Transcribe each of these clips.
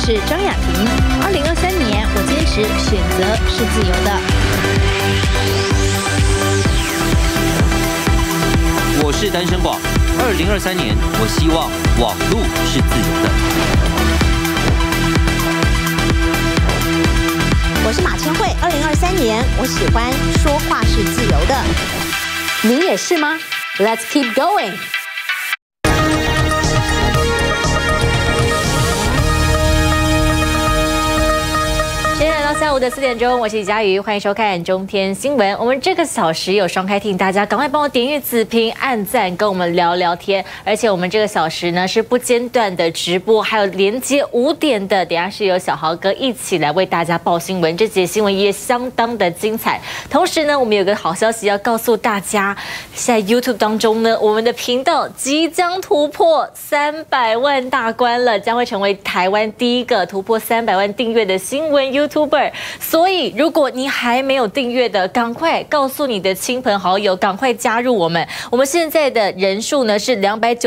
是张雅婷。2023年，我坚持选择是自由的。 我是单身广。2023年，我希望网路是自由的。 我是马千惠。2023年，我喜欢说话是自由的。你也是吗 ？Let's keep going。 现在来到下午的4点钟，我是李佳瑜，欢迎收看中天新闻。我们这个小时有双开，提醒大家赶快帮我点阅子评、按赞，跟我们聊聊天。而且我们这个小时呢是不间断的直播，还有连接5点的，等一下是由小豪哥一起来为大家报新闻。这节新闻也相当的精彩。同时呢，我们有个好消息要告诉大家，在 YouTube 当中呢，我们的频道即将突破300万大关了，将会成为台湾第一个突破300万订阅的新闻 YouTuber。所以，如果你还没有订阅的，赶快告诉你的亲朋好友，赶快加入我们。我们现在的人数呢是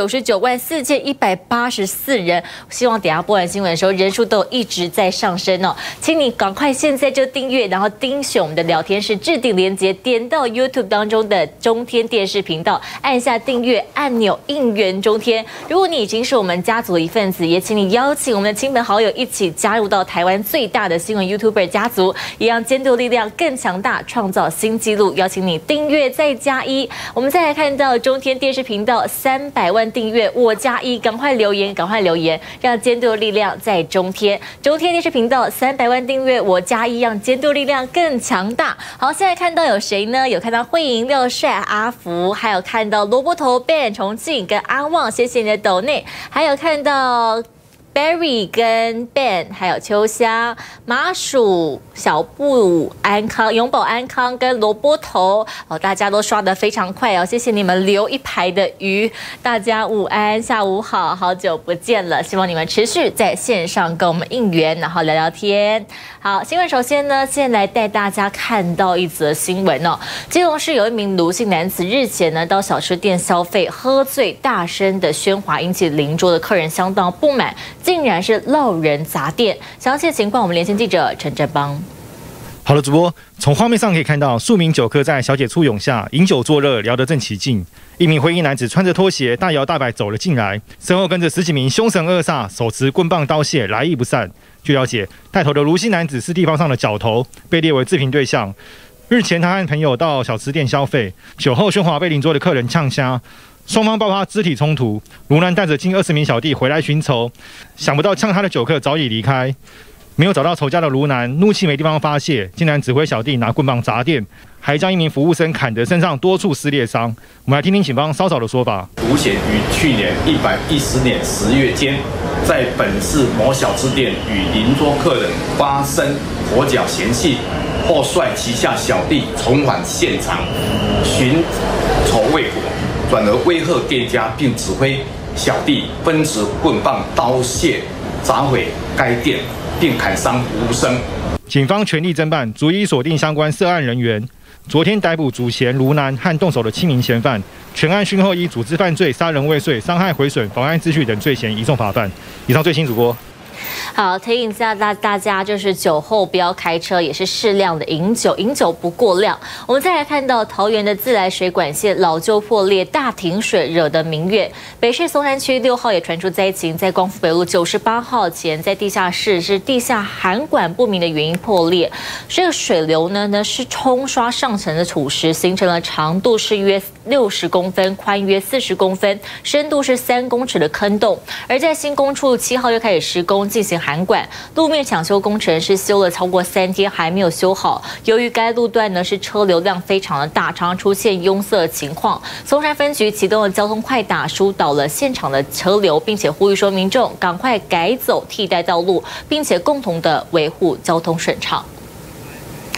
2994184人，希望等一下播完新闻的时候，人数都一直在上升哦。请你赶快现在就订阅，然后盯选我们的聊天室置顶连结，点到 YouTube 当中的中天电视频道，按下订阅按钮，应援中天。如果你已经是我们家族的一份子，也请你邀请我们的亲朋好友一起加入到台湾最大的新闻 YouTuber 家族，也让监督力量更强大，创造新纪录。邀请你订阅再加1。我们再来看到中天电视频道300万订阅，我加1，赶快留言，赶快留言，让监督力量在中天。中天电视频道300万订阅，我加1，让监督力量更强大。好，现在看到有谁呢？有看到慧莹、六帅、阿福，还有看到萝卜头 Ben 重庆跟阿旺，谢谢你的抖内，还有看到Barry 跟 Ben， 还有秋香、麻薯、小布、安康、永保安康跟萝卜头哦，大家都刷得非常快哦，谢谢你们留一排的鱼，大家午安，下午好，好久不见了，希望你们持续在线上跟我们应援，然后聊聊天。好，新闻首先呢，现在来带大家看到一则新闻哦，基隆市有一名卢姓男子日前呢到小吃店消费，喝醉大声的喧哗，引起邻桌的客人相当不满。竟然是落人砸店，详细情况我们连线记者陈振邦。 好的，主播，从画面上可以看到，数名酒客在小姐簇拥下饮酒作乐，聊得正起劲。一名灰衣男子穿着拖鞋，大摇大摆走了进来，身后跟着10几名凶神恶煞，手持棍棒刀械，来意不善。据了解，带头的卢姓男子是地方上的角头，被列为质评对象。日前，他和朋友到小吃店消费，酒后喧哗被邻桌的客人呛瞎。双方爆发肢体冲突，卢男带着近20名小弟回来寻仇，想不到呛他的酒客早已离开，没有找到仇家的卢男怒气没地方发泄，竟然指挥小弟拿棍棒砸店，还将一名服务生砍得身上多处撕裂伤。我们来听听警方稍早的说法。 卢显于去年110年10月间，在本市某小吃店与邻桌客人发生口角嫌隙，后率旗下小弟重返现场，寻仇未果。转而威吓店家，并指挥小弟分持棍棒、刀械砸毁该店，并砍伤服务生。 警方全力侦办，逐一锁定相关涉案人员。昨天逮捕主嫌卢男和动手的7名嫌犯，全案讯后依组织犯罪、杀人未遂、伤害毁损、妨碍秩序等罪嫌移送法办。以上最新主播。 好，提醒一下大家，就是酒后不要开车，也是适量的饮酒，饮酒不过量。我们再来看到桃园的自来水管线老旧破裂，大停水，惹得民怨。北市松山区6号也传出灾情，在光复北路98号前，在地下室是地下涵管不明的原因破裂，这个水流呢是冲刷上层的土石，形成了长度是约60公分，宽约40公分，深度是3公尺的坑洞。而在新工处7号又开始施工，进行涵管，路面抢修工程是修了超过3天还没有修好。由于该路段呢是车流量非常的大，常常出现拥塞情况。松山分局启动了交通快打，疏导了现场的车流，并且呼吁说民众赶快改走替代道路，并且共同的维护交通顺畅。在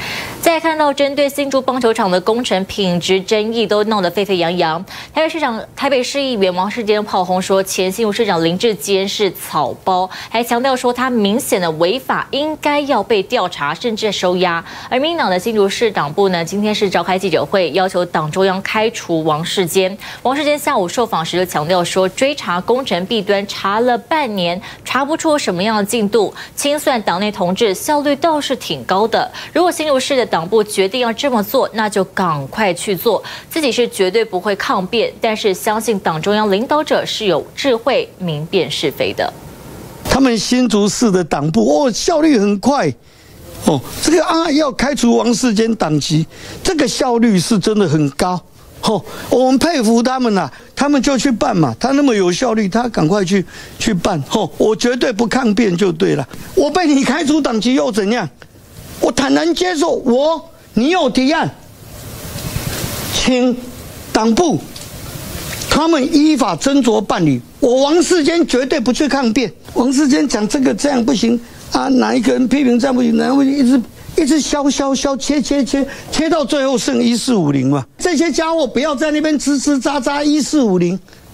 再看到针对新竹棒球场的工程品质争议都闹得沸沸扬扬，台北市议员王世坚炮轰说，前新竹市长林志坚是草包，还强调说他明显的违法，应该要被调查，甚至收押。而民进党的新竹市党部呢，今天是召开记者会，要求党中央开除王世坚。王世坚下午受访时就强调说，追查工程弊端查了半年，查不出什么样的进度，清算党内同志效率倒是挺高的。如果新竹市的党部决定要这么做，那就赶快去做。自己是绝对不会抗辩，但是相信党中央领导者是有智慧、明辨是非的。 他们新竹市的党部效率很快，这个要开除王世坚党籍，这个效率是真的很高。我们佩服他们啦，他们就去办嘛，他那么有效率，他赶快去办。我绝对不抗辩就对了。我被你开除党籍又怎样？我坦然接受，你有提案，请党部他们依法斟酌办理。我王世坚绝对不去抗辩。王世坚讲这样不行啊，哪一个人批评这样不行，哪会一直削切到最后剩1450嘛？这些家伙不要在那边吱吱喳喳1450。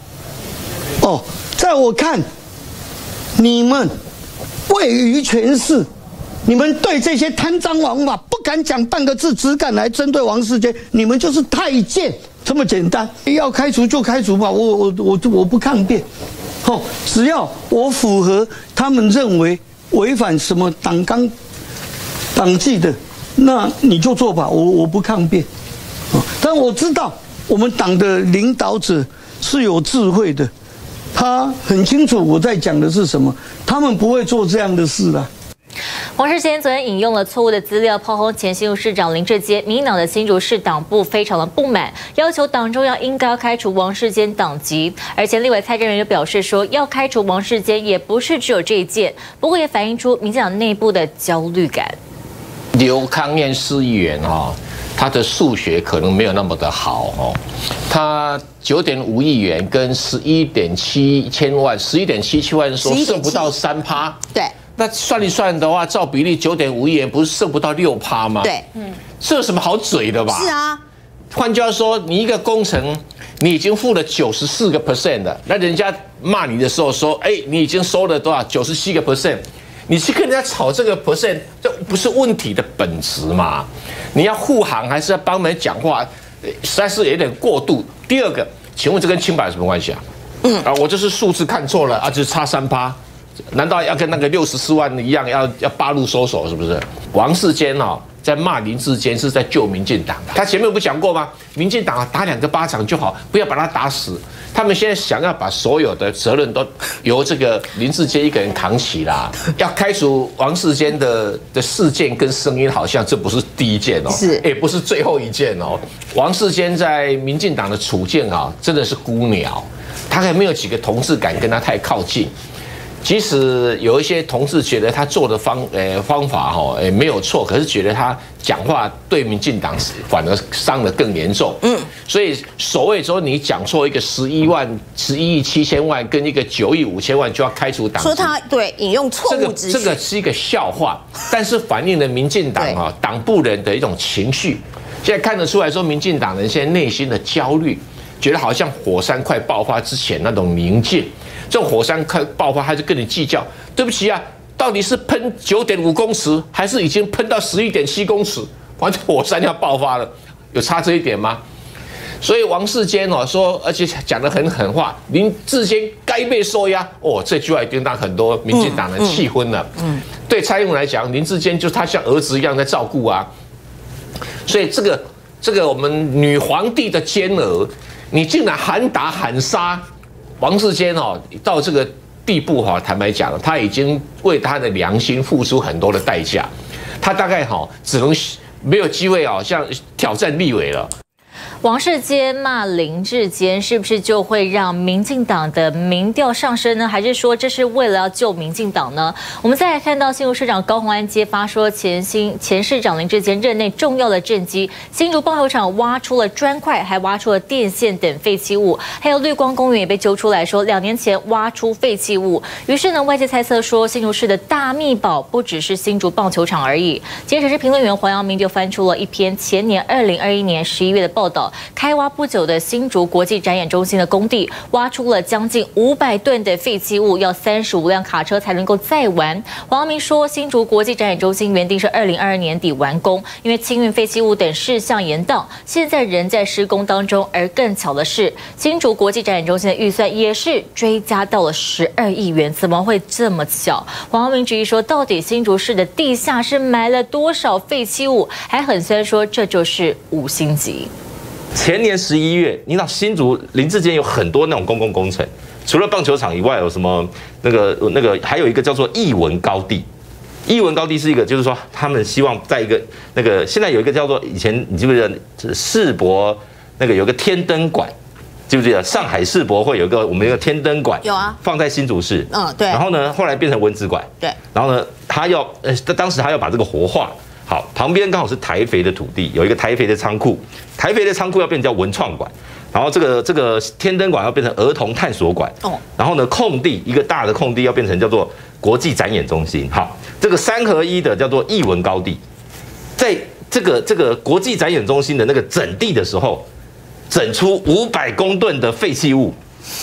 在我看，你们位于权势，你们对这些贪赃枉法不敢讲半个字，只敢来针对王世坚，你们就是太监，这么简单。要开除就开除吧，我不抗辩。只要我符合他们认为违反什么党纪的，那你就做吧，我不抗辩。但我知道我们党的领导者是有智慧的，他很清楚我在讲的是什么，他们不会做这样的事啦。 王世坚昨天引用了错误的资料，炮轰前新竹市长林志坚。民进党的新竹市党部非常的不满，要求党中央应该要开除王世坚党籍。而前立委蔡正元就表示说，要开除王世坚也不是只有这一件，不过也反映出民进党内部的焦虑感。 刘康燕市议员他的数学可能没有那么的好他9.5亿元跟11.7千万，11.77万说剩不到3%， 对。 那算一算的话，照比例9.5亿元不是剩不到6%吗？ 对， 这有什么好嘴的吧？ 是啊。 换句话说，你一个工程，你已经付了94% 了，那人家骂你的时候说，你已经收了多少？97%，你去跟人家吵这个%，这不是问题的本质嘛？你要护航还是要帮人讲话？实在是有点过度。第二个，请问这跟清白有什么关系啊？我就是数字看错了只差3%。难道要跟那个64万一样，要八路收手是不是？王世坚在骂林志坚是在救民进党，他前面不讲过吗？民进党打2个巴掌就好，不要把他打死。他们现在想要把所有的责任都由这个林志坚一个人扛起啦。要开除王世坚的事件跟声音，好像这不是第一件也不是最后一件王世坚在民进党的处境真的是孤鸟，他还没有几个同志敢跟他太靠近。即使有一些同志觉得他做的方法没有错，可是觉得他讲话对民进党反而伤得更严重。所以所谓说你讲错一个11亿7千万跟一个9亿5千万就要开除党籍， 说他对引用错误资讯， 这个是一个笑话，但是反映了民进党党部人的一种情绪。现在看得出来说，民进党人现在内心的焦虑，觉得好像火山快爆发之前那种宁静。这种火山快爆发，还是跟你计较？对不起啊，到底是喷9.5公尺，还是已经喷到11.7公尺？反正火山要爆发了，有差这一点吗？所以王世坚说，而且讲得很狠话，林志坚该被收押这句话已经让很多民进党人气昏了。对蔡英文来讲，林志坚就是他像儿子一样在照顾啊。所以这个我们女皇帝的奸儿，你竟然喊打喊杀！王世坚到这个地步坦白讲，他已经为他的良心付出很多的代价，他大概只能没有机会像挑战立委了。 王世坚骂林智坚，是不是就会让民进党的民调上升呢？还是说这是为了要救民进党呢？我们再来看到新竹市长高虹安揭发说，前市长林智坚任内重要的政绩，新竹棒球场挖出了砖块，还挖出了电线等废弃物，还有绿光公园也被揪出来说2年前挖出废弃物。于是呢，外界猜测说，新竹市的大秘宝不只是新竹棒球场而已。今天时事评论员黄阳明就翻出了一篇前年2021年11月的报道。开挖不久的新竹国际展演中心的工地，挖出了将近500吨的废弃物，要35辆卡车才能够载完。黄阳明说，新竹国际展演中心原定是2022年底完工，因为清运废弃物等事项延宕，现在仍在施工当中。而更巧的是，新竹国际展演中心的预算也是追加到了12亿元，怎么会这么巧？黄阳明质疑说，到底新竹市的地下是埋了多少废弃物？还很酸说这就是5星级。 前年11月，你知道新竹林智坚有很多那种公共工程，除了棒球场以外，有什么那个，还有一个叫做艺文高地。艺文高地是一个，就是说他们希望在一个现在有一个叫做以前你记不记得世博有个天灯馆，记不记得上海世博会有一个我们一个天灯馆？有啊，放在新竹市。 对。 然后呢，后来变成文资馆。对。然后呢，当时他要把这个活化。好，旁边刚好是台肥的土地，有一个台肥的仓库，台肥的仓库要变成叫文创馆，然后这个天灯馆要变成儿童探索馆，然后呢空地一个大的空地要变成叫做国际展演中心，好，这个3合1的叫做艺文高地，在这个国际展演中心的那个整地的时候，整出500公吨的废弃物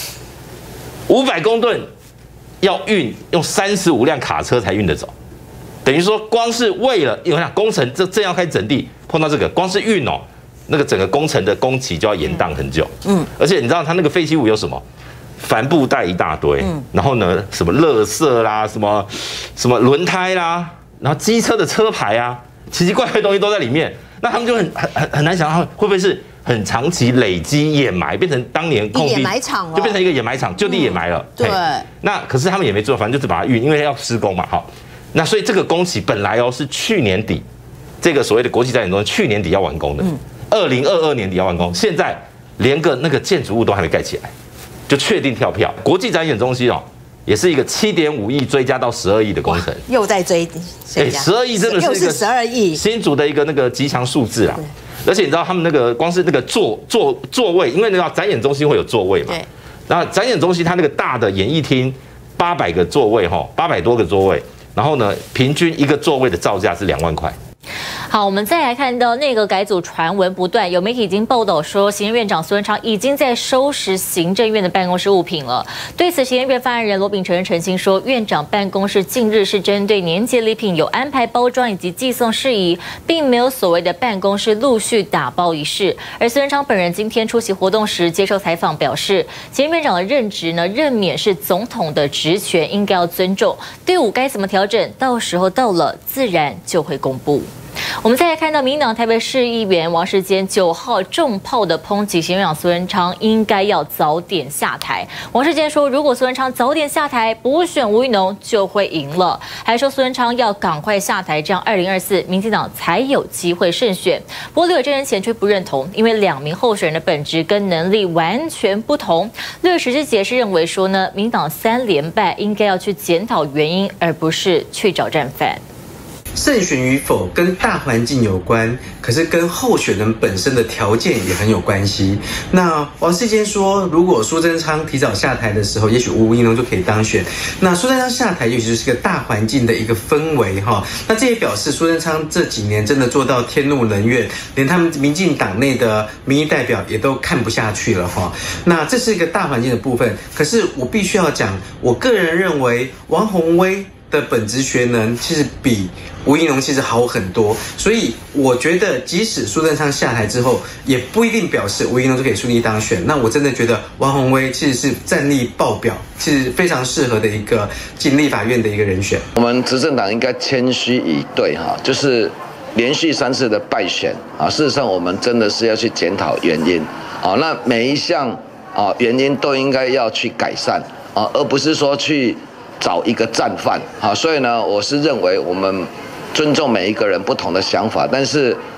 ，500公吨要用35辆卡车才运得走。等于说，光是为了因为工程正要开始整地，碰到这个，光是运那个整个工程的工期就要延宕很久。而且你知道它那个废弃物有什么？帆布袋一大堆，然后呢，什么垃圾啦，什么轮胎啦，然后机车的车牌啊，奇奇怪怪的东西都在里面。那他们就很难想象会不会是很长期累积掩埋，变成当年空地掩埋场了， 就变成一个掩埋场，就地掩埋了。 对。 那可是他们也没做，反正就是把它运，因为要施工嘛，好。那所以这个工期本来是去年底，这个所谓的国际展演中心去年底要完工的，2022年底要完工，现在连那个建筑物都还没盖起来，就确定跳票。国际展演中心也是一个7.5亿追加到12亿的工程， 又在追 ，12亿真的是一个 12亿新竹的一个吉祥数字啦。而且你知道他们光是座位，因为展演中心会有座位嘛，然后展演中心它那个大的演艺厅800个座位，800多个座位。然后呢，平均一个座位的造价是2万块。 好，我们再来看到内阁改组传闻不断，有媒体已经报道说，行政院长苏贞昌已经在收拾行政院的办公室物品了。对此，行政院发言人罗秉成澄清说，院长办公室近日是针对年节礼品有安排包装以及寄送事宜，并没有所谓的办公室陆续打包仪式。而苏贞昌本人今天出席活动时接受采访表示，行政院长的任职呢，任免是总统的职权，应该要尊重。队伍该怎么调整，到时候到了自然就会公布。我们再来看到民党台北市议员王世坚9号重炮的抨击行政长苏贞昌应该要早点下台。王世坚说，如果苏贞昌早点下台，补选吴怡农就会赢了，还说苏贞昌要赶快下台，这样2024民进党才有机会胜选。不过刘伟真人前却不认同，因为2名候选人的本质跟能力完全不同。刘伟实质解释认为说呢，民党3连败应该要去检讨原因，而不是去找战犯。 胜选与否跟大环境有关，可是跟候选人本身的条件也很有关系。那王世坚说，如果苏贞昌提早下台的时候，也许吴怡农就可以当选。那苏贞昌下台，也许就是个大环境的一个氛围哈。那这也表示苏贞昌这几年真的做到天怒人怨，连他们民进党内的民意代表也都看不下去了哈。那这是一个大环境的部分。可是我必须要讲，我个人认为王宏威的本质学能其实比吴怡农其实好很多，所以我觉得即使苏贞昌下台之后，也不一定表示吴怡农就可以顺利当选。那我真的觉得王宏威其实是战力爆表，其实非常适合的一个进立法院的一个人选。 我们执政党应该谦虚以对哈，就是连续3次的败选啊，事实上我们真的是要去检讨原因啊，那每一项啊原因都应该要去改善啊，而不是说去找一个战犯啊。所以呢，我是认为我们尊重每一个人不同的想法，但是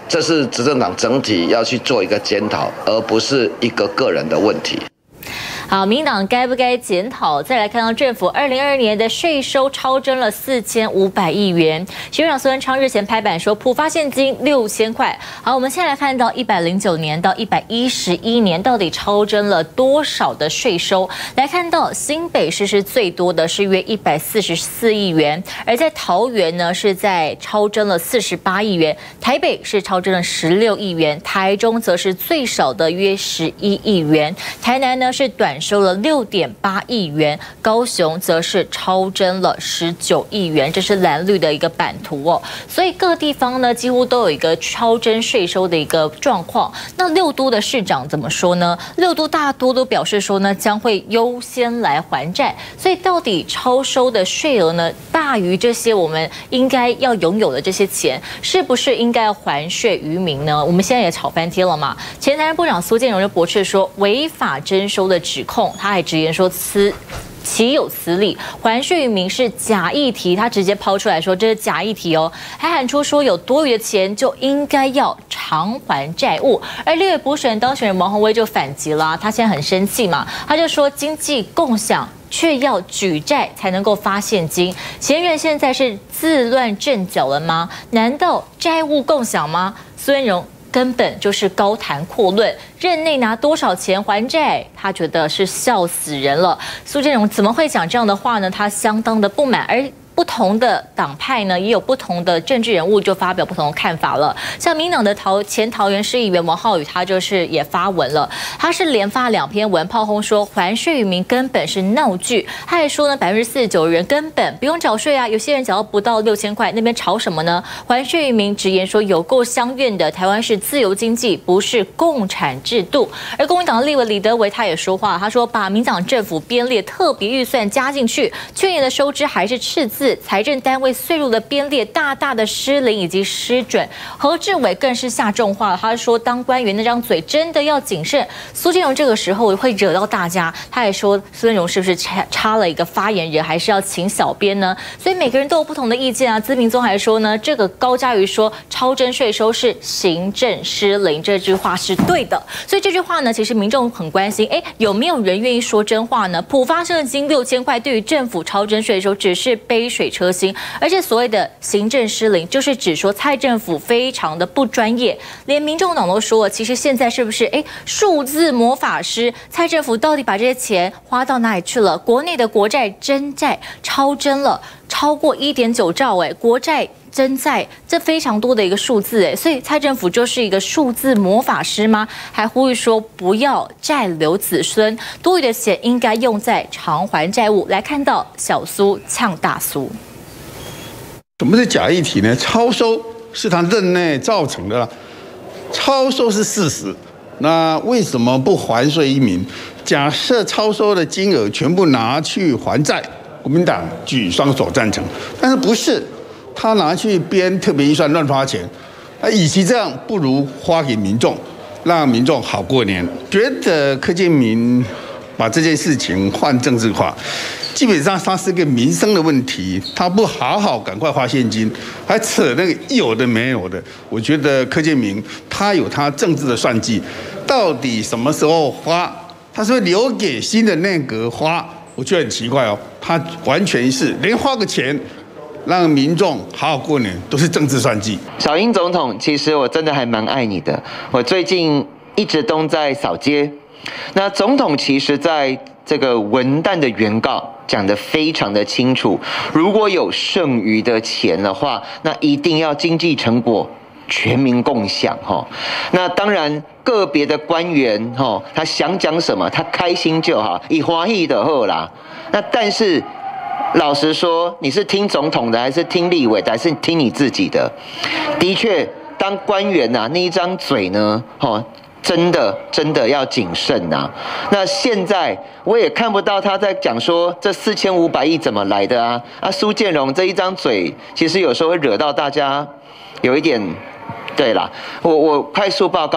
这是执政党整体要去做一个检讨，而不是一个个人的问题。 好，民进党该不该检讨？再来看到政府2022年的税收超征了4500亿元。行政长苏贞昌日前拍板说，普发现金6000块。好，我们现在来看到109年到111年到底超征了多少的税收？来看到新北市是最多的，是约144亿元，而在桃园呢是在超征了48亿元，台北是超征了16亿元，台中则是最少的约11亿元，台南呢是短收了6.8亿元，高雄则是超征了19亿元，这是蓝绿的一个版图哦。所以各地方呢几乎都有一个超征税收的一个状况。那6都的市长怎么说呢？6都大多都表示说呢，将会优先来还债。所以到底超收的税额呢大于这些我们应该要拥有的这些钱，是不是应该要还税于民呢？我们现在也吵翻天了嘛。前财政部长苏建荣就驳斥说，违法征收的指控，他还直言说岂有此理，还税于民是假议题，他直接抛出来说这是假议题哦，还喊出说有多余的钱就应该要偿还债务。而立委补选当选人王宏威就反击啦，他现在很生气嘛，他就说经济共享却要举债才能够发现金，前任现在是自乱阵脚了吗？难道债务共享吗？苏建荣根本就是高谈阔论，任内拿多少钱还债，他觉得是笑死人了。苏建荣怎么会讲这样的话呢？他相当的不满，而不同的党派呢，也有不同的政治人物就发表不同的看法了。像民党的前桃园市议员王浩宇，他就是也发文了，他是连发2篇文炮轰说还税于民根本是闹剧。他还说呢，49%人根本不用缴税啊，有些人缴到不到6000块，那边吵什么呢？还税于民，直言说有够相怨的，台湾是自由经济，不是共产制度。而国民党的立委李德维他也说话，他说把民党政府编列特别预算加进去，去年的收支还是赤字。财政单位岁入的编列大大的失灵以及失准，何志伟更是下重话了。他说，当官员那张嘴真的要谨慎。苏建荣这个时候会惹到大家，他也说苏建荣是不是插了一个发言人，还是要请小编呢？所以每个人都有不同的意见啊。资明宗还说呢，这个高嘉瑜说超征税收是行政失灵，这句话是对的。所以这句话呢，其实民众很关心，有没有人愿意说真话呢？普发现金6000块，对于政府超征税收只是杯水车薪，而且所谓的行政失灵，就是指说蔡政府非常的不专业，连民众党都说了，其实现在是不是数字魔法师？蔡政府到底把这些钱花到哪里去了？国内的国债真债超征了超过1.9兆，国债真债这非常多的一个数字，所以蔡政府就是一个数字魔法师吗？还呼吁说不要债留子孙，多余的钱应该用在偿还债务。来看到小苏呛大苏， 什么是假议题呢？超收是他任内造成的，超收是事实。那为什么不还税于民？假设超收的金额全部拿去还债，国民党举双手赞成，但是不是？他拿去编特别预算乱花钱，与其这样，不如花给民众，让民众好过年。觉得柯建铭把这件事情换政治化，基本上它是个民生的问题，他不好好赶快花现金，还扯那个有的没有的。我觉得柯建铭他有他政治的算计，到底什么时候花，他是会留给新的内阁花，我觉得很奇怪哦。他完全是连花个钱让民众好好过年都是政治算计。 小英总统，其实我真的还蛮爱你的。我最近一直都在扫街。那总统其实在这个文旦的原告讲得非常的清楚，如果有剩余的钱的话，那一定要经济成果全民共享哈。那当然个别的官员哈，他想讲什么，他开心就好，以欢喜的好啦。那但是老实说，你是听总统的，还是听立委的，还是听你自己的？的确，当官员呐，那一张嘴呢，真的要谨慎呐。那现在我也看不到他在讲说这4500亿怎么来的啊？苏建荣这一张嘴，其实有时候会惹到大家有一点。对啦，我快速报告，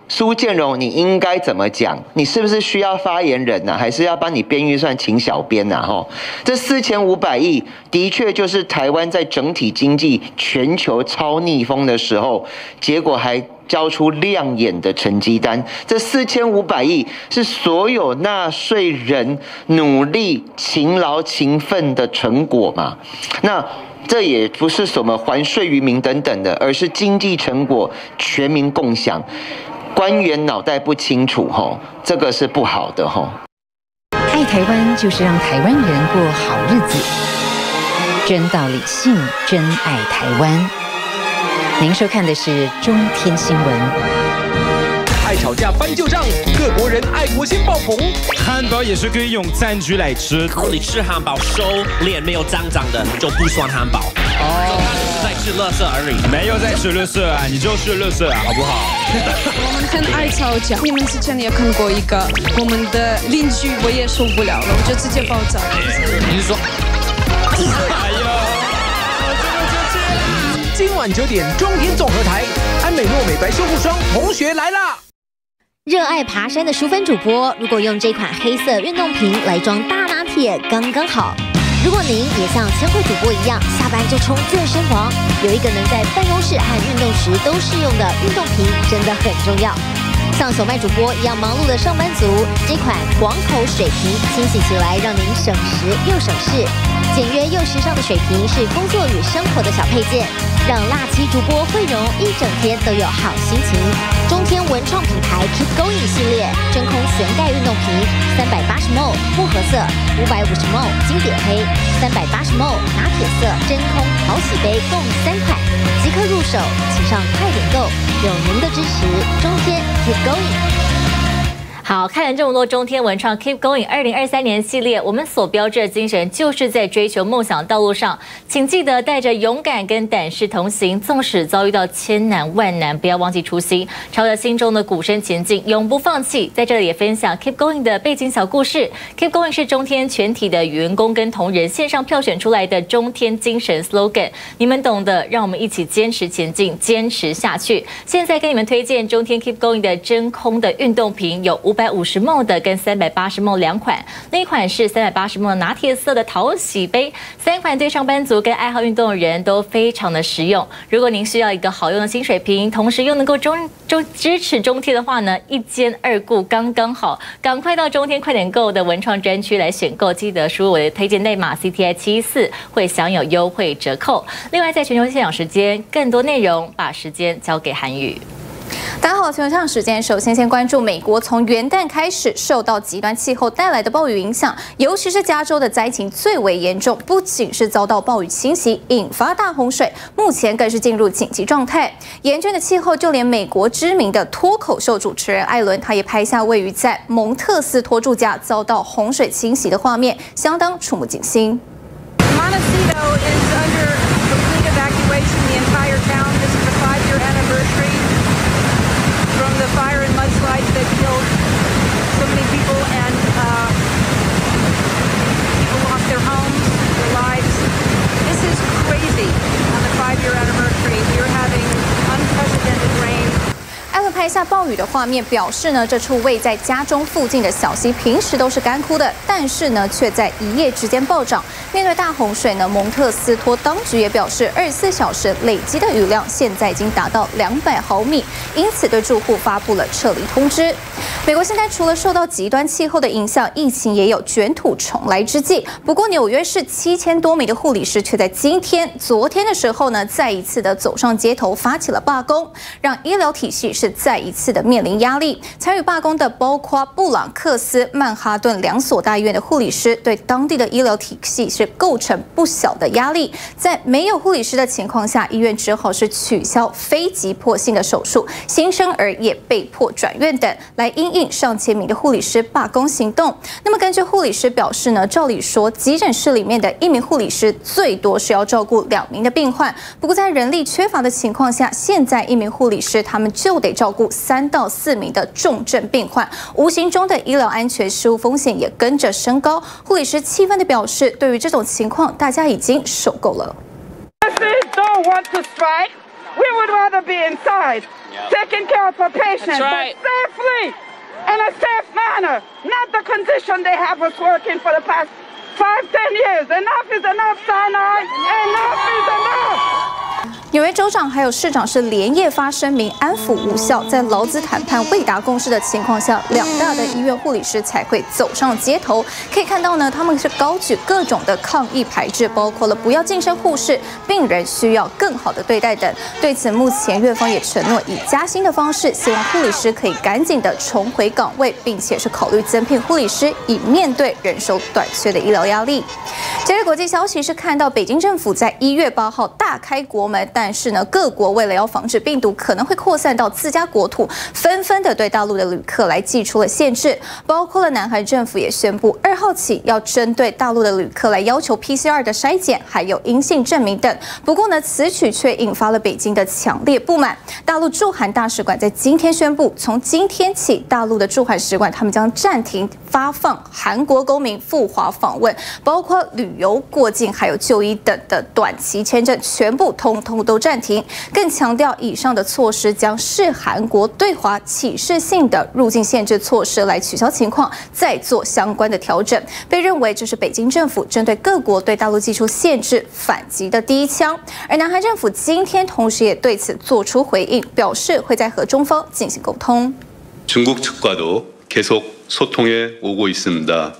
苏建荣，你应该怎么讲？你是不是需要发言人呢、还是要帮你编预算请小编呢？这4500亿的确就是台湾在整体经济全球超逆风的时候，结果还交出亮眼的成绩单。这4500亿是所有纳税人努力、勤劳、勤奋的成果嘛？那这也不是什么还税于民等等的，而是经济成果全民共享。官员脑袋不清楚这个是不好的爱台湾就是让台湾人过好日子，真道理性，真爱台湾。您收看的是中天新闻。 爱吵架翻旧账，各国人爱国心爆棚。 汉堡也是可以用餐具来吃， 如果你吃汉堡收脸没有脏脏的，就不算汉堡。哦，他只是在吃垃圾而已， 没有在吃垃圾啊，你就是垃圾啊，好不好？ 我们很爱吵架。你们之前也看过一个，我们的邻居我也受不了了，我就直接爆炸。 你是说？ 哎呦，今晚9点，中天综合台，安美诺美白修护霜同学来啦！ 热爱爬山的淑芬主播，如果用这款黑色运动瓶来装大拿铁，刚刚好。如果您也像千惠主播一样，下班就冲健身房，有一个能在办公室和运动时都适用的运动瓶，真的很重要。像小麦主播一样忙碌的上班族，这款广口水瓶清洗起来让您省时又省事，简约又时尚的水瓶是工作与生活的小配件，让辣妻主播慧蓉一整天都有好心情。中天文创品牌 Keep Going 系列真空旋盖运动瓶，380ml 薄荷色，550ml 经典黑，380ml 拿铁色真空淘洗杯，共3款，即刻入手，请上快点购，有您的支持，中天 Keep Going。 好，看了这么多中天文创 Keep Going 2023年系列，我们所标志的精神就是在追求梦想道路上，请记得带着勇敢跟胆识同行，纵使遭遇到千难万难，不要忘记初心，朝着心中的鼓声前进，永不放弃。在这里也分享 Keep Going 的背景小故事。Keep Going 是中天全体的员工跟同仁线上票选出来的中天精神 slogan， 你们懂得，让我们一起坚持前进，坚持下去。现在跟你们推荐中天 Keep Going 的真空的运动瓶，有550ml 的跟380ml 2款，另一款是380ml 拿铁色的淘洗杯，3款对上班族跟爱好运动的人都非常的实用。如果您需要一个好用的新水瓶，同时又能够支持中天的话呢，一兼二顾刚刚好，赶快到中天快点购的文创专区来选购，记得输入我的推荐内码 CTI714会享有优惠折扣。另外在全球现场时间更多内容，把时间交给韩宇。 大家好，全球上时间，首先先关注美国从元旦开始受到极端气候带来的暴雨影响，尤其是加州的灾情最为严重，不仅是遭到暴雨侵袭，引发大洪水，目前更是进入紧急状态。严峻的气候，就连美国知名的脱口秀主持人艾伦，他也拍下位于在蒙特斯托住家遭到洪水侵袭的画面，相当触目惊心。 Montecito is under complete evacuation. The entire town. This is the 5-year anniversary from the fire and mudslides that killed so many people, and people lost their homes, their lives. This is crazy. On the 5-year anniversary, we are having unprecedented rain. 艾伦拍下暴雨的画面，表示呢，这处位在家中附近的小溪平时都是干枯的，但是呢，却在一夜之间暴涨。面对大洪水呢，蒙特斯托当局也表示，24小时累积的雨量现在已经达到200毫米，因此对住户发布了撤离通知。美国现在除了受到极端气候的影响，疫情也有卷土重来之际。不过，纽约市7000多名的护理师却在昨天的时候呢，再一次的走上街头，发起了罢工，让医疗体系是再一次的面临压力。参与罢工的包括布朗克斯、曼哈顿2所大医院的护理师，对当地的医疗体系是构成不小的压力。在没有护理师的情况下，医院只好是取消非急迫性的手术，新生儿也被迫转院等，来因应上千名的护理师罢工行动。那么根据护理师表示呢，照理说急诊室里面的1名护理师最多是要照顾2名的病患，不过在人力缺乏的情况下，现在1名护理师他们就得照顾3到4名的重症病患，无形中的医疗安全失误风险也跟着升高。护理师气愤地表示，对于这种情况，大家已经受够了。 Nurses don't want to strike. We would rather be inside. taking care of our patients safely in a safe manner, not the condition they have us working for the past 5-10 years. Enough is enough, Sinai. Enough is enough. 纽约州长还有市长是连夜发声明安抚无效，在劳资谈判未达共识的情况下，两大的医院护理师才会走上街头。可以看到呢，他们是高举各种的抗议牌志，包括了不要晋升护士、病人需要更好的对待等。对此，目前院方也承诺以加薪的方式，希望护理师可以赶紧的重回岗位，并且是考虑增聘护理师，以面对人手短缺的医疗压力。接着国际消息是看到北京政府在1月8号大开国门，但是呢，各国为了要防止病毒可能会扩散到自家国土，纷纷的对大陆的旅客来祭出了限制，包括了南韩政府也宣布2号起要针对大陆的旅客来要求 PCR 的筛检，还有阴性证明等。不过呢，此举却引发了北京的强烈不满。大陆驻韩大使馆在今天宣布，从今天起，大陆的驻韩使馆他们将暂停发放韩国公民赴华访问，包括旅游、过境还有就医等的短期签证，全部通通都暂停。更强调，以上的措施将视韩国对华启示性的入境限制措施来取消情况，再做相关的调整。被认为这是北京政府针对各国对大陆祭出限制反击的第一枪。而南韩政府今天同时也对此做出回应，表示会再和中方进行沟通。 중국 측과도 계속 소통해 오고 있습니다.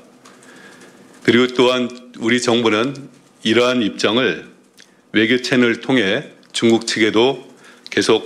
그리고 또한 우리 정부는 이러한 입장을 외교 채널을 통해 중국 측에도 계속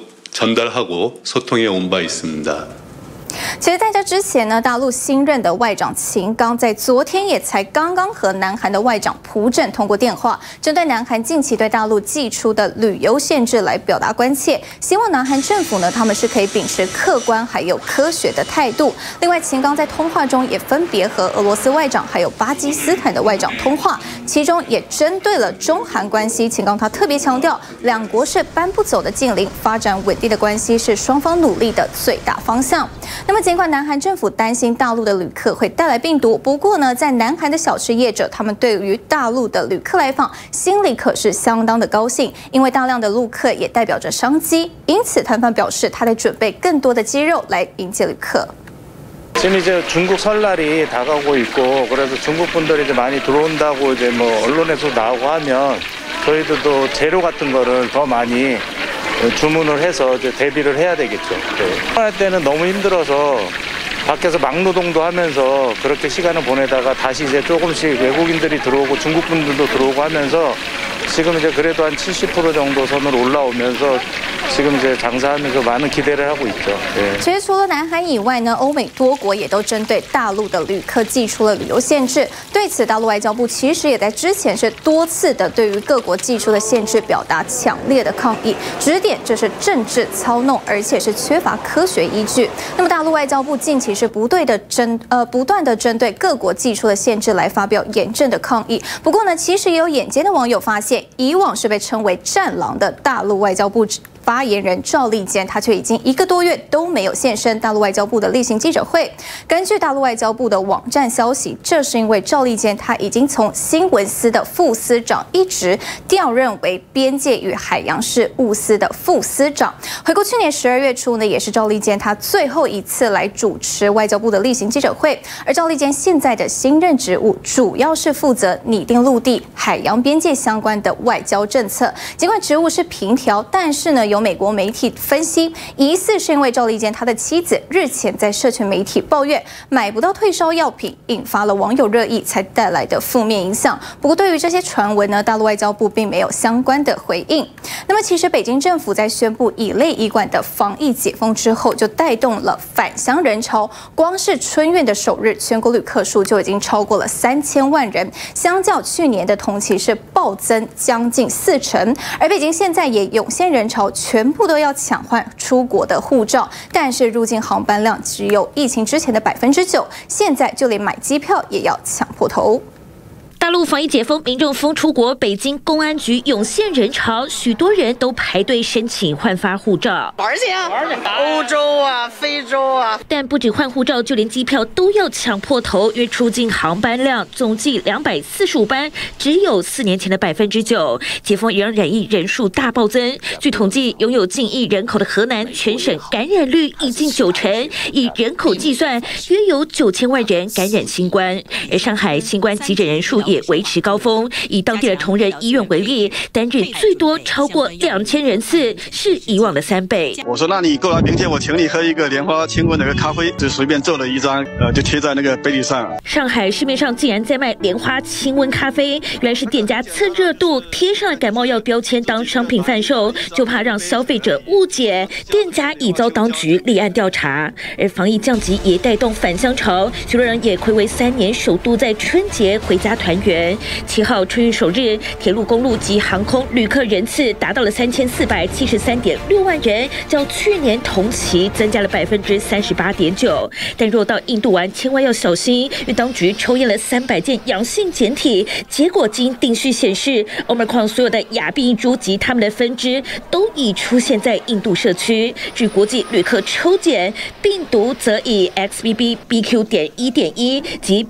전달하고 소통해 온 바 있습니다. 其实在这之前呢，大陆新任的外长秦刚在昨天也才刚刚和南韩的外长朴正通过电话，针对南韩近期对大陆祭出的旅游限制来表达关切，希望南韩政府呢他们是可以秉持客观还有科学的态度。另外，秦刚在通话中也分别和俄罗斯外长还有巴基斯坦的外长通话，其中也针对了中韩关系，秦刚他特别强调，两国是搬不走的近邻，发展稳定的关系是双方努力的最大方向。那么，尽管南韩政府担心大陆的旅客会带来病毒，不过呢，在南韩的小吃业者，他们对于大陆的旅客来访，心里可是相当的高兴，因为大量的陆客也代表着商机。因此，摊贩表示，他在准备更多的鸡肉来迎接旅客。 지금 이제 중국 설날이 다가오고 있고 그래서 중국 분들이 이제 많이 들어온다고 이제 뭐 언론에서 나오고 하면 저희들도 재료 같은 거를 더 많이 주문을 해서 이제 대비를 해야 되겠죠. 할 때는 너무 힘들어서 밖에서 막노동도 하면서 그렇게 시간을 보내다가 다시 이제 조금씩 외국인들이 들어오고 중국 분들도 들어오고 하면서 지금 이제 그래도 한 70% 정도 선으로 올라오면서 지금 이제 장사하면서 많은 기대를 하고 있죠. 其实除了南韩以外呢，欧美多国也都针对大陆的旅客祭出了旅游限制。对此，大陆外交部其实也在之前是多次的对于各国祭出的限制表达强烈的抗议，指点这是政治操弄，而且是缺乏科学依据。那么，大陆外交部近期是不断的针对各国祭出的限制来发表严正的抗议。不过呢，其实也有眼尖的网友发现，以往是被称为“战狼”的大陆外交部发言人赵立坚，他却已经1个多月都没有现身大陆外交部的例行记者会。根据大陆外交部的网站消息，这是因为赵立坚他已经从新闻司的副司长一职调任为边界与海洋事务司的副司长。回顾去年12月初呢，也是赵立坚他最后一次来主持外交部的例行记者会。而赵立坚现在的新任职务主要是负责拟定陆地、海洋边界相关的外交政策。尽管职务是平调，但是呢，有美国媒体分析，疑似是因为赵立坚他的妻子日前在社群媒体抱怨买不到退烧药品，引发了网友热议，才带来的负面影响。不过，对于这些传闻呢，大陆外交部并没有相关的回应。那么，其实北京政府在宣布乙类医馆的防疫解封之后，就带动了返乡人潮。光是春运的首日，全国旅客数就已经超过了3000万人，相较去年的同期是暴增将近40%。而北京现在也涌现人潮，全部都要抢换出国的护照，但是入境航班量只有疫情之前的9%，现在就连买机票也要抢破头。 大陆防疫解封，民众疯出国，北京公安局涌现人潮，许多人都排队申请换发护照。 玩去啊！欧洲啊，非洲啊。 但不止换护照，就连机票都要抢破头，因为出境航班量总计245班，只有4年前的9%。解封也让染疫人数大暴增。据统计，拥有近1亿人口的河南，全省感染率已近90%，以人口计算，约有9000万人感染新冠。而上海新冠急诊人数也维持高峰，以当地的同仁医院为例，单日最多超过2000人次，是以往的3倍。 我说，那你过来明天我请你喝一个莲花清瘟的咖啡，就随便做了一张，就贴在那个杯底上。 上海市面上竟然在卖莲花清瘟咖啡，原来是店家蹭热度贴上了感冒药标签当商品贩售，就怕让消费者误解，店家已遭当局立案调查。而防疫降级也带动返乡潮，许多人也睽违3年首度在春节回家团圆。7号春运首日，铁路、公路及航空旅客人次达到了3473.6万人，较去年同期增加了38.9%。但若到印度玩，千万要小心，因为当局抽验了300件阳性检体，结果经定序显示 ，Omicron 所有的亚变异株及它们的分支都已出现在印度社区。据国际旅客抽检，病毒则以 XBB.BQ.1.1 及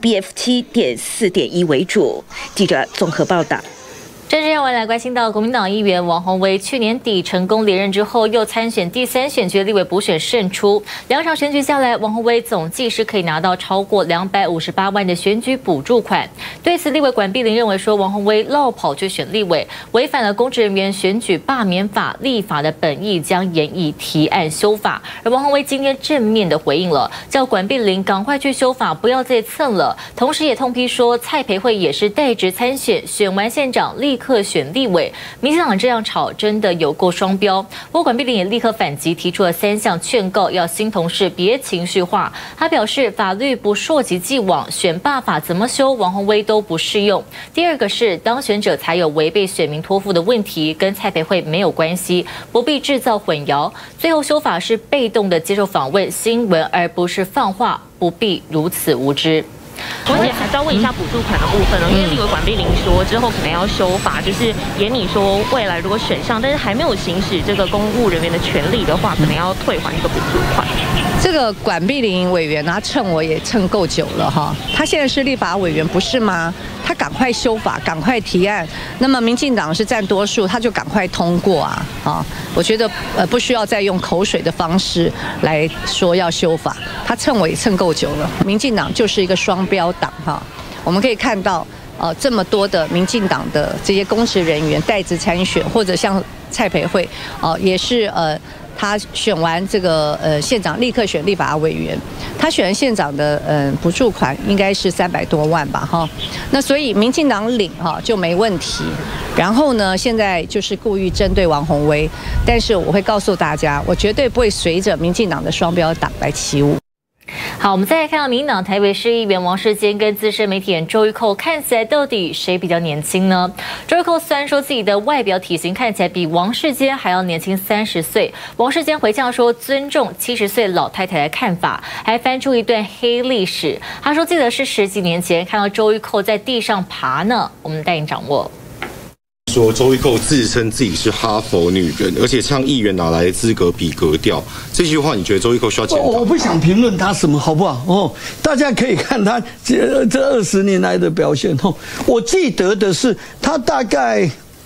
BF7.4.1为主。记者综合报道。 政治要闻来关心到国民党议员王宏威，去年底成功连任之后，又参选第3选区的立委补选胜出，2场选举下来，王宏威总计是可以拿到超过258万的选举补助款。对此，立委管碧玲认为说，王宏威落跑去选立委，违反了公职人员选举罢免法立法的本意，将研议提案修法。而王宏威今天正面的回应了，叫管碧玲赶快去修法，不要再蹭了。同时也痛批说，蔡培慧也是代职参选，选完县长立刻选立委，民进党这样吵真的有够双标。不过管碧玲也立刻反击，提出了3项劝告，要新同事别情绪化。他表示，法律不溯及既往，选罢法怎么修，王宏威都不适用。第二个是当选者才有违背选民托付的问题，跟蔡培慧没有关系，不必制造混淆。最后修法是被动的接受访问新闻，而不是放话，不必如此无知。 而且还是要问一下补助款的部分了，因为立委管碧玲说之后可能要修法，就是严拟说未来如果选上，但是还没有行使这个公务人员的权利的话，可能要退还这个补助款。 这个管碧玲委员他蹭我也蹭够久了哈，他现在是立法委员不是吗？他赶快修法，赶快提案。那么民进党是占多数，他就赶快通过啊！我觉得不需要再用口水的方式来说要修法。他蹭我也蹭够久了，民进党就是一个双标党哈。我们可以看到这么多的民进党的这些公职人员代职参选，或者像蔡培慧也是他选完这个县长立刻选立法委员，他选完县长的补助款应该是300多万吧哈，那所以民进党领就没问题。然后呢，现在就是故意针对王宏威，但是我会告诉大家，我绝对不会随着民进党的双标党来起舞。 好，我们再来看到民进党台北市议员王世坚跟资深媒体人周玉蔻，看起来到底谁比较年轻呢？周玉蔻虽然说自己的外表体型看起来比王世坚还要年轻30岁，王世坚回呛说尊重70岁老太太的看法，还翻出一段黑历史。他说记得是10几年前看到周玉蔻在地上爬呢，我们带您掌握。 说周玉蔻自称自己是哈佛女人，而且向议员哪来的资格比格调？这句话你觉得周玉蔻需要检讨？ 我不想评论他什么，好不好？大家可以看他这20年来的表现。我记得的是他大概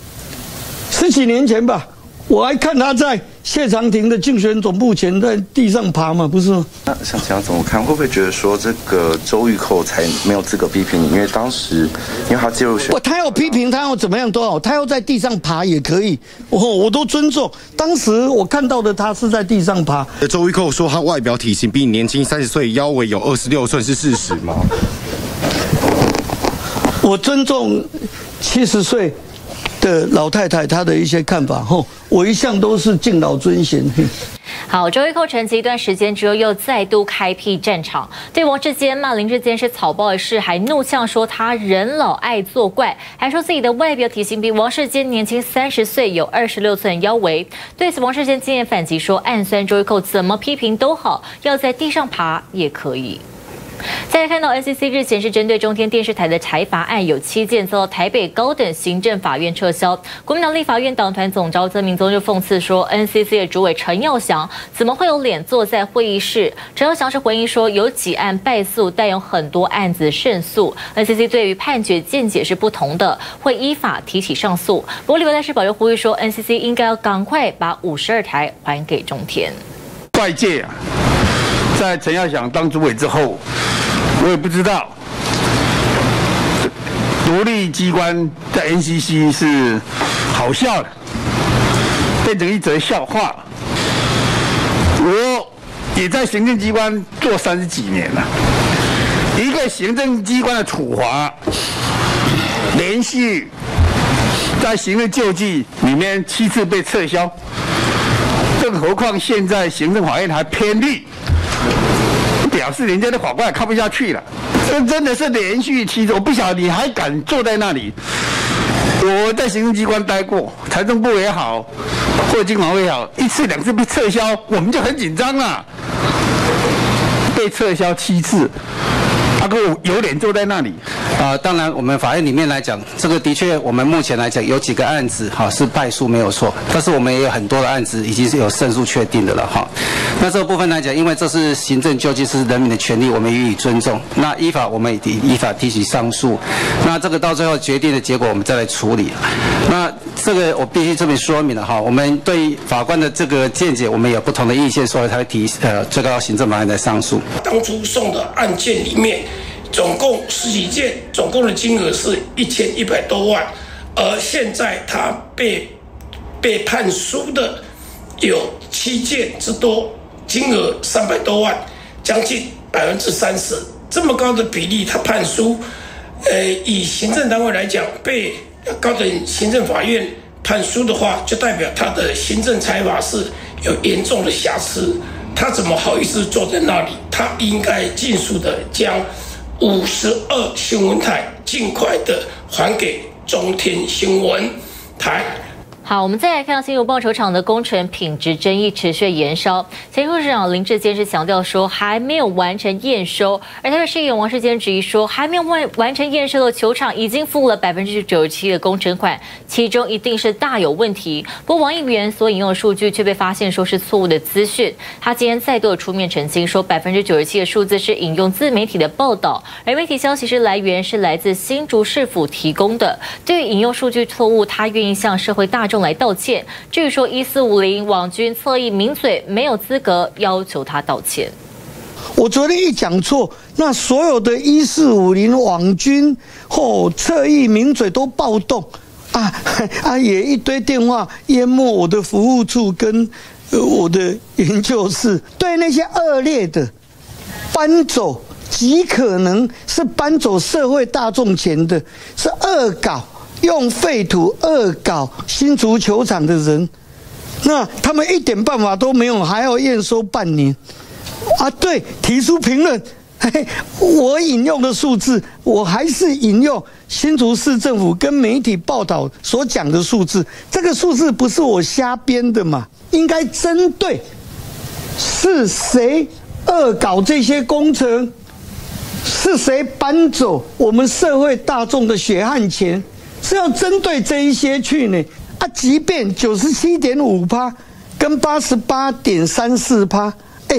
10几年前吧，我还看他在谢长廷的竞选总部前在地上爬嘛，不是吗？ 那像这样怎么看？会不会觉得说这个周玉蔻才没有资格批评你？因为当时因为他介入选， 他要批评，他要怎么样都好，他要在地上爬也可以，我都尊重。当时我看到的他是在地上爬。 周玉蔻说他外表体型比你年轻30岁，腰围有26寸，是事实吗？ 我尊重70岁的老太太她的一些看法，我一向都是敬老尊贤。 好，周玉蔻沉寂一段时间之后，又再度开辟战场，对王世坚骂林志坚是草包的事，还怒呛说他人老爱作怪，还说自己的外表体型比王世坚年轻30岁，有26寸腰围。对此，王世坚今天反击说，暗酸周玉蔻怎么批评都好，要在地上爬也可以。 再来看到 NCC 日前是针对中天电视台的裁罚案有7件遭到台北高等行政法院撤销。国民党立法院党团总召曾明宗就讽刺说 ，NCC 的主委陈耀祥怎么会有脸坐在会议室？陈耀祥是回应说，有几案败诉，但有很多案子胜诉。NCC 对于判决见解是不同的，会依法提起上诉。不过立委赖世宝又呼吁说 ，NCC 应该要赶快把52台还给中天。 外界啊，在陈耀祥当主委之后。我也不知道，独立机关在 NCC 是好笑的，变成一则笑话。我也在行政机关做30几年了，一个行政机关的处罚，连续在行政救济里面7次被撤销，更何况现在行政法院还偏绿。表示人家的法官也看不下去了，这真的是连续7次，我不晓得你还敢坐在那里。我在行政机关待过，财政部也好，或者经管会也好，1次2次被撤销，我们就很紧张了。被撤销7次，他给我有脸坐在那里。 当然，我们法院里面来讲，这个的确，我们目前来讲有几个案子是败诉没有错，但是我们也有很多的案子已经是有胜诉确定的了哈。那这个部分来讲，因为这是行政救济，是人民的权利，我们予以尊重。那依法我们也依法提起上诉，那这个到最后决定的结果，我们再来处理。那这个我必须这边说明了哈，我们对法官的这个见解，我们有不同的意见，所以才会提最高行政法院来上诉。 当初送的案件里面。总共10几件，总共的金额是1100多万，而现在他被判输的有7件之多，金额300多万，将近30%，这么高的比例他判输，以行政单位来讲，被高等行政法院判输的话，就代表他的行政裁罚是有严重的瑕疵，他怎么好意思坐在那里？他应该尽速的将52新闻台尽快的还给中天新闻台。 好，我们再来看到新竹棒球场的工程品质争议持续延烧。前副市长林志坚是强调说还没有完成验收，而台北市议员王世坚质疑说还没有完成验收的球场已经付了97%的工程款，其中一定是大有问题。不过王议员所引用的数据却被发现说是错误的资讯，他今天再度出面澄清说97%的数字是引用自媒体的报道，而媒体消息是来源是来自新竹市府提供的。对于引用数据错误，他愿意向社会大众来道歉。至于说1450网军侧翼名嘴没有资格要求他道歉。 我昨天一讲错，那所有的1450网军侧翼名嘴都暴动也一堆电话淹没我的服务处跟我的研究室，对那些恶劣的搬走，极可能是搬走社会大众钱的，是恶搞。用废土恶搞新竹球场的人，那他们一点办法都没有，还要验收半年对，提出评论，我引用的数字，我还是引用新竹市政府跟媒体报道所讲的数字，这个数字不是我瞎编的嘛？应该针对是谁恶搞这些工程，是谁搬走我们社会大众的血汗钱。是要针对这一些去呢即便97.5%跟88.34%，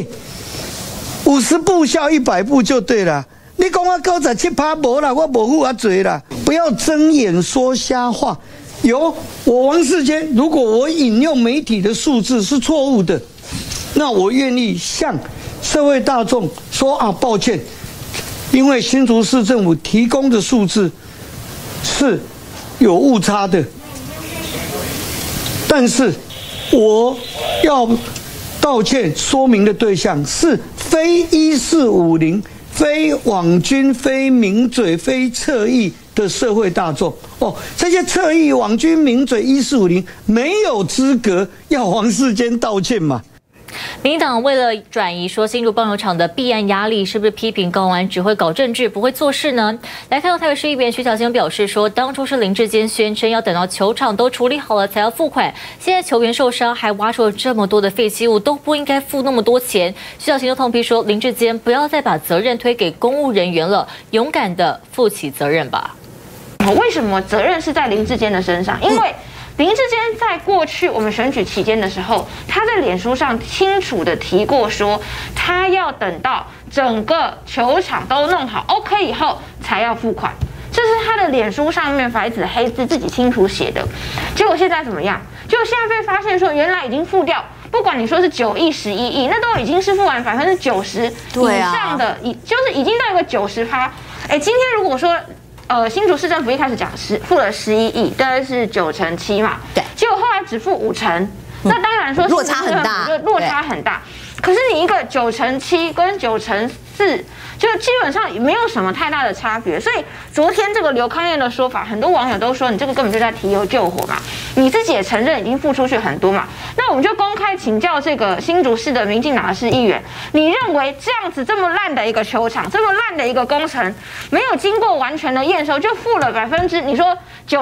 50步笑100步就对了。你讲我97%没啦，我没付多啦，不要睁眼说瞎话。我王世坚，如果我引用媒体的数字是错误的，那我愿意向社会大众说抱歉，因为新竹市政府提供的数字是有误差的，但是我要道歉说明的对象是非1450、非网军、非名嘴、非侧翼的社会大众。这些侧翼、网军、名嘴1450没有资格要王世坚道歉嘛？ 民进党为了转移说新竹棒球场的弊案压力，是不是批评高虹安只会搞政治不会做事呢？来看到台北市议员徐巧芯表示说，当初是林志坚宣称要等到球场都处理好了才要付款，现在球员受伤还挖出了这么多的废弃物，都不应该付那么多钱。徐巧芯又痛批说，林志坚不要再把责任推给公务人员了，勇敢的负起责任吧。 为什么责任是在林志坚的身上？因为林志坚在过去我们选举期间的时候，他在脸书上清楚的提过说，他要等到整个球场都弄好 OK 以后才要付款，这是他的脸书上面白纸黑字自己清楚写的。结果现在怎么样？结果现在被发现说，原来已经付掉，不管你说是9亿、11亿，那都已经是付完90%以上的，就是已经到一个90%。今天如果说新竹市政府一开始讲付了11亿，大概是9成7嘛，对，结果后来只付5成，那当然说落差很大， 落差很大。可是你一个9成7跟9成4，就基本上没有什么太大的差别。所以昨天这个刘康燕的说法，很多网友都说你这个根本就在提油救火嘛，你自己也承认已经付出去很多嘛。那我们就公开请教这个新竹市的民进党市议员，你认为这样子这么烂的一个球场，这么烂的一个工程，没有经过完全的验收就付了你说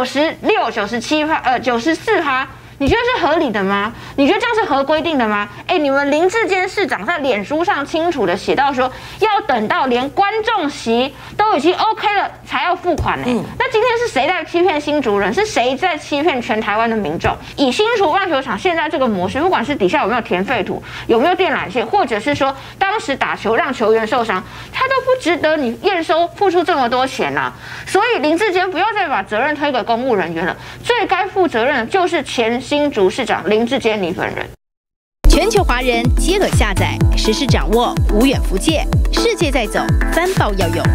96、97%、94%？你觉得是合理的吗？你觉得这样是合规定的吗？你们林志坚市长在脸书上清楚的写到说，要等到连观众席都已经 OK 了才要付款那今天是谁在欺骗新竹人？是谁在欺骗全台湾的民众？以新竹棒球场现在这个模式，不管是底下有没有填废土，有没有电缆线，或者是说当时打球让球员受伤，他都不值得你验收付出这么多钱啊！所以林志坚不要再把责任推给公务人员了，最该负责任的就是前新竹市长林志坚你本人。 全球华人皆可下载，时事掌握，无远弗届。世界在走，翻报要用。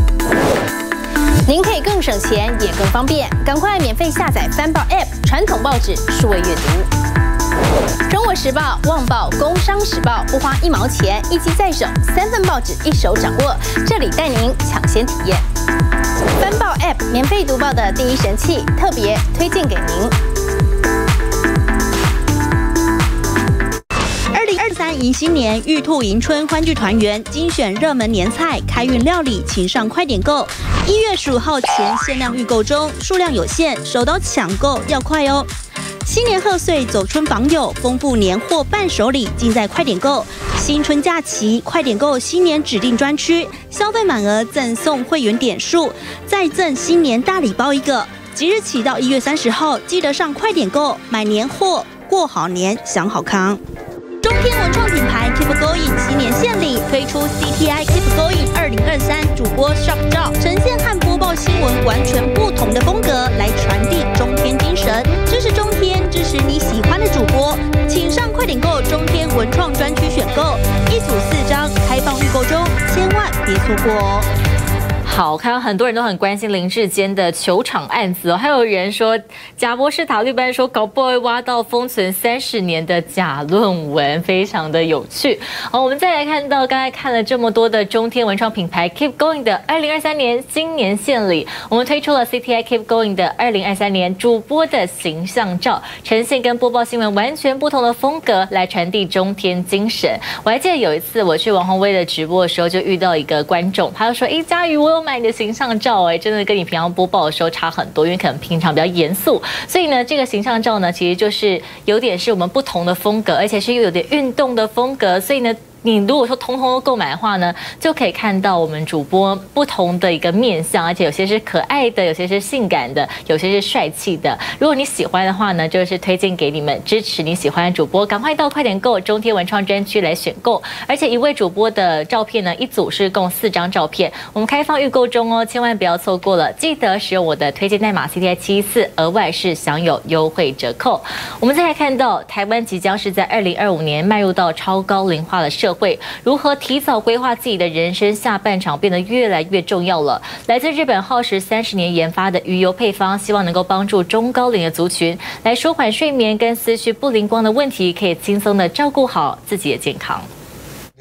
您可以更省钱，也更方便，赶快免费下载翻报 App， 传统报纸数位阅读。中国时报、旺报、工商时报不花1毛钱，一机在手，3份报纸一手掌握，这里带您抢先体验。翻报 App 免费读报的第一神器，特别推荐给您。 2023迎新年，玉兔迎春欢聚团圆，精选热门年菜、开运料理，请上快点购。1月15号前限量预购中，数量有限，手刀抢购要快哦。新年贺岁，走春访友，丰富年货伴手礼，尽在快点购。新春假期，快点购新年指定专区，消费满额赠送会员点数，再赠新年大礼包1个。即日起到1月30号，记得上快点购买年货，过好年，享好康。中天文创品牌 Keep Going 新年献礼推出 CTI Keep Going 2023主播 Shop 照，呈现和播报新闻完全不同的风格，来传递中天精神，支持中天，支持你喜欢的主播，请上快点购中天文创专区选购，1组4张，开放预购中，千万别错过哦。 好，看到很多人都很关心林志坚的球场案子哦，还有人说贾博士塔利班说搞不好会挖到封存30年的假论文，非常的有趣。好，我们再来看到刚才看了这么多的中天文创品牌 Keep Going 的2023年新年献礼，我们推出了 CTI Keep Going 的2023年主播的形象照，呈现跟播报新闻完全不同的风格，来传递中天精神。我还记得有一次我去王宏威的直播的时候，就遇到一个观众，他就说：“佳瑜，我有买你的形象照，真的跟你平常播报的时候差很多，因为可能平常比较严肃，所以呢，这个形象照呢，其实就是有点是我们不同的风格，而且是又有点运动的风格，所以呢。”你如果说通通都购买的话呢，就可以看到我们主播不同的一个面向，而且有些是可爱的，有些是性感的，有些是帅气的。如果你喜欢的话呢，就是推荐给你们，支持你喜欢的主播，赶快到快点购中天文创专区来选购。而且一位主播的照片呢，一组是共4张照片，我们开放预购中哦，千万不要错过了。记得使用我的推荐代码 CTI714，额外是享有优惠折扣。我们再来看到台湾即将是在2025年迈入到超高龄化的社会，如何提早规划自己的人生下半场变得越来越重要了。来自日本耗时30年研发的鱼油配方，希望能够帮助中高龄的族群来舒缓睡眠跟思绪不灵光的问题，可以轻松的照顾好自己的健康。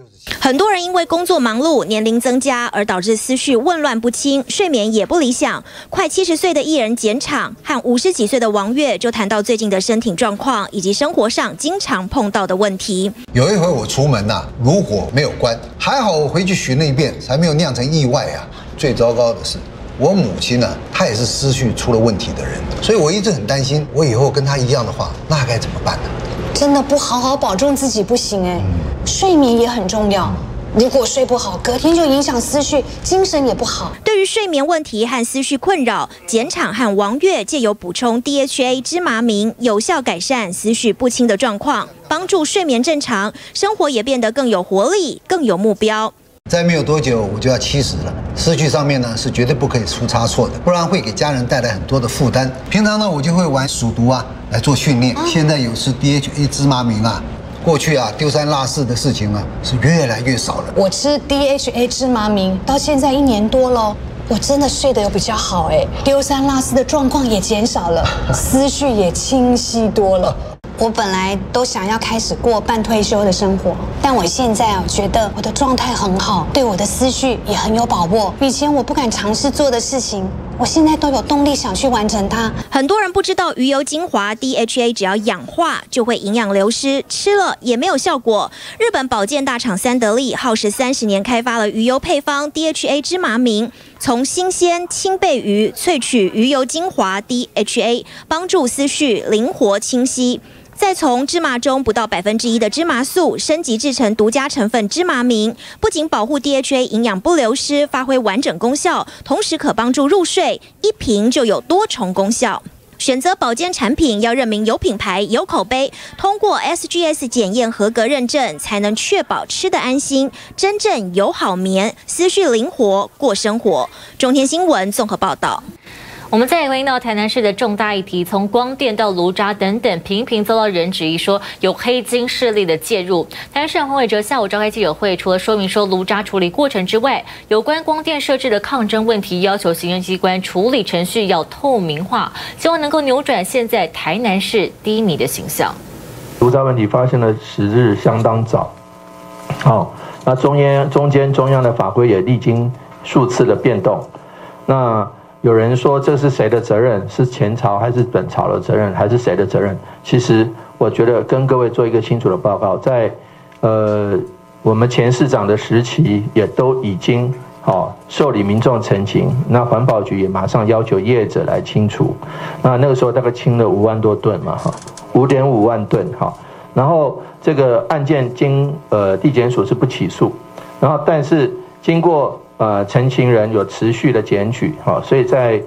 很多人因为工作忙碌、年龄增加而导致思绪混乱不清，睡眠也不理想。快70岁的艺人简场和50几岁的王月就谈到最近的身体状况以及生活上经常碰到的问题。 有一回我出门炉火没有关，还好我回去巡了一遍，才没有酿成意外啊。最糟糕的是，我母亲她也是思绪出了问题的人，所以我一直很担心，我以后跟她一样的话，那该怎么办呢？ 真的不好好保重自己不行哎，睡眠也很重要。如果睡不好，隔天就影响思绪，精神也不好。 对于睡眠问题和思绪困扰，简场和王月借由补充 DHA 芝麻明，有效改善思绪不清的状况，帮助睡眠正常，生活也变得更有活力、更有目标。 再没有多久我就要70了，思绪上面是绝对不可以出差错的，不然会给家人带来很多的负担。平常我就会玩数独来做训练，现在有吃 DHA 芝麻明过去丢三落四的事情是越来越少了。 我吃 DHA 芝麻明到现在1年多了，我真的睡得有比较好丢三落四的状况也减少了，思绪也清晰多了。我本来都想要开始过半退休的生活，但我现在觉得我的状态很好，对我的思绪也很有把握。以前我不敢尝试做的事情，我现在都有动力想去完成它。 很多人不知道鱼油精华 DHA 只要氧化就会营养流失，吃了也没有效果。日本保健大厂三得利耗时30年开发了鱼油配方 DHA 芝麻明，从新鲜青贝鱼萃取鱼油精华 DHA， 帮助思绪灵活清晰。再从芝麻中不到1%的芝麻素升级制成独家成分芝麻明，不仅保护 DHA 营养不流失，发挥完整功效，同时可帮助入睡，一瓶就有多重功效。选择保健产品要认明有品牌、有口碑，通过 SGS 检验合格认证，才能确保吃得安心，真正有好眠，思绪灵活过生活。中天新闻综合报道。 我们再回到台南市的重大议题，从光电到炉渣等等，频频遭到人质疑说有黑金势力的介入。台南市长黄伟哲下午召开记者会，除了说明说炉渣处理过程之外，有关光电设置的抗争问题，要求行政机关处理程序要透明化，希望能够扭转现在台南市低迷的形象。 炉渣问题发生的时日相当早，那中央的法规也历经数次的变动，那。有人说这是谁的责任？是前朝还是本朝的责任？还是谁的责任？其实我觉得跟各位做一个清楚的报告，在我们前市长的时期也都已经受理民众陈情，那环保局也马上要求业者来清除。那个时候大概清了5万多吨嘛，5.5万吨然后这个案件经地检署是不起诉，然后但是经过陈情人有持续的检举，所以在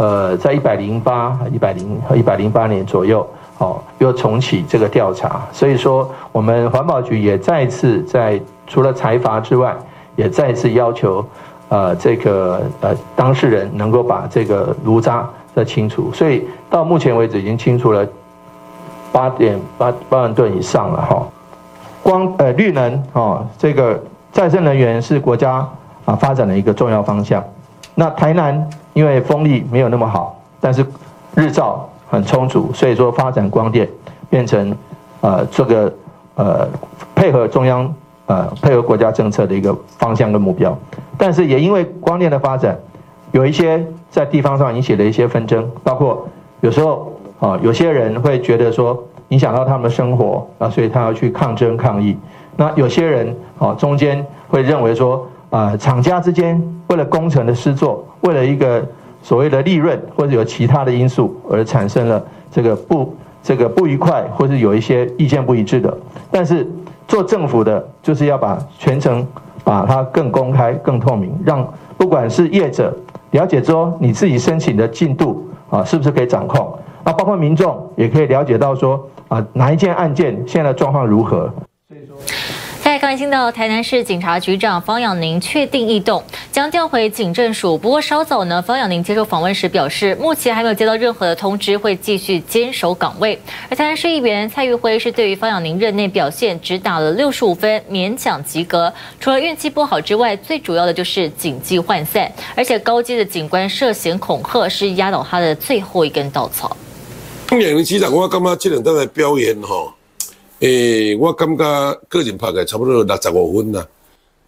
108年左右，又重启这个调查。所以说，我们环保局也再次除了裁罚之外，也再次要求当事人能够把这个炉渣再清除。所以到目前为止已经清除了8.8万吨以上了绿能这个再生能源是国家发展的一个重要方向。那台南因为风力没有那么好，但是日照很充足，所以说发展光电变成配合中央配合国家政策的一个方向跟目标。但是也因为光电的发展，有一些在地方上引起了一些纷争，包括有时候有些人会觉得说影响到他们的生活所以他要去抗争抗议。那有些人中间会认为说厂家之间为了工程的施作，为了一个所谓的利润或者有其他的因素而产生了这个不愉快，或是有一些意见不一致的。但是做政府的就是要把全程把它更公开、更透明，让不管是业者了解说你自己申请的进度是不是可以掌控，包括民众也可以了解到说哪一件案件现在状况如何。 再来，刚才听到台南市警察局长方养宁确定异动，将调回警政署。不过稍早呢，方养宁接受访问时表示，目前还没有接到任何的通知，会继续坚守岗位。而台南市议员蔡玉辉是对于方养宁任内表现只打了65分，勉强及格。除了运气不好之外，最主要的就是警纪涣散，而且高阶的警官涉嫌恐吓，是压倒他的最后一根稻草。 方养宁局长，我感觉这2天的表演我感觉个人拍个差不多65分啦。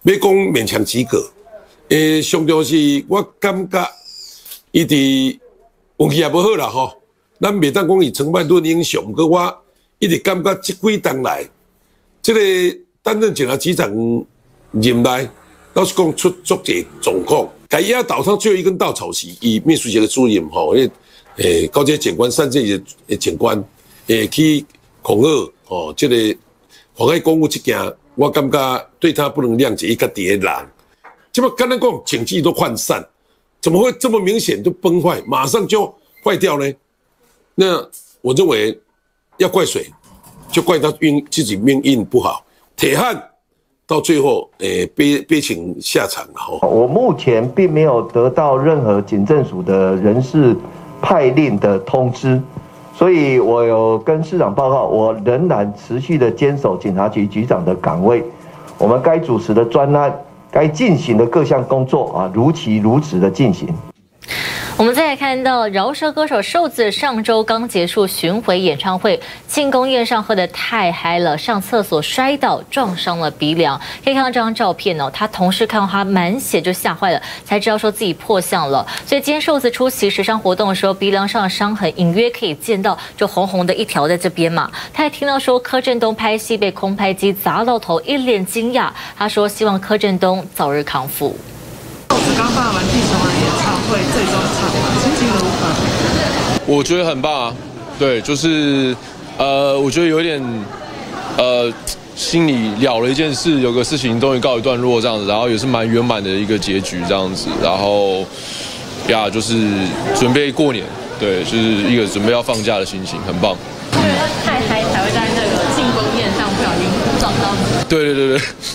要讲勉强及格，上重是我感觉伊伫运气也无好啦吼。咱袂当讲伊成败论英雄，不过我一直感觉这几冬来，这个担任警察局长任内，老实讲出足侪状况。该压倒上最后一根稻草是以秘书局的主任吼，高阶警官、3级的警官，去恐吓哦，这个妨碍公务这件，我感觉对他不能谅解，一个敌人。这么刚才讲警纪都涣散，怎么会这么明显就崩坏，马上就坏掉呢？那我认为要怪谁，就怪他自己命运不好，铁汉。到最后，悲情下场了哈。 我目前并没有得到任何警政署的人事派令的通知，所以我有跟市长报告，我仍然持续的坚守警察局局长的岗位。我们该主持的专案、该进行的各项工作啊，如期如职的进行。 我们再来看到饶舌歌手瘦子上周刚结束巡回演唱会，庆功宴上喝得太嗨了，上厕所摔倒撞伤了鼻梁。可以看到这张照片哦，他同事看到他满血就吓坏了，才知道说自己破相了。所以今天瘦子出席时尚活动的时候，鼻梁上的伤痕隐约可以见到，就红红的一条在这边嘛。他还听到说柯震东拍戏被空拍机砸到头，一脸惊讶。他说希望柯震东早日康复。 瘦子刚办完地球的演唱会，最终场嘛，心情如何？ 我觉得很棒啊，对，就是我觉得有点心里了了一件事，有个事情终于告一段落这样子，然后也是蛮圆满的一个结局这样子，然后呀，就是准备过年，对，就是一个准备要放假的心情，很棒。 太嗨才会在那个庆功宴上不小心撞到你。 对，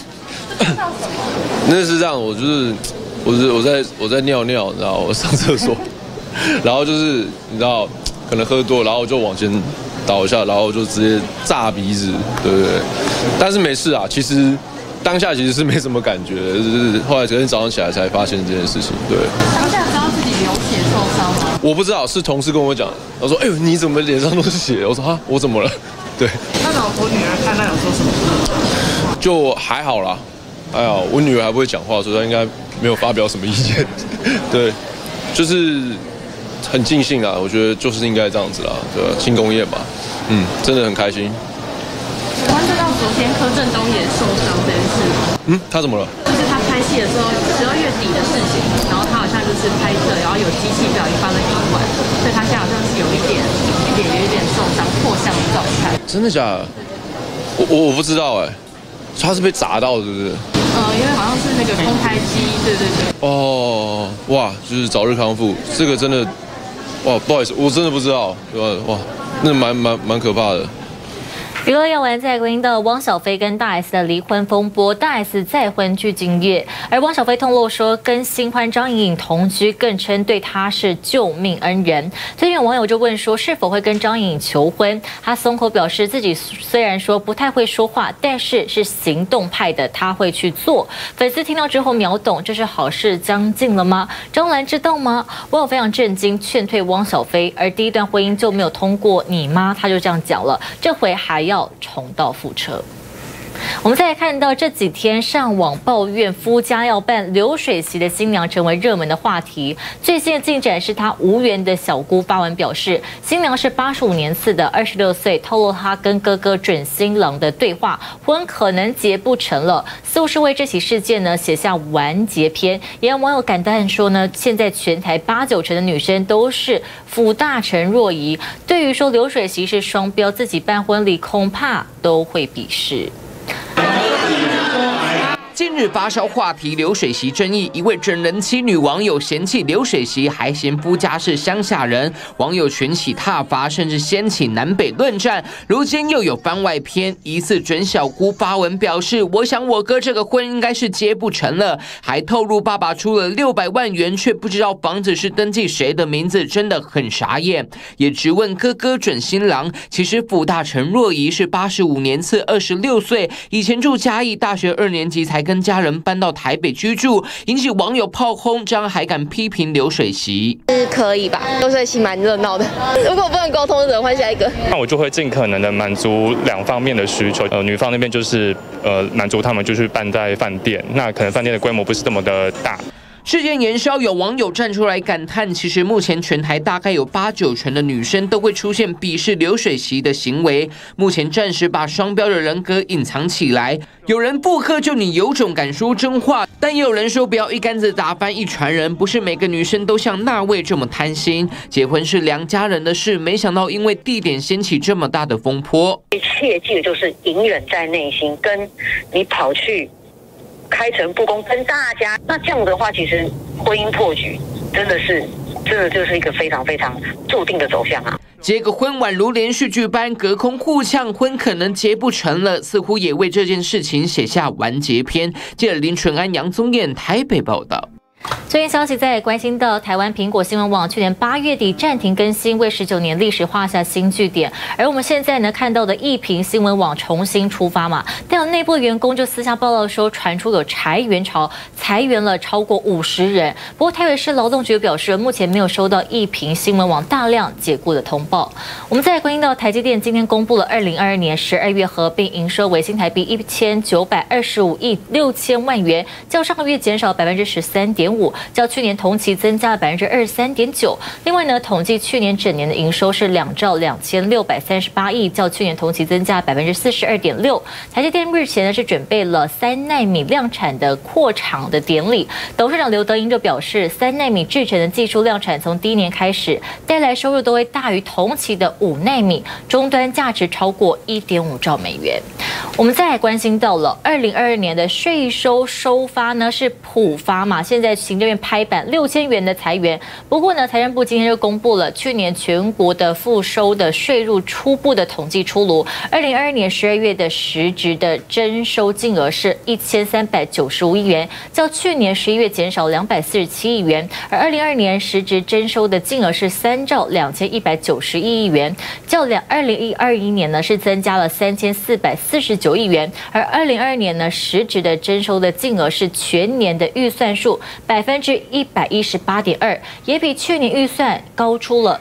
那是这样，我在尿尿，然后我上厕所，然后就是你知道可能喝多，然后就往前倒一下，然后就直接炸鼻子，对，但是没事啊，其实当下其实是没什么感觉的，就是后来昨天早上起来才发现这件事情，对。 当下知道自己流血受伤吗？ 我不知道，是同事跟我讲，他说：“哎呦，你怎么脸上都是血？”我说：“啊，我怎么了？”对。 那老婆女儿看到有说什么？ 就还好啦，还好，我女儿还不会讲话，所以她应该没有发表什么意见。对，就是很尽兴啦，我觉得就是应该这样子啦，对吧？庆功宴嘛，真的很开心。 关注到昨天柯震东也受伤这件事， 他怎么了？ 就是他拍戏的时候，12月底的事情，然后他好像就是拍摄，然后有机器不小心发生意外，所以他现在好像是有一点受伤、破相的状态。 真的假的？我不知道哎，他是被砸到，是不是？ 因为好像是那个空拍机，对。 哦，哇，就是早日康复，这个真的，哇，不好意思，我真的不知道，哇，那蛮可怕的。 娱乐要闻再关心到汪小菲跟大 S 的离婚风波，大 S 再婚距今夜，而汪小菲透露说跟新欢张颖颖同居，更称对他是救命恩人。最近有网友就问说是否会跟张颖颖求婚，他松口表示自己虽然说不太会说话，但是行动派的，他会去做。粉丝听到之后秒懂，这是好事将近了吗？张兰知道吗？网友非常震惊，劝退汪小菲，而第一段婚姻就没有通过你妈，他就这样讲了，这回还要重蹈覆辙。我们再来看到这几天上网抱怨夫家要办流水席的新娘成为热门的话题。最新的进展是她无缘的小姑发文表示，新娘是85年次的26岁，透露她跟哥哥准新郎的对话，婚可能结不成了，似乎是为这起事件呢写下完结篇。也让网友感叹说呢，现在全台8-9成的女生都是辅大成若仪，对于说流水席是双标，自己办婚礼恐怕都会鄙视。 近日发烧话题流水席争议，一位整人妻女网友嫌弃流水席，还嫌夫家是乡下人，网友群起挞伐，甚至掀起南北论战。如今又有番外篇，疑似准小姑发文表示，我想我哥这个婚应该是结不成了，还透露爸爸出了600万元，却不知道房子是登记谁的名字，真的很傻眼。也质问哥哥准新郎，其实辅大陈若仪是85年次，26岁，以前住嘉义，大学2年级才跟家人搬到台北居住，引起网友炮轰，这样还敢批评流水席？ 是可以吧？流水席蛮热闹的，如果不能沟通，只能换下一个。 那我就会尽可能的满足2方面的需求。女方那边就是满足他们就是办在饭店，那可能饭店的规模不是这么的大。 事件延烧，有网友站出来感叹，其实目前全台大概有8-9成的女生都会出现鄙视流水席的行为。目前暂时把双标的人格隐藏起来。有人附和就你有种敢说真话，但也有人说不要一竿子打翻一船人，不是每个女生都像那位这么贪心。结婚是2家人的事，没想到因为地点掀起这么大的风波。 切记的就是隐忍在内心，跟你跑去开诚布公跟大家，那这样的话，其实婚姻破局真的就是一个非常非常注定的走向啊。 结个婚宛如连续剧般隔空互呛，婚可能结不成了，似乎也为这件事情写下完结篇。记者林纯安、杨宗彦台北报道。 最新消息在关心到台湾苹果新闻网去年8月底暂停更新，为19年历史画下新句点。而我们现在呢看到的一屏新闻网重新出发嘛，但有内部员工就私下报道说，传出有裁员潮，裁员了超过50人。不过台北市劳动局表示，目前没有收到一屏新闻网大量解雇的通报。我们再关心到台积电今天公布了2022年12月合并营收为新台币1925亿6千万元，较上个月减少13.5%。较去年同期增加了23.9%。另外呢，统计去年整年的营收是2兆2638亿，较去年同期增加42.6%。台积电日前呢是准备了3奈米量产的扩厂的典礼，董事长刘德英就表示，3奈米制程的技术量产从第1年开始，带来收入都会大于同期的5奈米，终端价值超过1.5兆美元。我们再来关心到了2022年的税收收发呢是普发嘛，现在行政院拍板6000元的裁员。不过呢，财政部今天就公布了去年全国的复收的税入初步的统计出炉。2022年12月的实质的征收金额是1395亿元，较去年11月减少247亿元。而2022年实质征收的金额是3兆2191亿元，较2021年呢是增加了3449亿元。而2022年呢实质的征收的金额是全年的预算数118.2%，也比去年预算高出了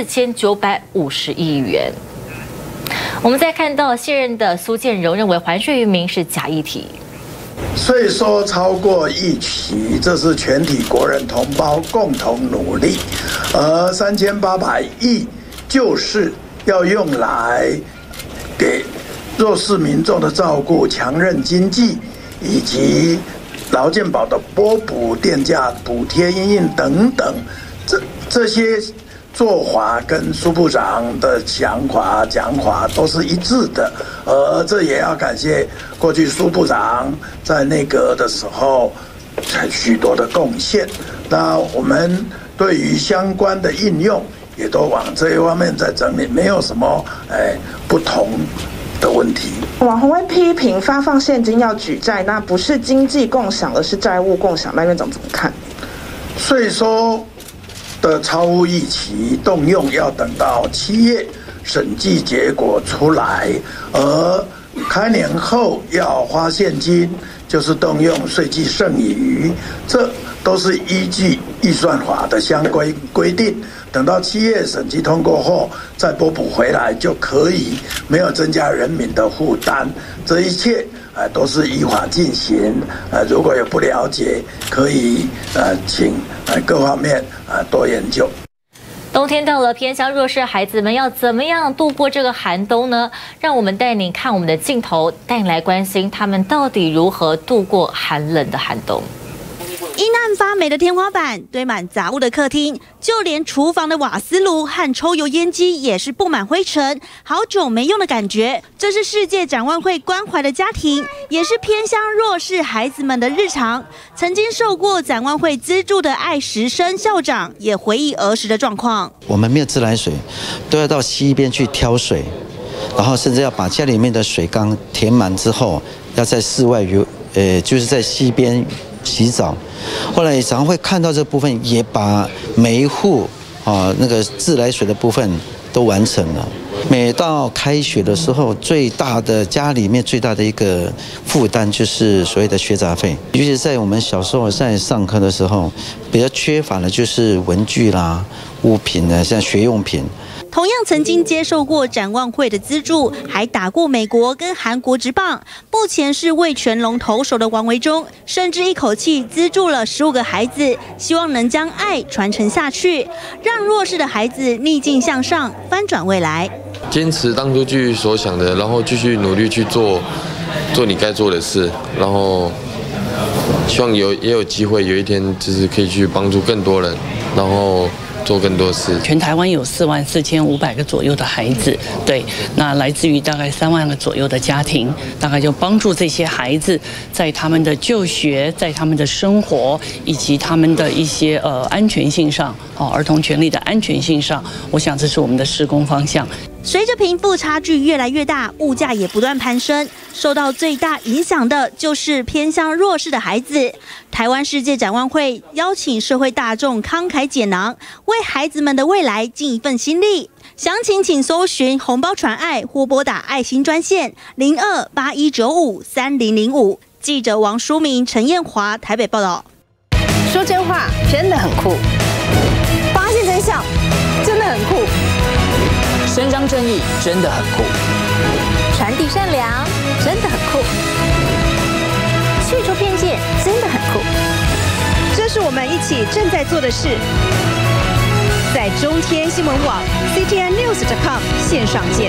4950亿元。我们再看到现任的苏建荣认为还税于民是假议题。 税收超过预期，这是全体国人同胞共同努力，而3800亿就是要用来给弱势民众的照顾、强韧经济以及劳健保的拨补、电价补贴、因应等等，这些做法跟苏部长的讲法都是一致的，而这也要感谢过去苏部长在内阁的时候许多的贡献。那我们对于相关的应用也都往这一方面在整理，没有什么不同的问题。 网红会批评发放现金要举债，那不是经济共享，而是债务共享，那院长怎么看？ 税收的超乎预期动用要等到7月审计结果出来，而开年后要花现金，就是动用税基剩余，这都是依据预算法的相关规定。等到7月审计通过后再拨补回来就可以，没有增加人民的负担。这一切都是依法进行。如果有不了解，可以请各方面多研究。 冬天到了，偏乡弱势孩子们要怎么样度过这个寒冬呢？让我们带你看我们的镜头，带你来关心他们到底如何度过寒冷的寒冬。 阴暗发霉的天花板，堆满杂物的客厅，就连厨房的瓦斯炉和抽油烟机也是布满灰尘，好久没用的感觉。这是世界展望会关怀的家庭，也是偏乡弱势孩子们的日常。曾经受过展望会资助的艾时生校长也回忆儿时的状况。 我们没有自来水，都要到溪边去挑水，然后甚至要把家里面的水缸填满之后，要在室外就是在溪边洗澡。后来常会看到这部分，也把每一户那个自来水的部分都完成了。每到开学的时候，家里面最大的一个负担就是所谓的学杂费，尤其是在我们小时候在上课的时候，比较缺乏的就是文具啦、物品呢，像学用品。 同样曾经接受过展望会的资助，还打过美国跟韩国职棒，目前是味全龙投手的王维忠，甚至一口气资助了15个孩子，希望能将爱传承下去，让弱势的孩子逆境向上，翻转未来。 坚持当初去所想的，然后继续努力去做你该做的事，然后希望也有机会，有一天就是可以去帮助更多人，然后做更多事。 全台湾有44500个左右的孩子，对，那来自于大概3万个左右的家庭，大概就帮助这些孩子在他们的就学、在他们的生活以及他们的一些安全性上，儿童权利的安全性上，我想这是我们的施工方向。 随着贫富差距越来越大，物价也不断攀升，受到最大影响的就是偏向弱势的孩子。台湾世界展望会邀请社会大众慷慨解囊，为孩子们的未来尽一份心力。详情请搜寻红包传爱或拨打爱心专线0281953005。记者王淑明、陈彦华台北报道。 说真话真的很酷，发现真相真的很酷。 伸张正义真的很酷， 传递善良真的很酷，去除偏见真的很酷。这是我们一起正在做的事。在中天新闻网 ctnnews.com 线上见。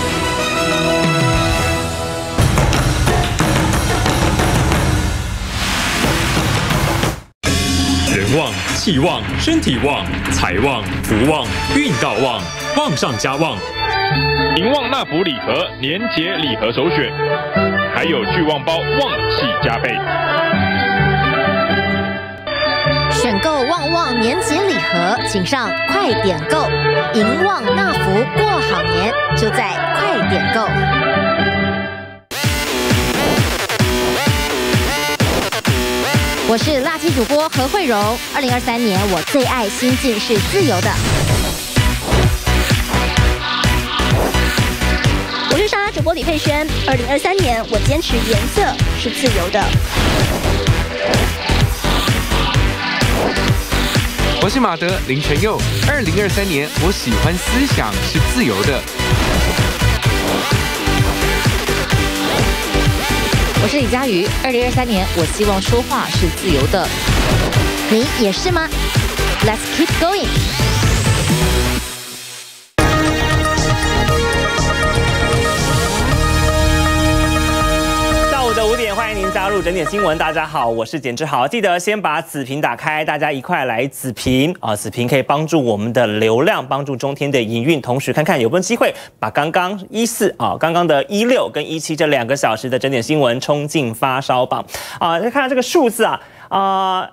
人旺、气旺、身体旺、财旺、福旺、运道旺，旺上加旺。 银旺纳福礼盒年节礼盒首选，还有聚旺包旺气加倍。 选购旺旺年节礼盒，请上快点购，银旺纳福过好年，就在快点购。我是辣鸡主播何慧荣。2023年我最爱心境是自由的。 我是莎拉主播李佩萱。2023年我坚持颜色是自由的。 我是马德林晨佑。2023年我喜欢思想是自由的。 我是李佳瑜。2023年，我希望说话是自由的。 你也是吗 ？Let's keep going。 下午的5点，欢迎您加入整点新闻。大家好，我是简志豪。记得先把子屏打开，大家一块来子屏啊！子屏可以帮助我们的流量，帮助中天的营运，同时看看有没有机会把刚刚14啊，刚刚的16跟17这2个小时的整点新闻冲进发烧榜啊！再看这个数字啊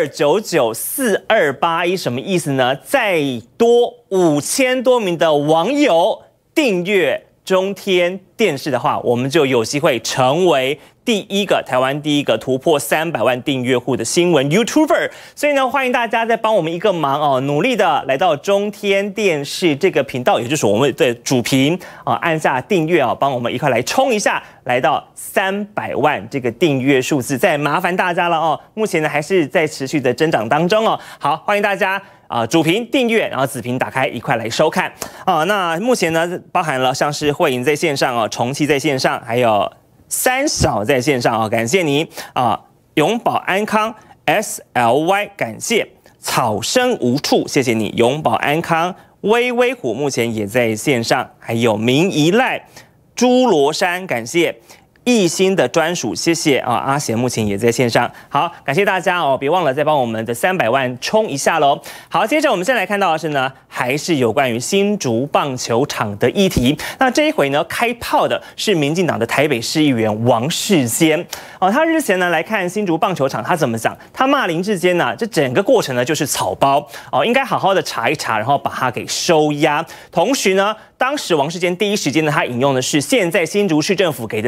，299428什么意思呢？再多5000多名的网友订阅中天电视的话，我们就有机会成为台湾第一个突破300万订阅户的新闻 YouTuber。所以呢，欢迎大家再帮我们一个忙哦，努力的来到中天电视这个频道，也就是我们的主频啊，按下订阅啊，帮我们一块来冲一下，来到300万这个订阅数字，再麻烦大家了哦。目前呢还是在持续的增长当中哦。好，欢迎大家。主屏订阅，然后子屏打开，一块来收看啊。那目前呢，包含了像是慧莹在线上哦，重启在线上，还有三嫂在线上哦，感谢你啊！永保安康 SLY 感谢草生无处，谢谢你永保安康。微微虎目前也在线上，还有明一赖朱罗山，感谢。一心的专属，谢谢啊！阿贤目前也在线上，好，感谢大家哦！别忘了再帮我们的300万冲一下喽。好，接着我们先来看到的是呢，还是有关于新竹棒球场的议题。那这一回呢，开炮的是民进党的台北市议员王世坚哦。他日前呢来看新竹棒球场，他怎么讲？他骂林志坚呢，这整个过程呢就是草包哦，应该好好的查一查，然后把它给收押。同时呢，当时王世坚第一时间呢，他引用的是现在新竹市政府给的资料。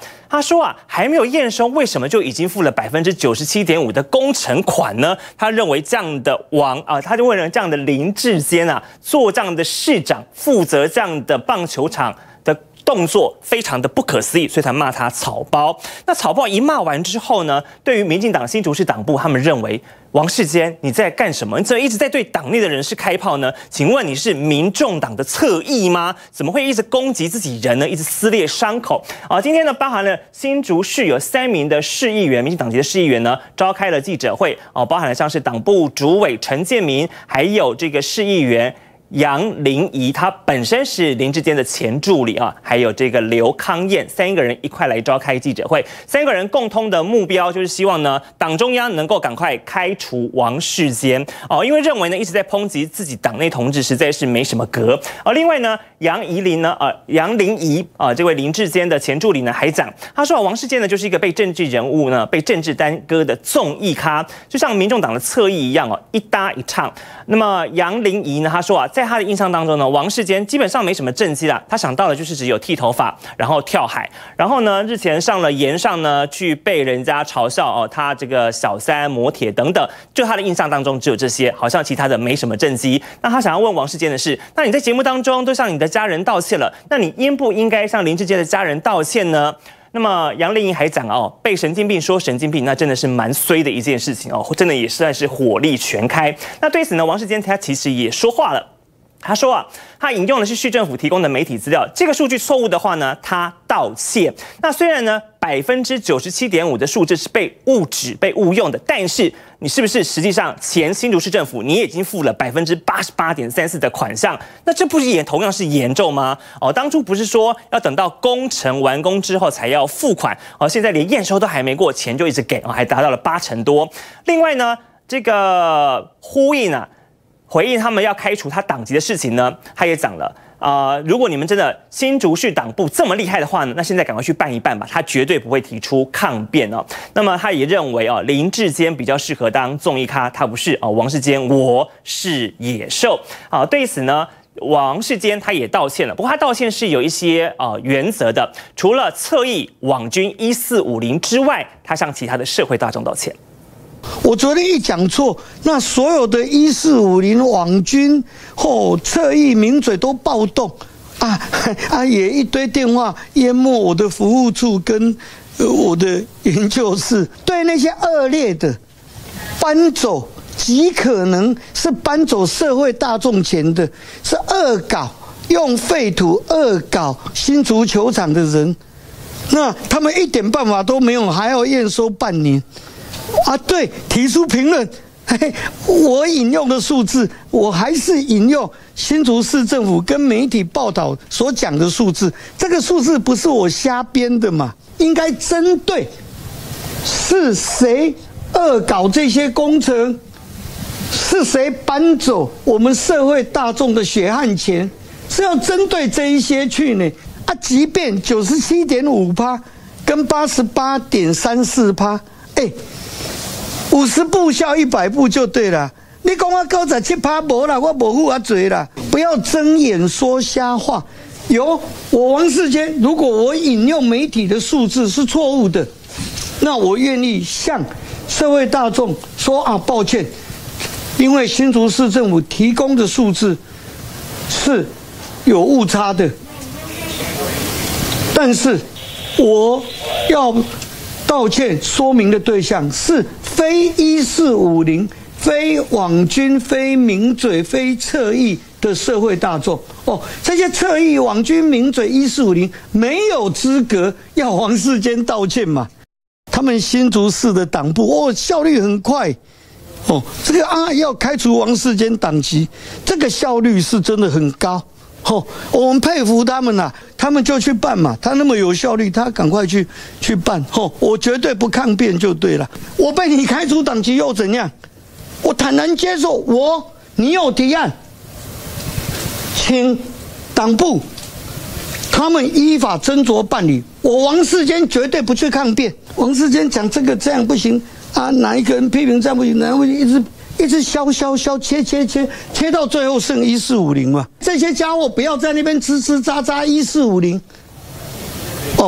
他说啊，还没有验收，为什么就已经付了97.5%的工程款呢？他认为这样的他就问了这样的林志坚啊，做这样的市长，负责这样的棒球场的动作非常的不可思议，所以才骂他草包。那草包一骂完之后呢，对于民进党新竹市党部，他们认为王世坚你在干什么？你怎么一直在对党内的人士开炮呢？请问你是民众党的侧翼吗？怎么会一直攻击自己人呢？一直撕裂伤口啊！今天呢，包含了新竹市有3名的市议员，民进党籍的市议员呢，召开了记者会哦，包含了像是党部主委陈建民，还有这个市议员杨玲仪，她本身是林志坚的前助理啊，还有这个刘康燕，3个人一块来召开记者会。3个人共通的目标就是希望呢，党中央能够赶快开除王世坚哦，因为认为呢一直在抨击自己党内同志实在是没什么格。另外呢，杨玲仪这位林志坚的前助理呢还讲，他说王世坚呢就是一个被政治人物呢被政治耽搁的综艺咖，就像民众党的侧翼一样哦，一搭一唱。那么杨玲仪呢，他说啊，在他的印象当中呢，王世坚基本上没什么政绩啦，他想到的就是只有剃头发，然后跳海，然后呢，日前上了岩上呢，去被人家嘲笑哦，他这个小三摩铁等等，就他的印象当中只有这些，好像其他的没什么政绩。那他想要问王世坚的是，那你在节目当中都向你的家人道歉了，那你应不应该向林志坚的家人道歉呢？那么杨玲仪还讲哦，被神经病说神经病，那真的是蛮衰的一件事情哦，真的也实在是火力全开。那对此呢，王世坚他其实也说话了。他说啊，他引用的是市政府提供的媒体资料，这个数据错误的话呢，他道歉。那虽然呢97.5%的数字是被误指、被误用的，但是你是不是实际上前新竹市政府你也已经付了88.34%的款项？那这不是也同样是严重吗？哦，当初不是说要等到工程完工之后才要付款哦，现在连验收都还没过，钱就一直给哦，还达到了80%多。另外呢，这个呼应啊。回应他们要开除他党籍的事情呢，他也讲了如果你们真的新竹市党部这么厉害的话呢，那现在赶快去办一办吧，他绝对不会提出抗辩哦。那么他也认为林志坚比较适合当综艺咖，他不是王世坚，我是野兽。对此呢，王世坚他也道歉了，不过他道歉是有一些原则的，除了侧翼网军1450之外，他向其他的社会大众道歉。 我昨天一讲错，那所有的1450网军侧翼名嘴都暴动也一堆电话淹没我的服务处跟我的研究室，对那些恶劣的搬走，极可能是搬走社会大众钱的，是恶搞用废土恶搞新竹球场的人，那他们一点办法都没有，还要验收半年。对，提出评论，我引用的数字，我还是引用新竹市政府跟媒体报道所讲的数字，这个数字不是我瞎编的嘛？应该针对是谁恶搞这些工程，是谁搬走我们社会大众的血汗钱，是要针对这一些去呢？即便97.5%跟88.34%， 50步笑100步就对了。你讲我97%没啦，我没付多啦，不要睁眼说瞎话。我王世坚，如果我引用媒体的数字是错误的，那我愿意向社会大众说抱歉，因为新竹市政府提供的数字是有误差的。但是我要道歉说明的对象是非1450、非网军、非名嘴、非侧翼的社会大众。这些侧翼、网军、名嘴1450没有资格要王世坚道歉嘛？他们新竹市的党部效率很快。这个要开除王世坚党籍，这个效率是真的很高。我们佩服他们啦，他们就去办嘛，他那么有效率，他赶快去办。我绝对不抗辩就对了。我被你开除党籍又怎样？我坦然接受。你有提案，请党部他们依法斟酌办理。我王世坚绝对不去抗辩。王世坚讲这个这样不行哪一个人批评这样不行，哪会一直削切到最后剩1450嘛？这些家伙不要在那边吱吱喳喳1450。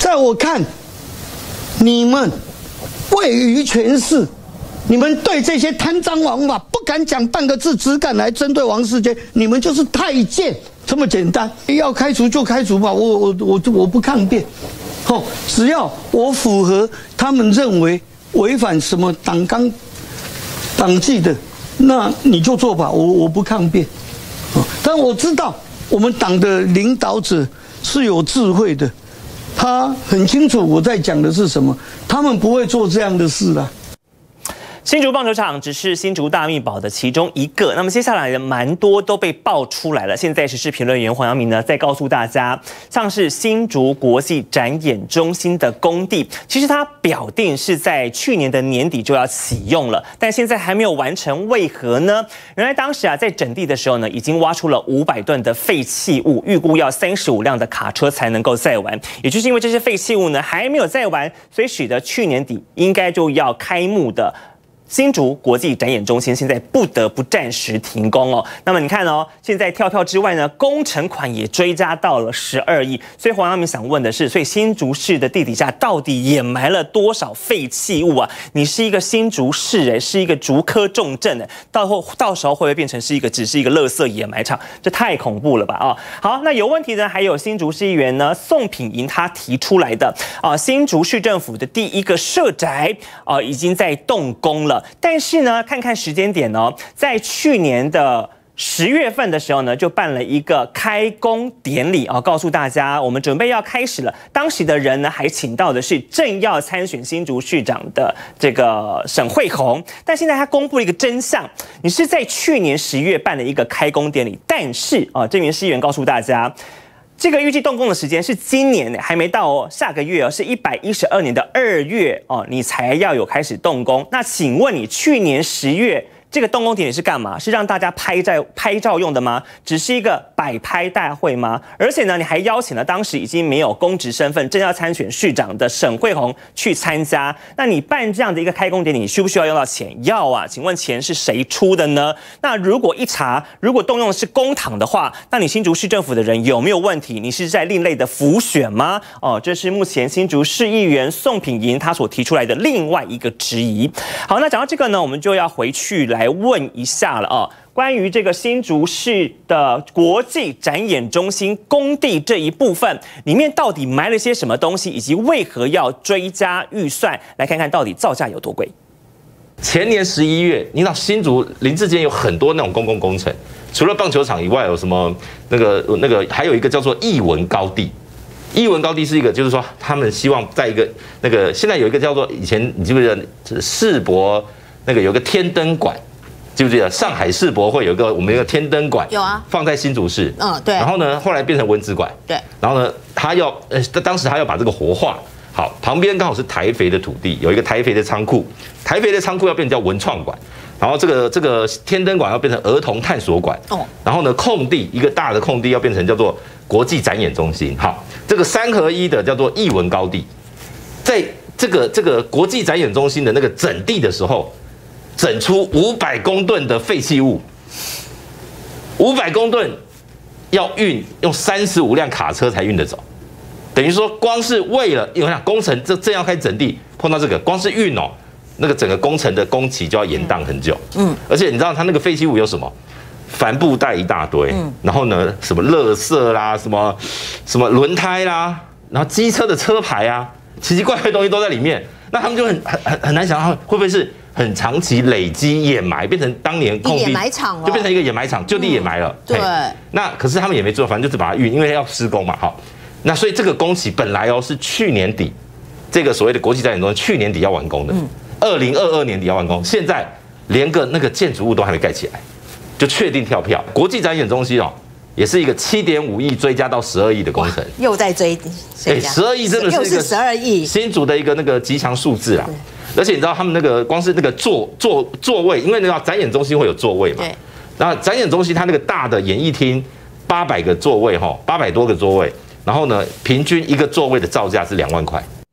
在我看，你们位于权势，你们对这些贪赃枉法不敢讲半个字，只敢来针对王世坚，你们就是太监，这么简单。要开除就开除吧，我不抗辩。只要我符合他们认为违反什么党纪的，那你就做吧，我不抗辩。但我知道我们党的领导者是有智慧的，他很清楚我在讲的是什么，他们不会做这样的事啦。 新竹棒球场只是新竹大秘宝的其中一个，那么接下来的蛮多都被爆出来了。现在时事评论员黄阳明呢，再告诉大家，像是新竹国际展演中心的工地，其实它表定是在去年的年底就要启用了，但现在还没有完成，为何呢？原来当时在整地的时候呢，已经挖出了500吨的废弃物，预估要35辆的卡车才能够载完，也就是因为这些废弃物呢还没有载完，所以使得去年底应该就要开幕的新竹国际展演中心现在不得不暂时停工哦。那么你看哦，现在跳票之外呢，工程款也追加到了12亿。所以黄阳明想问的是，所以新竹市的地底下到底掩埋了多少废弃物啊？你是一个新竹市是一个竹科重镇到时候会不会变成只是一个垃圾掩埋场？这太恐怖了吧啊！好，那有问题的还有新竹市议员呢宋品莹他提出来的新竹市政府的第一个社宅已经在动工了。但是呢，看看时间点哦，在去年的10月份的时候呢，就办了一个开工典礼告诉大家我们准备要开始了。当时的人呢，还请到的是正要参选新竹市长的这个沈慧虹。但现在他公布了一个真相，你是在去年10月办了一个开工典礼，但是这名市议员告诉大家，这个预计动工的时间是今年还没到下个月是112年的2月你才要有开始动工。那请问你去年10月这个动工典礼是干嘛？是让大家拍照用的吗？只是一个摆拍大会吗？而且呢，你还邀请了当时已经没有公职身份、正要参选市长的沈慧虹去参加。那你办这样的一个开工典礼，需不需要用到钱？要啊！请问钱是谁出的呢？那如果一查，如果动用的是公帑的话，那你新竹市政府的人有没有问题？你是在另类的浮选吗？这是目前新竹市议员宋品莹他所提出来的另外一个质疑。好，那讲到这个呢，我们就要回去来问一下了关于这个新竹市的国际展演中心工地这一部分，里面到底埋了些什么东西，以及为何要追加预算？来看看到底造价有多贵。 前年11月，你知道新竹林志坚有很多那种公共工程，除了棒球场以外，有什么那个，还有一个叫做艺文高地。艺文高地是一个，就是说他们希望在一个现在有一个叫做以前你记不记得世博有个天灯馆？记不记得上海世博会我们有个天灯馆？有啊，放在新竹市。对。然后呢，后来变成文资馆。对。然后呢，当时他要把这个活化。好，旁边刚好是台肥的土地，有一个台肥的仓库，台肥的仓库要变成叫文创馆，然后这个天灯馆要变成儿童探索馆。然后呢，空地一个大的空地要变成叫做国际展演中心。好，这个3合1的叫做艺文高地，在这个国际展演中心的那个整地的时候。整出500公吨的废弃物，500公吨要用35辆卡车才运得走，等于说光是为了因为工程正要开整地，碰到这个光是运那个整个工程的工期就要延宕很久。而且你知道它那个废弃物有什么？帆布袋一大堆，然后呢什么垃圾啦，什么轮胎啦，然后机车的车牌啊，奇奇怪怪的东西都在里面。那他们就很难想到会不会是很长期累积掩埋，变成当年空地，就变成一个掩埋场，就地掩埋了。对，那可是他们也没做，反正就是把它运，因为要施工嘛。好，那所以这个工期本来是去年底，这个所谓的国际展演中心去年底要完工的，2022年底要完工，现在连那个建筑物都还没盖起来，就确定跳票。国际展演中心也是一个7.5亿追加到12亿的工程， 又在追 ，12亿真的是一个 12亿新竹的一个吉祥数字啦。而且你知道他们光是座位，因为展演中心会有座位嘛，然后展演中心它那个大的演艺厅800个座位，800多个座位，然后呢，平均一个座位的造价是2万块。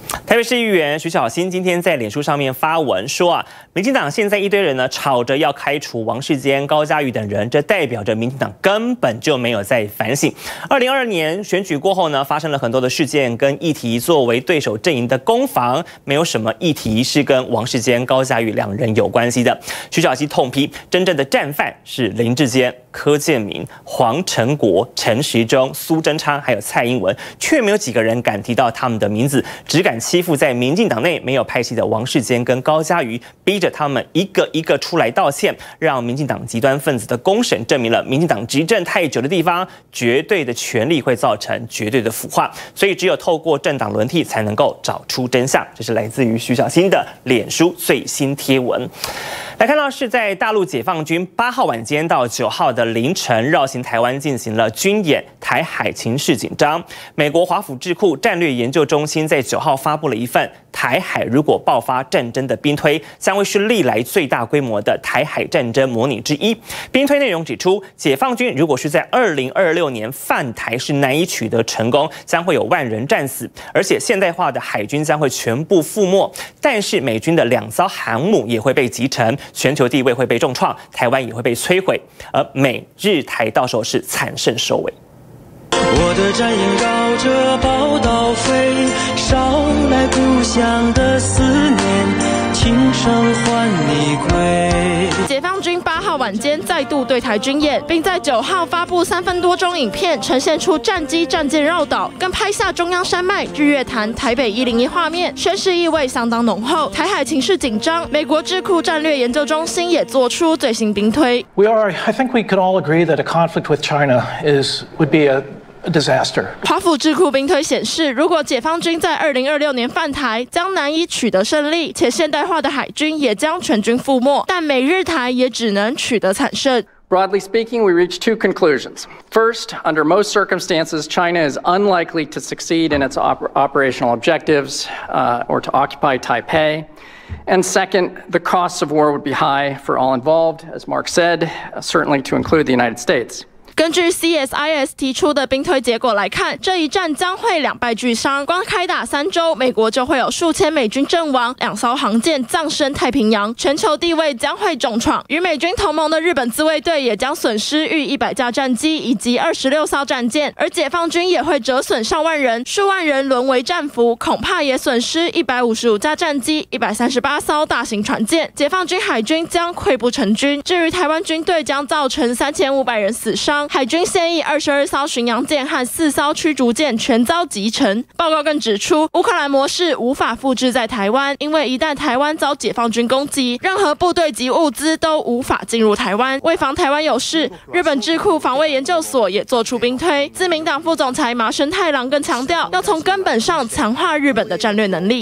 台北市议员徐小新今天在脸书上面发文说民进党现在一堆人呢吵着要开除王世坚、高嘉瑜等人，这代表着民进党根本就没有在反省。2022年选举过后呢，发生了很多的事件跟议题，作为对手阵营的攻防，没有什么议题是跟王世坚、高嘉瑜两人有关系的。徐小新痛批，真正的战犯是林智坚、柯建铭、黄成国、陈时中、苏贞昌还有蔡英文，却没有几个人敢提到他们的名字，只敢欺负在民进党内没有派系的王世坚跟高嘉瑜，逼着他们一个一个出来道歉，让民进党极端分子的公审证明了民进党执政太久的地方，绝对的权力会造成绝对的腐化，所以只有透过政党轮替才能够找出真相。这是来自于徐小新的脸书最新贴文。来看到是在大陆解放军8号晚间到9号的凌晨绕行台湾进行了军演，台海情势紧张。美国华府智库战略研究中心在9号发布了一份台海如果爆发战争的兵推，将会是历来最大规模的台海战争模拟之一。兵推内容指出，解放军如果是在2026年犯台是难以取得成功，将会有万人战死，而且现代化的海军将会全部覆没。但是美军的2艘航母也会被击沉，全球地位会被重创，台湾也会被摧毁，而美日台到时候是惨胜收尾。 我的战鹰绕着宝岛飞，捎来故乡的思念，轻声唤你归。 解放军8号晚间再度对台军演，并在9号发布3分多钟影片，呈现出战机、战舰绕岛，跟拍下中央山脉、日月潭、台北101画面，宣示意味相当浓厚。台海情势紧张，美国智库战略研究中心也做出最新兵推。 I think we could all agree that a conflict with China would be a disaster. 华府智库兵推显示，如果解放军在2026年犯台，将难以取得胜利，且现代化的海军也将全军覆没，但美日台也只能取得惨胜。 Broadly speaking, we reach 2 conclusions. First, under most circumstances, China is unlikely to succeed in its operational objectives or to occupy Taipei. And second, the costs of war would be high for all involved, as Mark said, certainly to include the United States. 根据 CSIS 提出的兵推结果来看，这一战将会2败俱伤。光开打3周，美国就会有数千美军阵亡，2艘航舰葬身太平洋，全球地位将会重创。与美军同盟的日本自卫队也将损失逾100架战机以及26艘战舰，而解放军也会折损上万人，数万人沦为战俘，恐怕也损失155架战机、138艘大型船舰。解放军海军将溃不成军。至于台湾军队，将造成3500人死伤。海军现役22艘巡洋舰和4艘驱逐舰全遭击沉。报告更指出，乌克兰模式无法复制在台湾，因为一旦台湾遭解放军攻击，任何部队及物资都无法进入台湾。为防台湾有事，日本智库防卫研究所也做出兵推。自民党副总裁麻生太郎更强调，要从根本上强化日本的战略能力。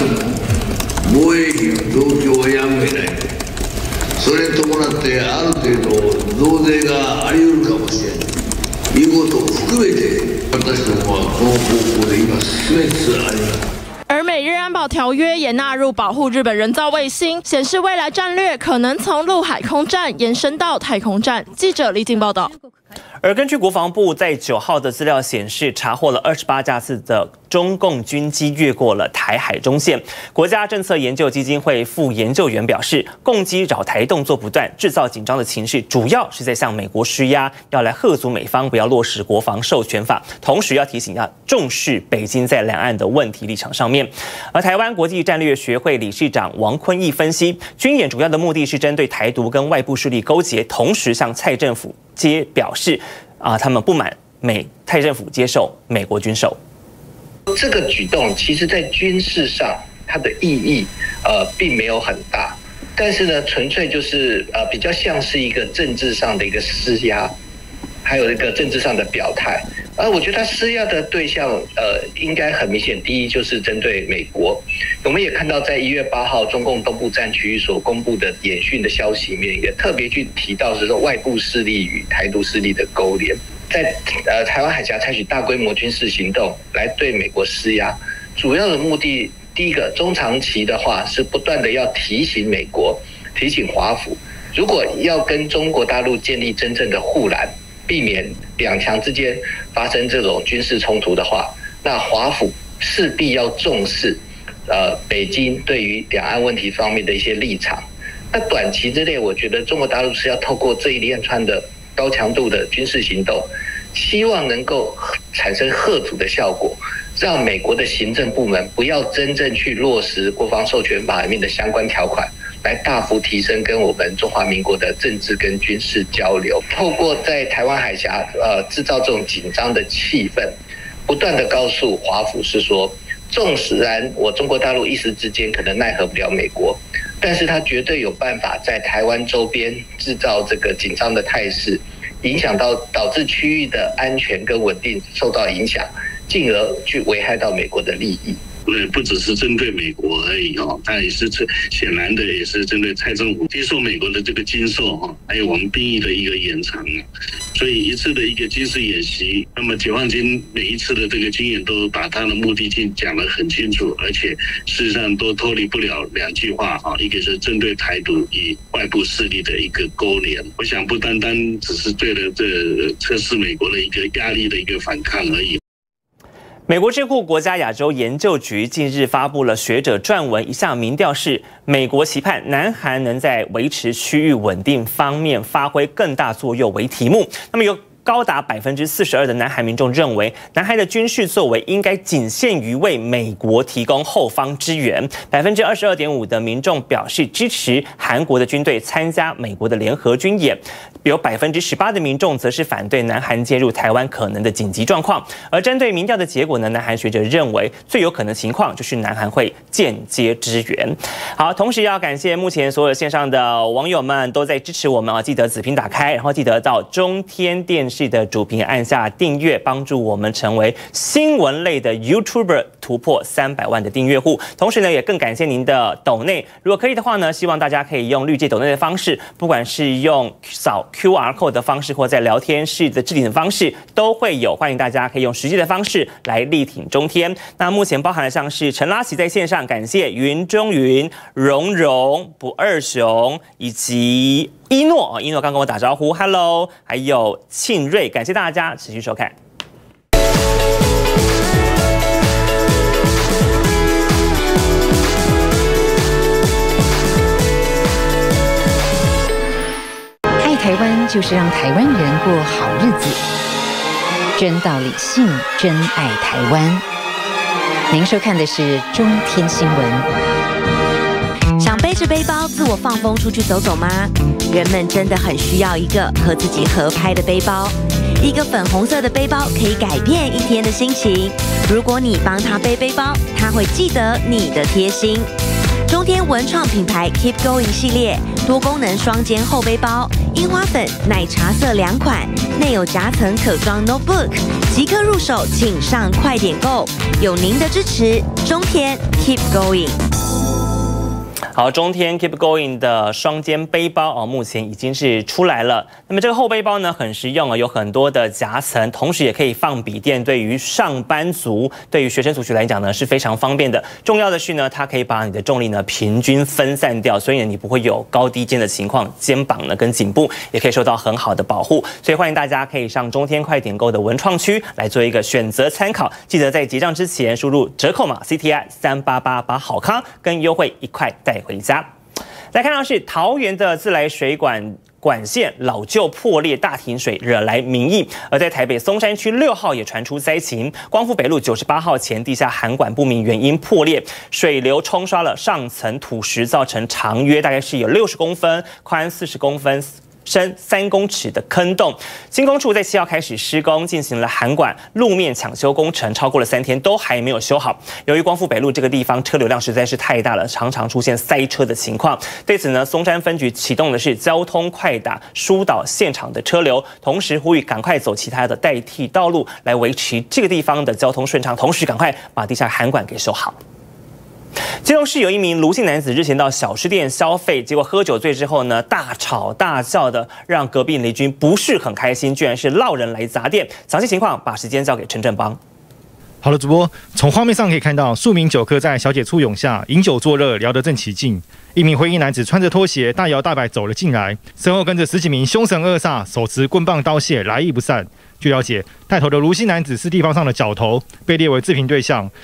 それに伴ってある程度増税があり得るかもしれないいうことを含めて私どもはこの方向で今進めつつあります。 而美日安保条约也纳入保护日本人造卫星，显示未来战略可能从陆海空战延伸到太空战。记者李静报道。 而根据国防部在9号的资料显示，查获了28架次的中共军机越过了台海中线。国家政策研究基金会副研究员表示，共机扰台动作不断，制造紧张的情绪，主要是在向美国施压，要来吓阻美方不要落实国防授权法，同时要提醒要重视北京在两岸的问题立场上面。而台湾国际战略学会理事长王坤义分析，军演主要的目的是针对台独跟外部势力勾结，同时向蔡政府表示他们不满蔡政府接受美国军售。 这个举动其实在军事上它的意义并没有很大，但是呢，纯粹就是比较像是一个政治上的一个施压，还有一个政治上的表态。我觉得他施压的对象应该很明显，第一就是针对美国。我们也看到在1月8号中共东部战区所公布的演训的消息里面，也特别去提到是说外部势力与台独势力的勾连，在台湾海峡采取大规模军事行动来对美国施压，主要的目的第一个中长期的话是不断的要提醒美国，提醒华府，如果要跟中国大陆建立真正的护栏，避免两强之间发生这种军事冲突的话，那华府势必要重视北京对于两岸问题方面的一些立场。那短期之内，我觉得中国大陆是要透过这一连串的高强度的军事行动，希望能够产生嚇阻的效果，让美国的行政部门不要真正去落实国防授权法里面的相关条款，来大幅提升跟我们中华民国的政治跟军事交流。透过在台湾海峡制造这种紧张的气氛，不断的告诉华府是说，纵使然我中国大陆一时之间可能奈何不了美国，但是他绝对有办法在台湾周边制造这个紧张的态势，影响到导致区域的安全跟稳定受到影响，进而去危害到美国的利益。 不只是针对美国而已哦，它也是显然的也是针对蔡政府接受美国的这个经授哈，还有我们兵役的一个延长啊，所以一次的一个军事演习，那么解放军每一次的这个军演都把它的目的性讲得很清楚，而且事实上都脱离不了两句话啊，一个是针对台独与外部势力的一个勾连，我想不单单只是对了这测试美国的一个压力的一个反抗而已。 美国智库国家亚洲研究局近日发布了学者撰文，一项民调是美国期盼南韩能在维持区域稳定方面发挥更大作用为题目。那么有高达42%的南韩民众认为，南韩的军事作为应该仅限于为美国提供后方支援。22.5%的民众表示支持韩国的军队参加美国的联合军演，有18%的民众则是反对南韩介入台湾可能的紧急状况。而针对民调的结果呢，南韩学者认为最有可能情况就是南韩会间接支援。好，同时要感谢目前所有线上的网友们都在支持我们啊，记得子屏打开，然后记得到中天电视的主屏按下订阅，帮助我们成为新闻类的 YouTuber 突破300万的订阅户。同时呢，也更感谢您的抖内，如果可以的话呢，希望大家可以用绿界抖内的方式，不管是用扫 QR code 的方式，或在聊天室的置顶的方式，都会有。欢迎大家可以用实际的方式来力挺中天。那目前包含了像是陈拉奇在线上，感谢云中云、蓉蓉、不二雄以及一诺刚跟我打招呼 ，Hello， 还有庆瑞，感谢大家持续收看。 爱台湾就是让台湾人过好日子，真道理性，真爱台湾。您收看的是中天新闻。 想背着背包自我放风出去走走吗？人们真的很需要一个和自己合拍的背包。一个粉红色的背包可以改变一天的心情。如果你帮他背背包，他会记得你的贴心。中天文创品牌 Keep Going 系列多功能双肩后背包，樱花粉、奶茶色2款，内有夹层可装 notebook， 即刻入手，请上快点购。有您的支持，中天 Keep Going。 好，中天 Keep Going 的双肩背包目前已经是出来了。那么这个后背包呢，很实用有很多的夹层，同时也可以放笔电，对于上班族、对于学生族群来讲呢，是非常方便的。重要的是呢，它可以把你的重力呢平均分散掉，所以呢你不会有高低肩的情况，肩膀呢跟颈部也可以受到很好的保护。所以欢迎大家可以上中天快点购的文创区来做一个选择参考。记得在结账之前输入折扣码 CTI3888，把好康跟优惠一块带回家。来看到是桃园的自来水管线老旧破裂大停水，惹来民意。而在台北松山区6号也传出灾情，光复北路98号前地下涵管不明原因破裂，水流冲刷了上层土石，造成长约大概是有60公分、宽40公分。深3公尺的坑洞，新工处在7号开始施工，进行了涵管路面抢修工程，超过了3天都还没有修好。由于光复北路这个地方车流量实在是太大了，常常出现塞车的情况。对此呢，松山分局启动的是交通快打，疏导现场的车流，同时呼吁赶快走其他的代替道路，来维持这个地方的交通顺畅，同时赶快把地下涵管给修好。基隆市有一名卢姓男子日前到小吃店消费，结果喝酒醉之后呢，大吵大叫的，让隔壁邻居不是很开心，居然是落人来砸店。详细情况把时间交给陈正邦。 好了，主播，从画面上可以看到，数名酒客在小姐簇拥下饮酒作乐，聊得正起劲。一名灰衣男子穿着拖鞋，大摇大摆走了进来，身后跟着10几名凶神恶煞，手持棍棒刀械，来意不散。据了解，带头的卢姓男子是地方上的角头，被列为质评对象。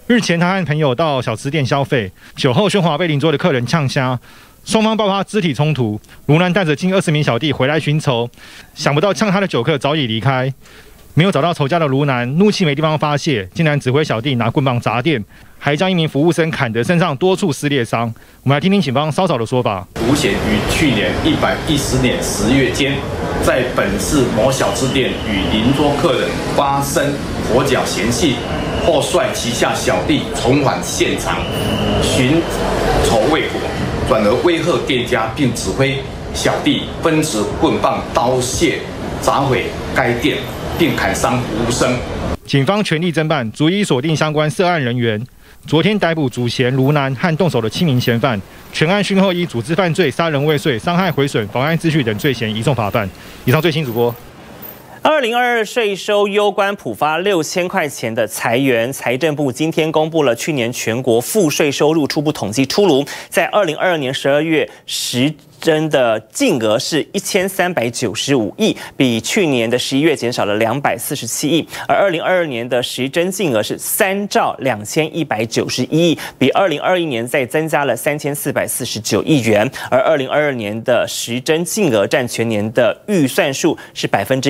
日前他和朋友到小吃店消费，酒后喧哗被邻桌的客人呛瞎，双方爆发肢体冲突。卢南带着近20名小弟回来寻仇，想不到呛他的酒客早已离开。没有找到仇家的卢南，怒气没地方发泄，竟然指挥小弟拿棍棒砸店，还将一名服务生砍得身上多处撕裂伤。我们来听听警方稍早的说法。 吴显于去年110年10月间，在本市某小吃店与邻桌客人发生口角嫌隙，后率旗下小弟重返现场，寻仇未果，转而威吓店家，并指挥小弟分持棍棒、刀械砸毁该店，并砍伤服务生。 警方全力侦办，逐一锁定相关涉案人员。昨天逮捕主嫌卢南和动手的7名嫌犯，全案讯后依组织犯罪、杀人未遂、伤害毁损、妨碍秩序等罪嫌移送法办。以上最新主播。 2022税收攸关普发6000块钱的裁员，财政部今天公布了去年全国赋税收入初步统计出炉，在2022年12月实征的净额是1395亿，比去年的11月减少了247亿，而2022年的实征净额是3兆2191亿，比2021年再增加了3449亿元，而2022年的实征净额占全年的预算数是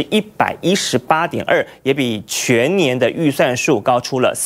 118.2%，也比全年的预算数高出了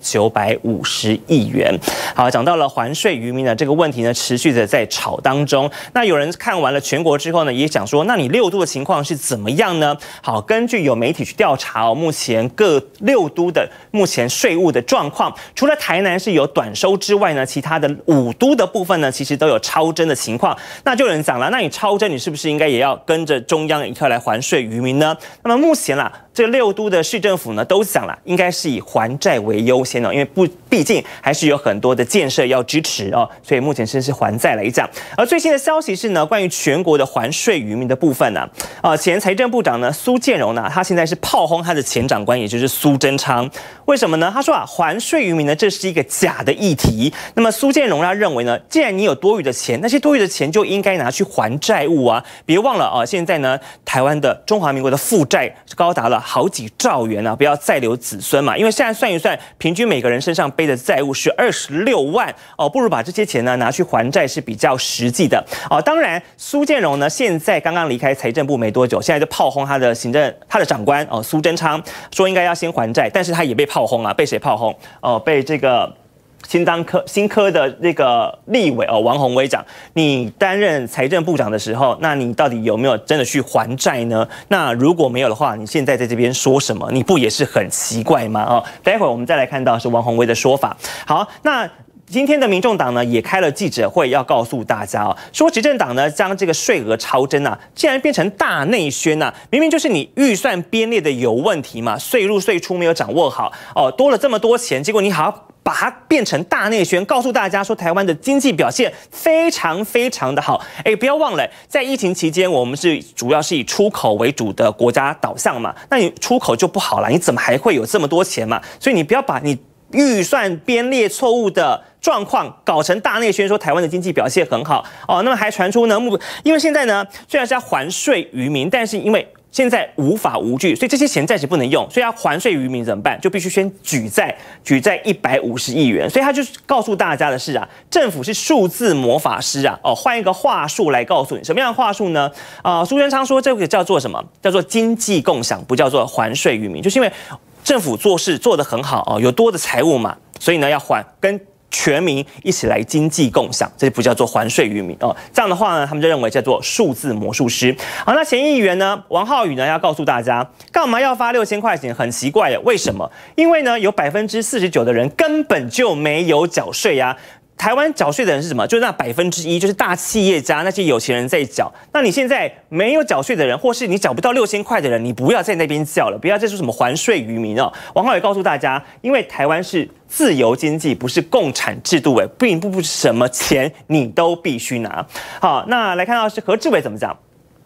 4950亿元。好，讲到了还税渔民的这个问题呢，持续的在吵当中。那有人看完了全国之后呢，也讲说，那你6都的情况是怎么样呢？好，根据有媒体去调查哦，目前各6都的目前税务的状况，除了台南是有短收之外呢，其他的5都的部分呢，其实都有超征的情况。那就有人讲了，那你超征，你是不是应该也要跟着中央一块来还税渔民呢？那么目前啦，这6都的市政府呢都讲了，应该是以还债为优先哦，因为毕竟还是有很多的建设要支持哦，所以目前是还债来讲。而最新的消息是呢，关于全国的还税渔民的部分呢，前财政部长呢苏建荣呢，他现在是炮轰他的前长官，也就是苏贞昌。为什么呢？他说啊，还税渔民呢，这是一个假的议题。那么苏建荣他认为呢，既然你有多余的钱，那些多余的钱就应该拿去还债务啊！别忘了啊，现在呢，台湾的中华民国的负债高达了好几兆元啊，不要再留子孙嘛。因为现在算一算，平均每个人身上背的债务是26万哦，不如把这些钱呢拿去还债是比较实际的哦。当然，苏建荣呢现在刚刚离开财政部没多久，现在就炮轰他的长官哦苏贞昌，说应该要先还债，但是他也被炮轰啊，被谁炮轰？被这个新科的那个立委王宏威讲，你担任财政部长的时候，那你到底有没有真的去还债呢？那如果没有的话，你现在在这边说什么？你不也是很奇怪吗？待会儿我们再来看到是王宏威的说法。好，那今天的民众党呢也开了记者会，要告诉大家说执政党呢将这个税额超征啊，竟然变成大内宣啊，明明就是你预算编列的有问题嘛，税入税出没有掌握好多了这么多钱，结果你好把它变成大内宣，告诉大家说台湾的经济表现非常非常的好。不要忘了，在疫情期间，我们是主要是以出口为主的国家导向嘛，那你出口就不好了，你怎么还会有这么多钱嘛？所以你不要把你预算编列错误的状况搞成大内宣，说台湾的经济表现很好那么还传出呢，因为现在呢虽然是要还税于民，但是因为现在无法无据，所以这些钱暂时不能用，所以要还税于民怎么办？就必须先举债150亿元。所以他就是告诉大家的是啊，政府是数字魔法师啊，换一个话术来告诉你什么样的话术呢？苏贞昌说这个叫做什么？叫做经济共享，不叫做还税于民，就是因为政府做事做得很好有多的财务嘛，所以呢要跟全民一起来经济共享，这不叫做还税于民这样的话呢，他们就认为叫做数字魔术师。好，那前议员呢，王浩宇呢要告诉大家，干嘛要发6000块钱？很奇怪为什么？因为呢，有49%的人根本就没有缴税啊。台湾缴税的人是什么？就是那1%，就是大企业家那些有钱人在缴。那你现在没有缴税的人，或是你缴不到6000块的人，你不要在那边叫了，不要再说什么还税于民王浩宇告诉大家，因为台湾是自由经济，不是共产制度并不是什么钱你都必须拿。好，那来看到是何志伟怎么讲。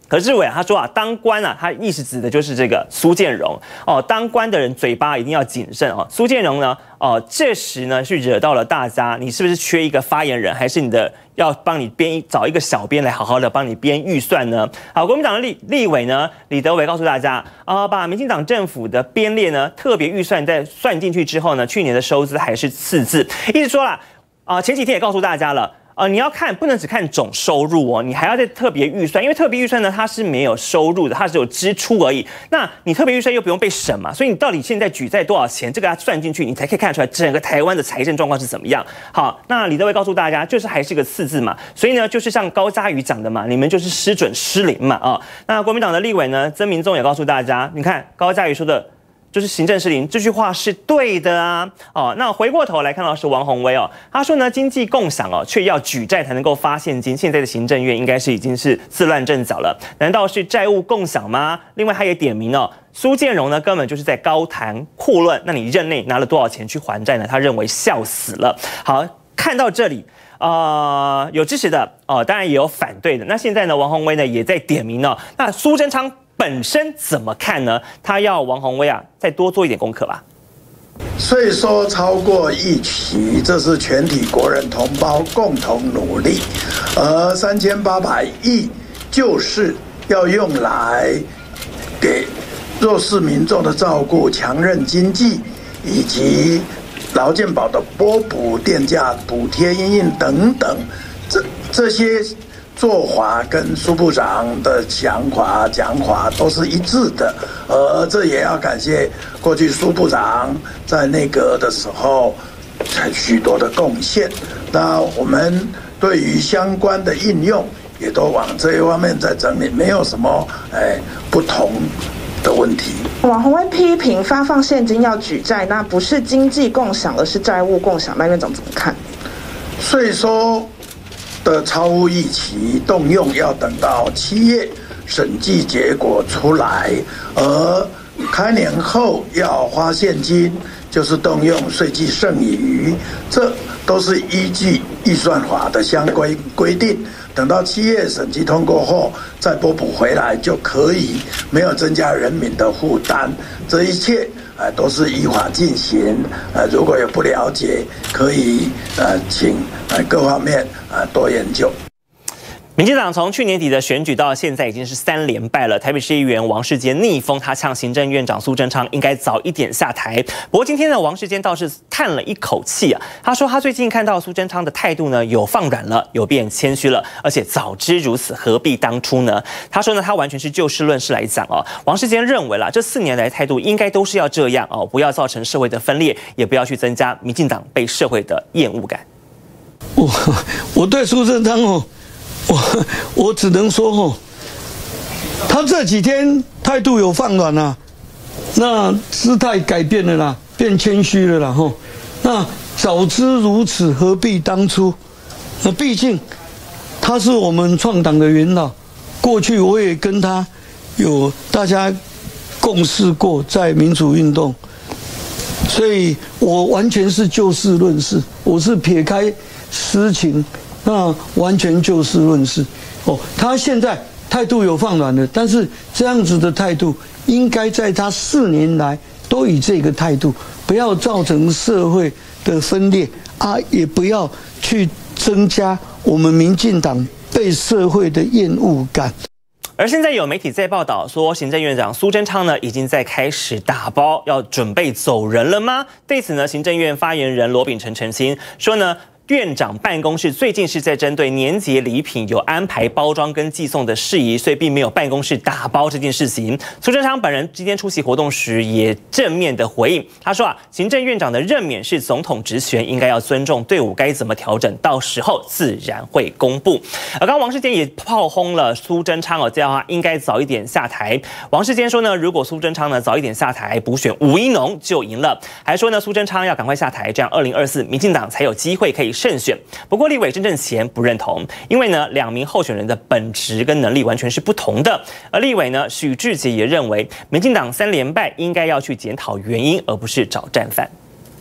可是志伟他说啊，当官啊，他意思指的就是这个苏建荣哦。当官的人嘴巴一定要谨慎哦。苏建荣呢，这时呢是惹到了大家，你是不是缺一个发言人，还是你的要帮你找一个小编来好好的帮你编预算呢？好，国民党的立委呢，李德维告诉大家，把民进党政府的编列呢特别预算再算进去之后呢，去年的收支还是赤字，意思说啦，前几天也告诉大家了。你要看，不能只看总收入哦，你还要在特别预算，因为特别预算呢，它是没有收入的，它只有支出而已。那你特别预算又不用被审嘛，所以你到底现在举债多少钱，这个要算进去，你才可以看得出来整个台湾的财政状况是怎么样。好，那李德维告诉大家，就是还是个赤字嘛，所以呢，就是像高嘉瑜讲的嘛，你们就是失准失灵嘛啊。那国民党的立委呢，曾明宗也告诉大家，你看高嘉瑜说的。就是行政失灵，这句话是对的啊！那回过头来看到是王宏威他说呢，经济共享却要举债才能够发现金，现在的行政院应该是已经是自乱阵脚了，难道是债务共享吗？另外他也点名苏建荣呢根本就是在高谈阔论，那你任内拿了多少钱去还债呢？他认为笑死了。好，看到这里。有支持的当然也有反对的。那现在呢，王宏威呢也在点名那苏贞昌本身怎么看呢？他要王宏威再多做一点功课吧。 税收超过预期，这是全体国人同胞共同努力，而3800亿就是要用来给弱势民众的照顾、强韧经济以及劳健保的拨补、电价补贴、因应等等，这些做法跟苏部长的讲法都是一致的，而这也要感谢过去苏部长在内阁的时候许多的贡献。那我们对于相关的应用也都往这一方面在整理，没有什么不同的问题。 王宏威批评发放现金要举债，那不是经济共享，而是债务共享。那院长怎么看？ 税收的超乎预期动用要等到7月审计结果出来，而开年后要花现金，就是动用税基剩余，这都是依据预算法的相关规定。等到7月审计通过后，再拨补回来就可以，没有增加人民的负担。这一切都是依法进行。如果有不了解，可以请各方面多研究。 民进党从去年底的选举到现在已经是3连败了。台北市议员王世坚逆风，他呛行政院长苏贞昌应该早一点下台。不过今天呢，王世坚倒是叹了一口气他说他最近看到苏贞昌的态度呢有放软了，有变谦虚了，而且早知如此何必当初呢？他说呢，他完全是就事论事来讲王世坚认为啦，这4年来态度应该都是要这样不要造成社会的分裂，也不要去增加民进党被社会的厌恶感。 我对苏贞昌我只能说他这几天态度有放软啦，那姿态改变了啦，变谦虚了啦那早知如此何必当初？那毕竟他是我们创党的元老，过去我也跟他有大家共事过，在民主运动，所以我完全是就事论事，我是撇开私情。那完全就事论事他现在态度有放软了，但是这样子的态度应该在他4年来都以这个态度，不要造成社会的分裂也不要去增加我们民进党被社会的厌恶感。 而现在有媒体在报道说，行政院长苏贞昌呢已经在开始打包，要准备走人了吗？对此呢，行政院发言人罗秉成澄清说呢，院长办公室最近是在针对年节礼品有安排包装跟寄送的事宜，所以并没有办公室打包这件事情。苏贞昌本人今天出席活动时也正面的回应，他说行政院长的任免是总统职权，应该要尊重队伍该怎么调整，到时候自然会公布。而刚刚王世坚也炮轰了苏贞昌叫他应该早一点下台。王世坚说呢，如果苏贞昌呢早一点下台，补选吴怡农就赢了，还说呢苏贞昌要赶快下台，这样2024民进党才有机会可以胜选。不过立委郑正贤不认同，因为呢2名候选人的本质跟能力完全是不同的。而立委呢许智杰也认为，民进党3连败应该要去检讨原因，而不是找战犯。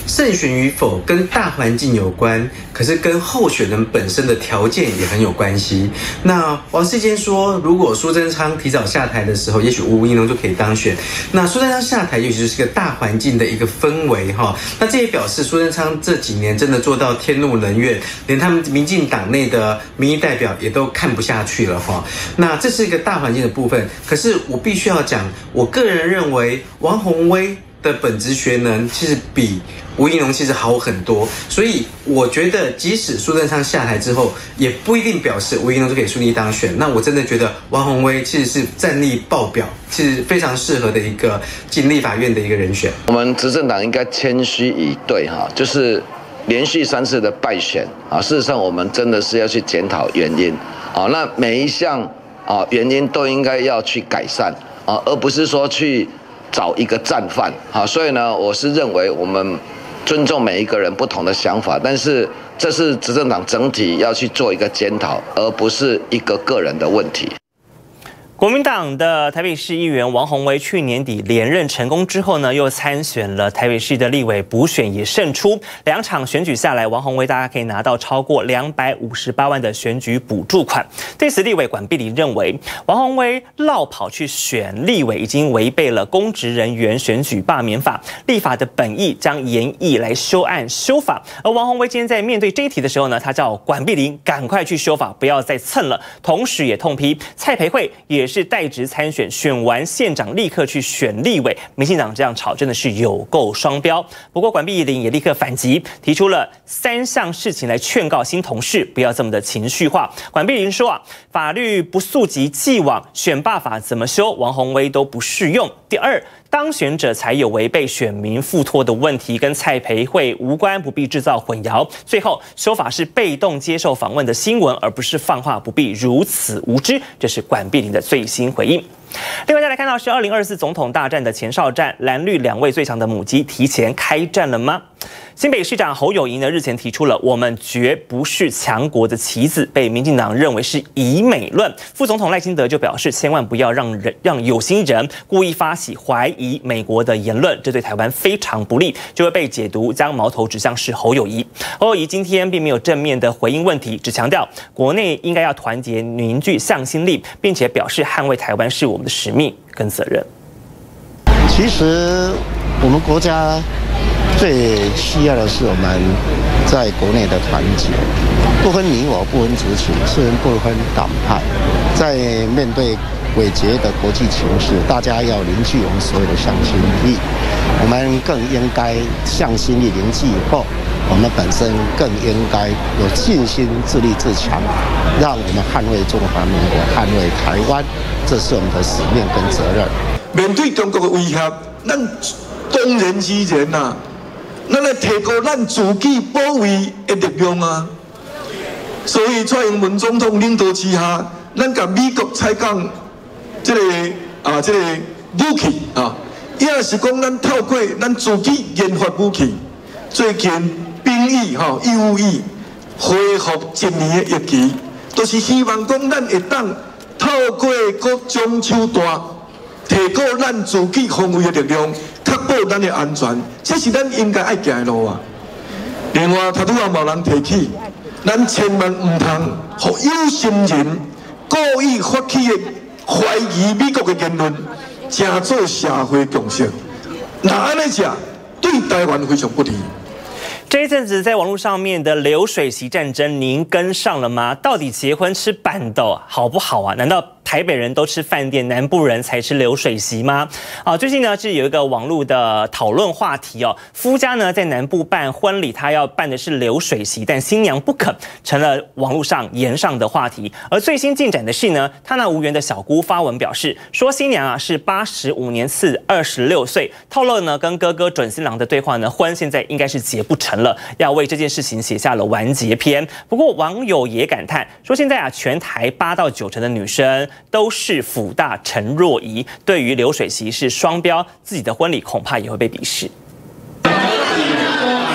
胜选与否跟大环境有关，可是跟候选人本身的条件也很有关系。那王世坚说，如果苏贞昌提早下台的时候，也许吴怡农就可以当选。那苏贞昌下台，也许就是个大环境的一个氛围哈。那这也表示苏贞昌这几年真的做到天怒人怨，连他们民进党内的民意代表也都看不下去了哈。那这是一个大环境的部分，可是我必须要讲，我个人认为王宏威的本质学能其实比吴怡农其实好很多，所以我觉得即使苏贞昌下台之后，也不一定表示吴怡农就可以顺利当选。那我真的觉得王宏威其实是战力爆表，其实非常适合的一个进立法院的一个人选。 我们执政党应该谦虚以对哈，就是连续3次的败选啊，事实上我们真的是要去检讨原因啊，那每一项啊原因都应该要去改善啊，而不是说去找一个战犯啊。所以呢，我是认为我们尊重每一个人不同的想法，但是这是执政党整体要去做一个检讨，而不是一个个人的问题。 国民党的台北市议员王宏威去年底连任成功之后呢，又参选了台北市的立委补选，也胜出。2场选举下来，王宏威大家可以拿到超过258万的选举补助款。对此，立委管碧玲认为，王宏威落跑去选立委，已经违背了公职人员选举罢免法，立法的本意将研议来修案修法。而王宏威今天在面对这一题的时候呢，他叫管碧玲赶快去修法，不要再蹭了。同时也痛批蔡培慧也是代职参选，选完县长立刻去选立委，民进党这样吵真的是有够双标。不过管碧玲也立刻反击，提出了3项事情来劝告新同事不要这么的情绪化。管碧玲说法律不溯及既往，选罢法怎么修，王宏威都不适用。第二，当选者才有违背选民付托的问题，跟蔡培慧无关，不必制造混淆。最后，修法是被动接受访问的新闻，而不是放话，不必如此无知。这是管碧玲的最新回应。另外再来看到是2024总统大战的前哨战，蓝绿2位最强的母鸡提前开战了吗？新北市长侯友宜呢日前提出了我们绝不是强国的旗子，被民进党认为是以美论。副总统赖清德就表示，千万不要让有心人故意发起怀疑美国的言论，这对台湾非常不利，就会被解读将矛头指向是侯友宜。侯友宜今天并没有正面的回应问题，只强调国内应该要团结凝聚向心力，并且表示捍卫台湾是我们的使命跟责任。 其实我们国家最需要的是我们在国内的团结，不分你我，不分族群，甚至不分党派。在面对诡谲的国际情势，大家要凝聚我们所有的向心力。我们更应该向心力凝聚以后，我们本身更应该有信心、自立自强，让我们捍卫中华民国、捍卫台湾，这是我们的使命跟责任。 面对中国的威胁，咱当然之然啊。咱来提高咱自己保卫的力量啊！所以蔡英文总统领导之下，咱甲美国采购这个武器啊，也是讲咱透过咱自己研发武器，最近兵役义务役恢复1年的役期，都是希望讲咱会当透过各种手段，提高咱自己防卫的力量。确保咱的安全，这是咱应该爱行的路啊。另外，他都有某人提起，咱千万唔通互有心人故意发起的怀疑美国的言论，加做社会共识。那安尼讲，对台湾非常不利。 这一阵子在网络上面的流水席战争，您跟上了吗？到底结婚吃板豆好不好啊？难道台北人都吃饭店，南部人才吃流水席吗？最近呢是有一个网络的讨论话题哦，夫家呢在南部办婚礼，他要办的是流水席，但新娘不肯，成了网络上炎上的话题。而最新进展的是呢，他那无缘的小姑发文表示，说新娘啊是85年次，26岁，透露呢跟哥哥准新郎的对话呢，婚现在应该是结不成了，要为这件事情写下了完结篇。不过网友也感叹说，现在啊全台8到9成的女生都是辅大陈若仪，对于流水席是双标，自己的婚礼恐怕也会被鄙视。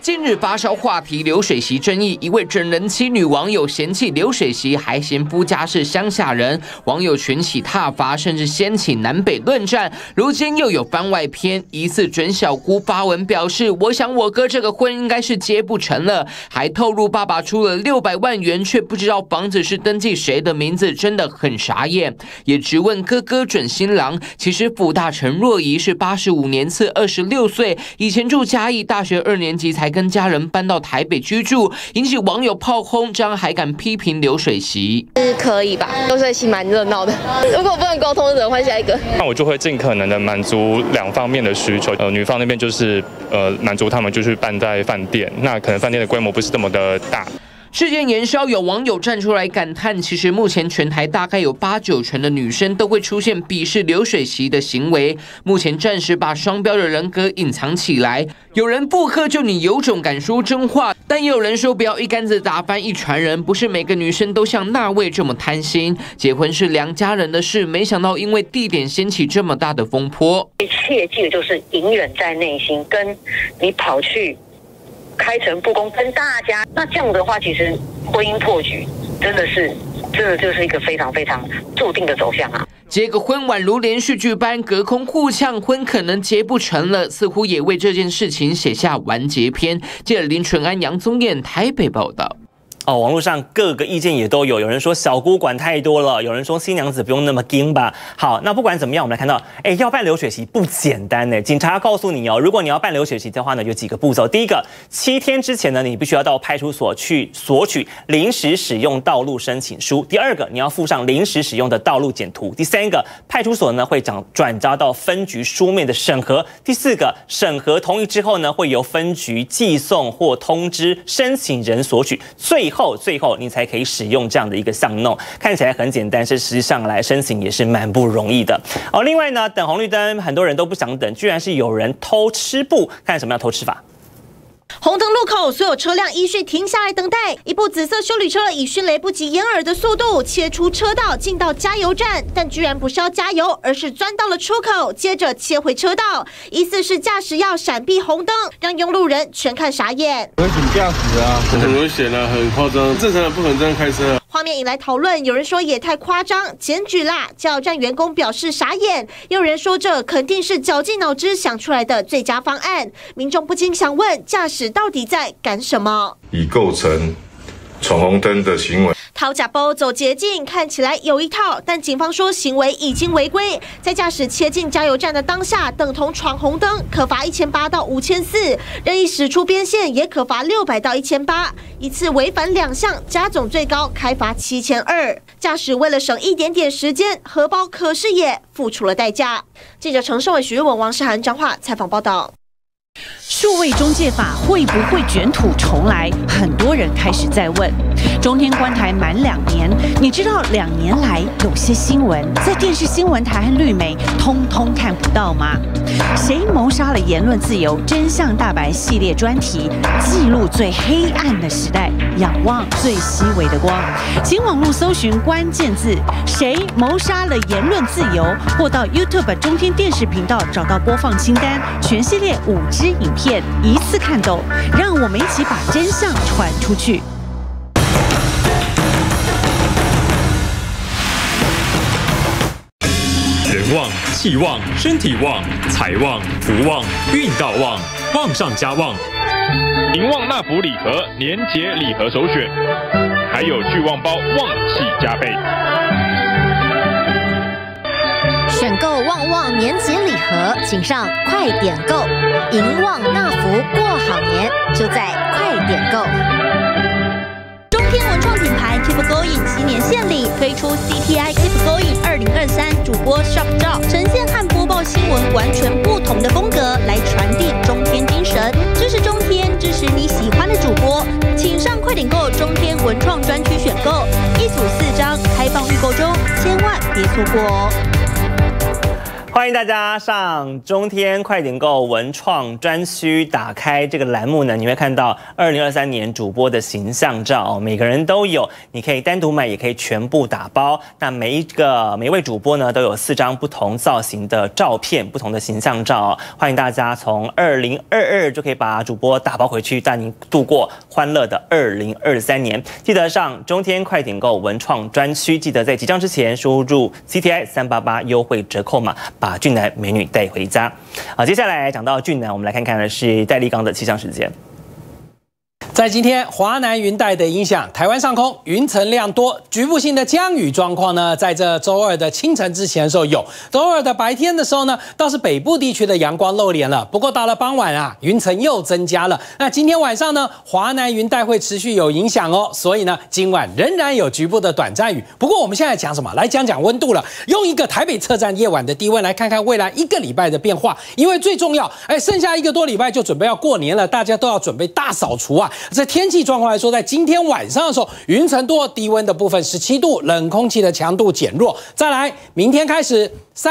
近日发烧话题流水席争议，一位整人妻女网友嫌弃流水席，还嫌夫家是乡下人，网友群起挞伐，甚至掀起南北论战。如今又有番外篇，疑似准小姑发文表示：“我想我哥这个婚应该是结不成了。”还透露爸爸出了600万元，却不知道房子是登记谁的名字，真的很傻眼。也质问哥哥准新郎，其实辅大陈若仪是85年次，26岁，以前住嘉义，大学2年级才跟家人搬到台北居住，引起网友炮轰，这样还敢批评流水席？ 可以吧？流水席蛮热闹的，如果不能沟通，只能换下一个。 那我就会尽可能的满足2方面的需求。女方那边就是满足他们就是办在饭店，那可能饭店的规模不是这么的大。 事件延烧，有网友站出来感叹，其实目前全台大概有8-9成的女生都会出现鄙视流水席的行为。目前暂时把双标的人格隐藏起来。有人附和就你有种敢说真话，但也有人说不要一竿子打翻一船人，不是每个女生都像那位这么贪心。结婚是2家人的事，没想到因为地点掀起这么大的风波。 切记的就是隐忍在内心，跟你跑去开诚布公跟大家，那这样的话，其实婚姻破局真的就是一个非常非常注定的走向啊。 结个婚宛如连续剧般隔空互呛，婚可能结不成了，似乎也为这件事情写下完结篇。记者林纯安、杨宗彦台北报道。 网络上各个意见也都有，有人说小姑管太多了，有人说新娘子不用那么硬吧。好，那不管怎么样，我们来看到，要办流水席不简单呢。警察要告诉你哦，如果你要办流水席的话呢，有几个步骤。第一个，7天之前呢，你必须要到派出所去索取临时使用道路申请书。第二个，你要附上临时使用的道路简图。第三个，派出所呢会转交到分局书面的审核。第四个，审核同意之后呢，会由分局寄送或通知申请人索取。最后你才可以使用这样的一个巷弄，看起来很简单，是实际上来申请也是蛮不容易的。另外呢，等红绿灯很多人都不想等，居然是有人偷吃布，看什么样偷吃法。 红灯路口，所有车辆依序停下来等待。一部紫色休旅车以迅雷不及掩耳的速度切出车道，进到加油站，但居然不是要加油，而是钻到了出口，接着切回车道，疑似是驾驶要闪避红灯，让用路人全看傻眼。 危险驾驶啊，很危险啊，很夸张，正常人不可能这样开车啊。 画面引来讨论，有人说也太夸张，检举啦。加油站员工表示傻眼，也有人说这肯定是绞尽脑汁想出来的最佳方案。民众不禁想问，驾驶到底在干什么？ 已构成闯红灯的行为。 掏假包走捷径看起来有一套，但警方说行为已经违规，在驾驶切进加油站的当下，等同闯红灯，可罚1800到5400；任意驶出边线也可罚600到1800。一次违反2项，加总最高开罚7200。驾驶为了省一点点时间，荷包可是也付出了代价。记者陈胜伟、许日文、王世涵彰化采访报道。 数位中介法会不会卷土重来？很多人开始在问。中天关台满2年，你知道2年来有些新闻在电视新闻台和绿媒通通看不到吗？谁谋杀了言论自由？真相大白系列专题，记录最黑暗的时代，仰望最细微的光。请网络搜寻关键字“谁谋杀了言论自由”，或到 YouTube 中天电视频道找到播放清单，全系列5支影片一次看懂，让我们一起把真相传出去。 人旺、气旺、身体旺、财旺、福旺、运道旺，旺上加旺。 银旺纳福礼盒年节礼盒首选，还有聚旺包旺气加倍。 选购旺旺年节礼盒，请上快点购，银旺纳福过好年，就在快点购。中天文创品牌 Keep Going 7年献礼推出 CTI Keep Going 2023主播 Shop 照，呈现和播报新闻完全不同的风格，来传递中天精神，支持中天，支持你喜欢的主播，请上快点购中天文创专区选购，一组4张，开放预购中，千万别错过哦。 欢迎大家上中天快点购文创专区，打开这个栏目呢，你会看到2023年主播的形象照，每个人都有，你可以单独买，也可以全部打包。那每一位主播呢，都有4张不同造型的照片，不同的形象照。欢迎大家从2022就可以把主播打包回去，带您度过欢乐的2023年。记得上中天快点购文创专区，记得在结账之前输入 CTI388优惠折扣码，把俊男美女带回家。好，接下来讲到俊男，我们来看看的是戴立刚的气象时间。 在今天华南云带的影响，台湾上空云层量多，局部性的降雨状况呢，在这周二的清晨之前的时候有，周二的白天的时候呢，倒是北部地区的阳光露脸了。不过到了傍晚啊，云层又增加了。那今天晚上呢，华南云带会持续有影响哦，所以呢，今晚仍然有局部的短暂雨。不过我们现在讲什么？来讲讲温度了。用一个台北车站夜晚的低温来看看未来1个礼拜的变化，因为最重要，剩下1个多礼拜就准备要过年了，大家都要准备大扫除啊。在天气状况来说，在今天晚上的时候，云层多，低温的部分17度，冷空气的强度减弱。再来，明天开始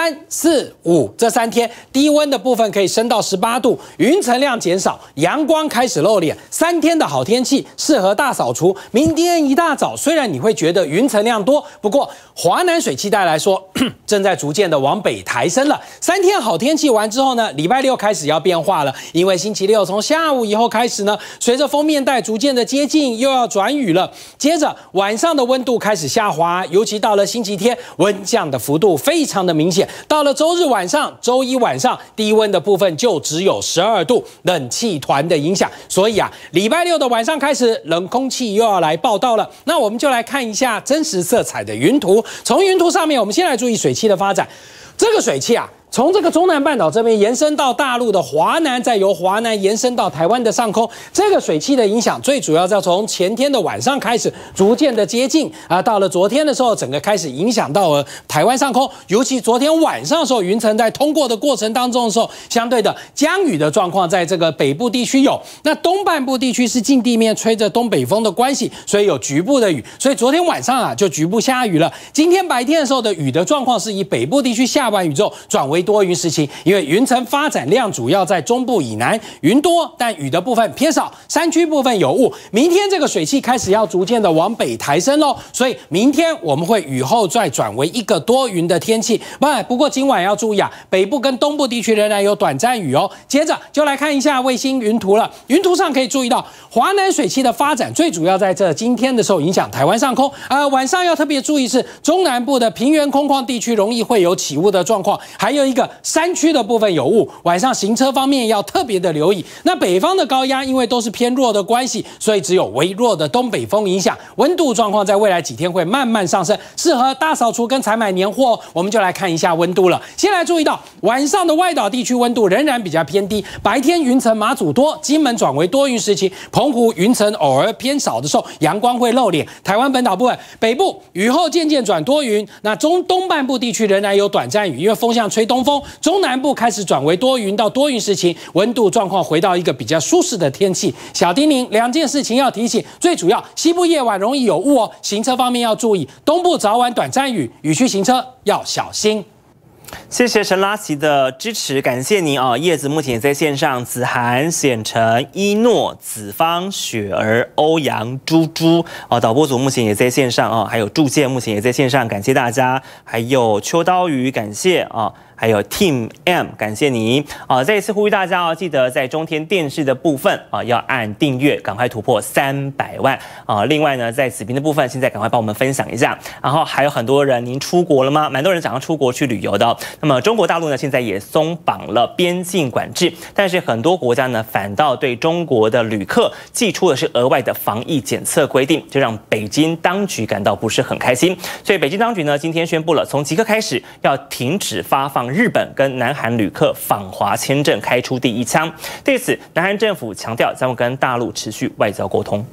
3、4、5这3天，低温的部分可以升到18度，云层量减少，阳光开始露脸，3天的好天气，适合大扫除。明天一大早，虽然你会觉得云层量多，不过华南水气带来说，正在逐渐的往北抬升了。3天好天气完之后呢，礼拜6开始要变化了，因为星期6从下午以后开始呢，随着锋面带逐渐的接近，又要转雨了。接着晚上的温度开始下滑，尤其到了星期天，温降的幅度非常的明显。到了周日晚上、周一晚上，低温的部分就只有12度，冷气团的影响。所以啊，礼拜6的晚上开始，冷空气又要来报道了。那我们就来看一下真实色彩的云图。从云图上面，我们先来注意水汽的发展。这个水汽啊，从这个中南半岛这边延伸到大陆的华南，再由华南延伸到台湾的上空。这个水汽的影响，最主要要从前天的晚上开始，逐渐的接近啊，到了昨天的时候，整个开始影响到了台湾上空。尤其昨天晚上的时候，云层在通过的过程当中的时候，相对的降雨的状况，在这个北部地区有。那东半部地区是近地面吹着东北风的关系，所以有局部的雨。所以昨天晚上啊，就局部下雨了。今天白天的时候的雨的状况，是以北部地区下完雨之后转为多云时期，因为云层发展量主要在中部以南，云多，但雨的部分偏少，山区部分有雾。明天这个水汽开始要逐渐的往北抬升喽，所以明天我们会雨后再转为一个多云的天气。不过今晚要注意啊，北部跟东部地区仍然有短暂雨哦。接着就来看一下卫星云图了，云图上可以注意到华南水汽的发展，最主要在这今天的时候影响台湾上空。晚上要特别注意是中南部的平原空旷地区容易会有起雾的状况，还有一个山区的部分有雾，晚上行车方面要特别的留意。那北方的高压因为都是偏弱的关系，所以只有微弱的东北风影响，温度状况在未来几天会慢慢上升，适合大扫除跟采买年货。我们就来看一下温度了。先来注意到晚上的外岛地区温度仍然比较偏低，白天云层马祖多，金门转为多云时期，澎湖云层偶尔偏少的时候，阳光会露脸。台湾本岛部分，北部雨后渐渐转多云，那东半部地区仍然有短暂雨，因为风向吹东风。中南部开始转为多云到多云时期，温度状况回到一个比较舒适的天气。小叮咛2件事情要提醒，最主要西部夜晚容易有雾哦，行车方面要注意，东部早晚短暂雨，雨区行车要小心。 谢谢陈拉奇的支持，感谢您啊！叶子目前也在线上，子涵、显成、一诺、子芳、雪儿、欧阳、猪猪导播组目前也在线上啊，还有祝健目前也在线上，感谢大家，还有秋刀鱼，感谢啊。还有 Team M， 感谢你再一次呼吁大家记得在中天电视的部分要按订阅，赶快突破300万另外呢，在子屏的部分，现在赶快帮我们分享一下。然后还有很多人，您出国了吗？蛮多人想要出国去旅游的那么中国大陆呢，现在也松绑了边境管制，但是很多国家呢，反倒对中国的旅客寄出的是额外的防疫检测规定，就让北京当局感到不是很开心。所以北京当局呢，今天宣布了，从即刻开始要停止发放日本跟南韩旅客访华签证，开出第一枪。对此，南韩政府强调将会跟大陆持续外交沟通。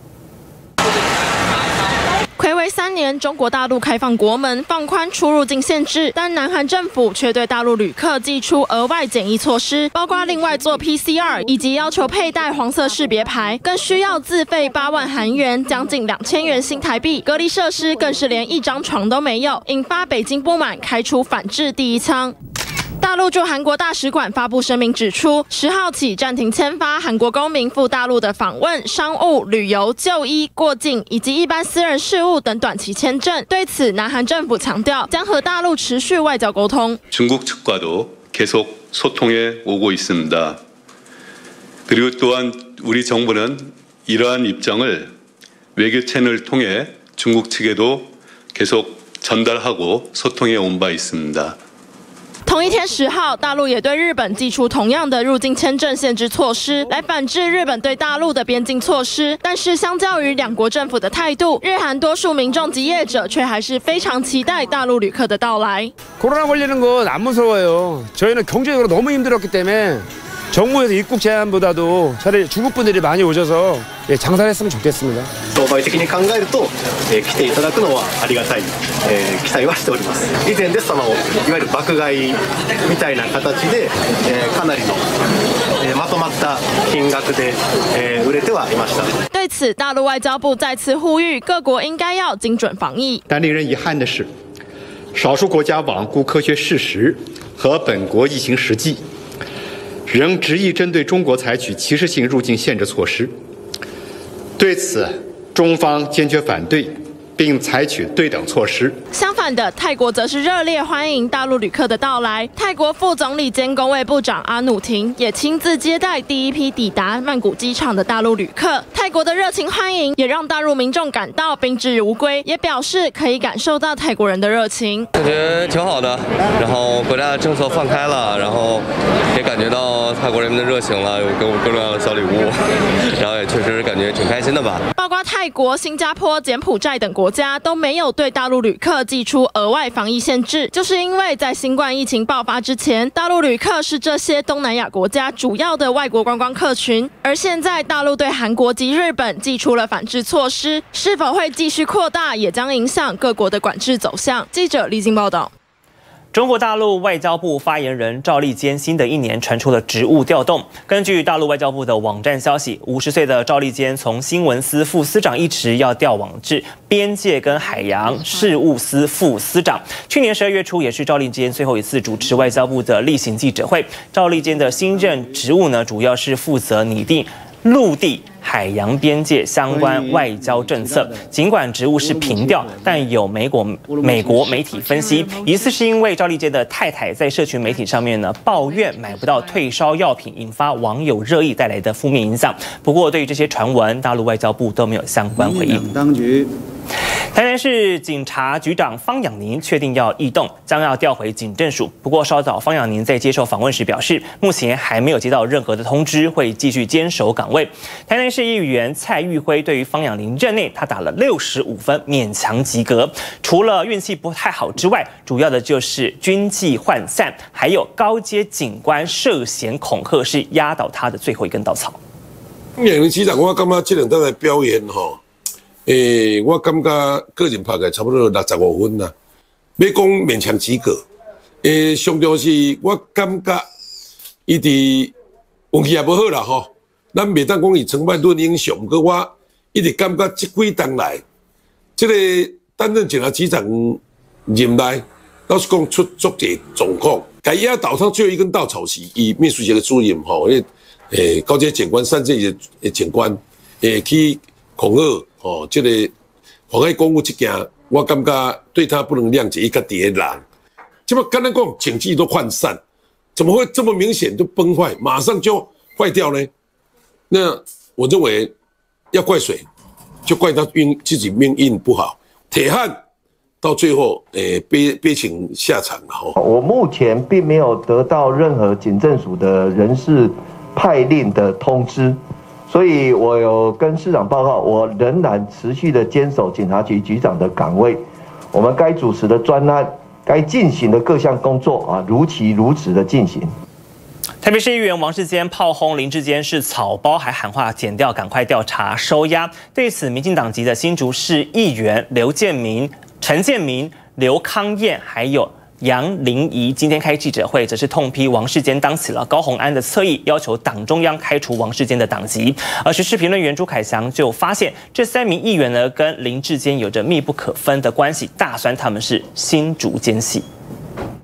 睽违3年，中国大陆开放国门，放宽出入境限制，但南韩政府却对大陆旅客祭出额外检疫措施，包括另外做 PCR， 以及要求佩戴黄色识别牌，更需要自费8万韩元，将近2000元新台币。隔离设施更是连1张床都没有，引发北京不满，开出反制第一枪。大大陆驻韩国大使馆发布声明指出，10号起暂停签发韩国公民赴大陆的访问、商务、旅游、就医、过境以及一般私人事务等短期签证。对此，南韩政府强调将和大陆持续外交沟通。 중국 측과도 계속 소통해 오고 있습니다. 그리고 또한 우리 정부는 이러한 입장을 외교 채널을 통해 중국 측에도 계속 전달하고 소통해 온 바 있습니다. 同一天10号，大陆也对日本祭出同样的入境签证限制措施，来反制日本对大陆的边境措施。但是，相较于两国政府的态度，日韩多数民众及业者却还是非常期待大陆旅客的到来。 코로나 걸리는 건 안 무서워요. 저희는 경제적으로 너무 힘들었기 때문에 정부에서 입국 제한보다도 차라리 중국 분들이 많이 오셔서 장사를 했으면 좋겠습니다. 相対的に考えると、来ていただくのはありがたい、期待はしております。以前ですといわゆる爆買いみたいな形で、かなりの、まとまった金額で、売れてはいました。 对此，大陆外交部再次呼吁各国应该要精准防疫。 但令人遗憾的是，少数国家罔顾科学事实和本国疫情实际。 仍执意针对中国采取歧视性入境限制措施，对此，中方坚决反对，并采取对等措施。 相反的，泰国则是热烈欢迎大陆旅客的到来。泰国副总理兼公卫部长阿努廷也亲自接待第一批抵达曼谷机场的大陆旅客。泰国的热情欢迎也让大陆民众感到宾至如归，也表示可以感受到泰国人的热情。 感觉挺好的，然后国家的政策放开了，然后也感觉到泰国人民的热情了，有给我各种各样的小礼物，然后也确实感觉挺开心的吧。 包括泰国、新加坡、柬埔寨等国家都没有对大陆旅客祭出额外防疫限制，就是因为在新冠疫情爆发之前，大陆旅客是这些东南亚国家主要的外国观光客群，而现在大陆对韩国及日本祭出了反制措施，是否会继续扩大，也将影响各国的管制走向。记者李静报道。 中国大陆外交部发言人赵立坚新的一年传出了职务调动。根据大陆外交部的网站消息，50岁的赵立坚从新闻司副司长一职要调往至边界跟海洋事务司副司长。去年12月初，也是赵立坚最后一次主持外交部的例行记者会。赵立坚的新任职务呢，主要是负责拟定陆地、海洋边界相关外交政策。尽管职务是平调，但有美国媒体分析，疑似是因为赵立坚的太太在社群媒体上面呢抱怨买不到退烧药品，引发网友热议带来的负面影响。不过，对于这些传闻，大陆外交部都没有相关回应。 当局。 台南市警察局长方养宁确定要异动，将要调回警政署。不过稍早，方养宁在接受访问时表示，目前还没有接到任何的通知，会继续坚守岗位。台南市议员蔡玉辉对于方养宁任内，他打了65分，勉强及格。除了运气不太好之外，主要的就是军纪涣散，还有高阶警官涉嫌恐吓，是压倒他的最后一根稻草。 方养宁局长，我感觉这两天的表演吼。 我感觉个人拍个差不多65分啦，要讲勉强及格。上重是我感觉伊伫运气也无好啦吼，咱袂当讲伊成败论英雄，不过我一直感觉这几当来，这个担任警察局长任内，老实讲出足侪状况，该压倒他最后一根稻草是伊秘书局的主任吼，高阶警官、3级的警官，去恐吓。 哦，这个妨碍公务这件，我感觉对他不能谅解，一个敌人。这么刚才讲警纪都涣散，怎么会这么明显就崩坏，马上就坏掉呢？那我认为要怪谁，就怪他自己命运不好，铁汉到最后悲情下场了。 我目前并没有得到任何警政署的人事派令的通知。 所以，我有跟市长报告，我仍然持续的坚守警察局局长的岗位。我们该主持的专案、该进行的各项工作啊，如期如此的进行。 台北市议员王世坚炮轰林智坚是草包，还喊话检调赶快调查收押。对此，民进党籍的新竹市议员刘建明、陈建明、刘康燕还有。 杨玲仪今天开记者会，则是痛批王世坚当起了高虹安的侧翼，要求党中央开除王世坚的党籍。而时事评论员朱凯翔就发现，这3名议员呢跟林智坚有着密不可分的关系，大酸他们是新竹奸细。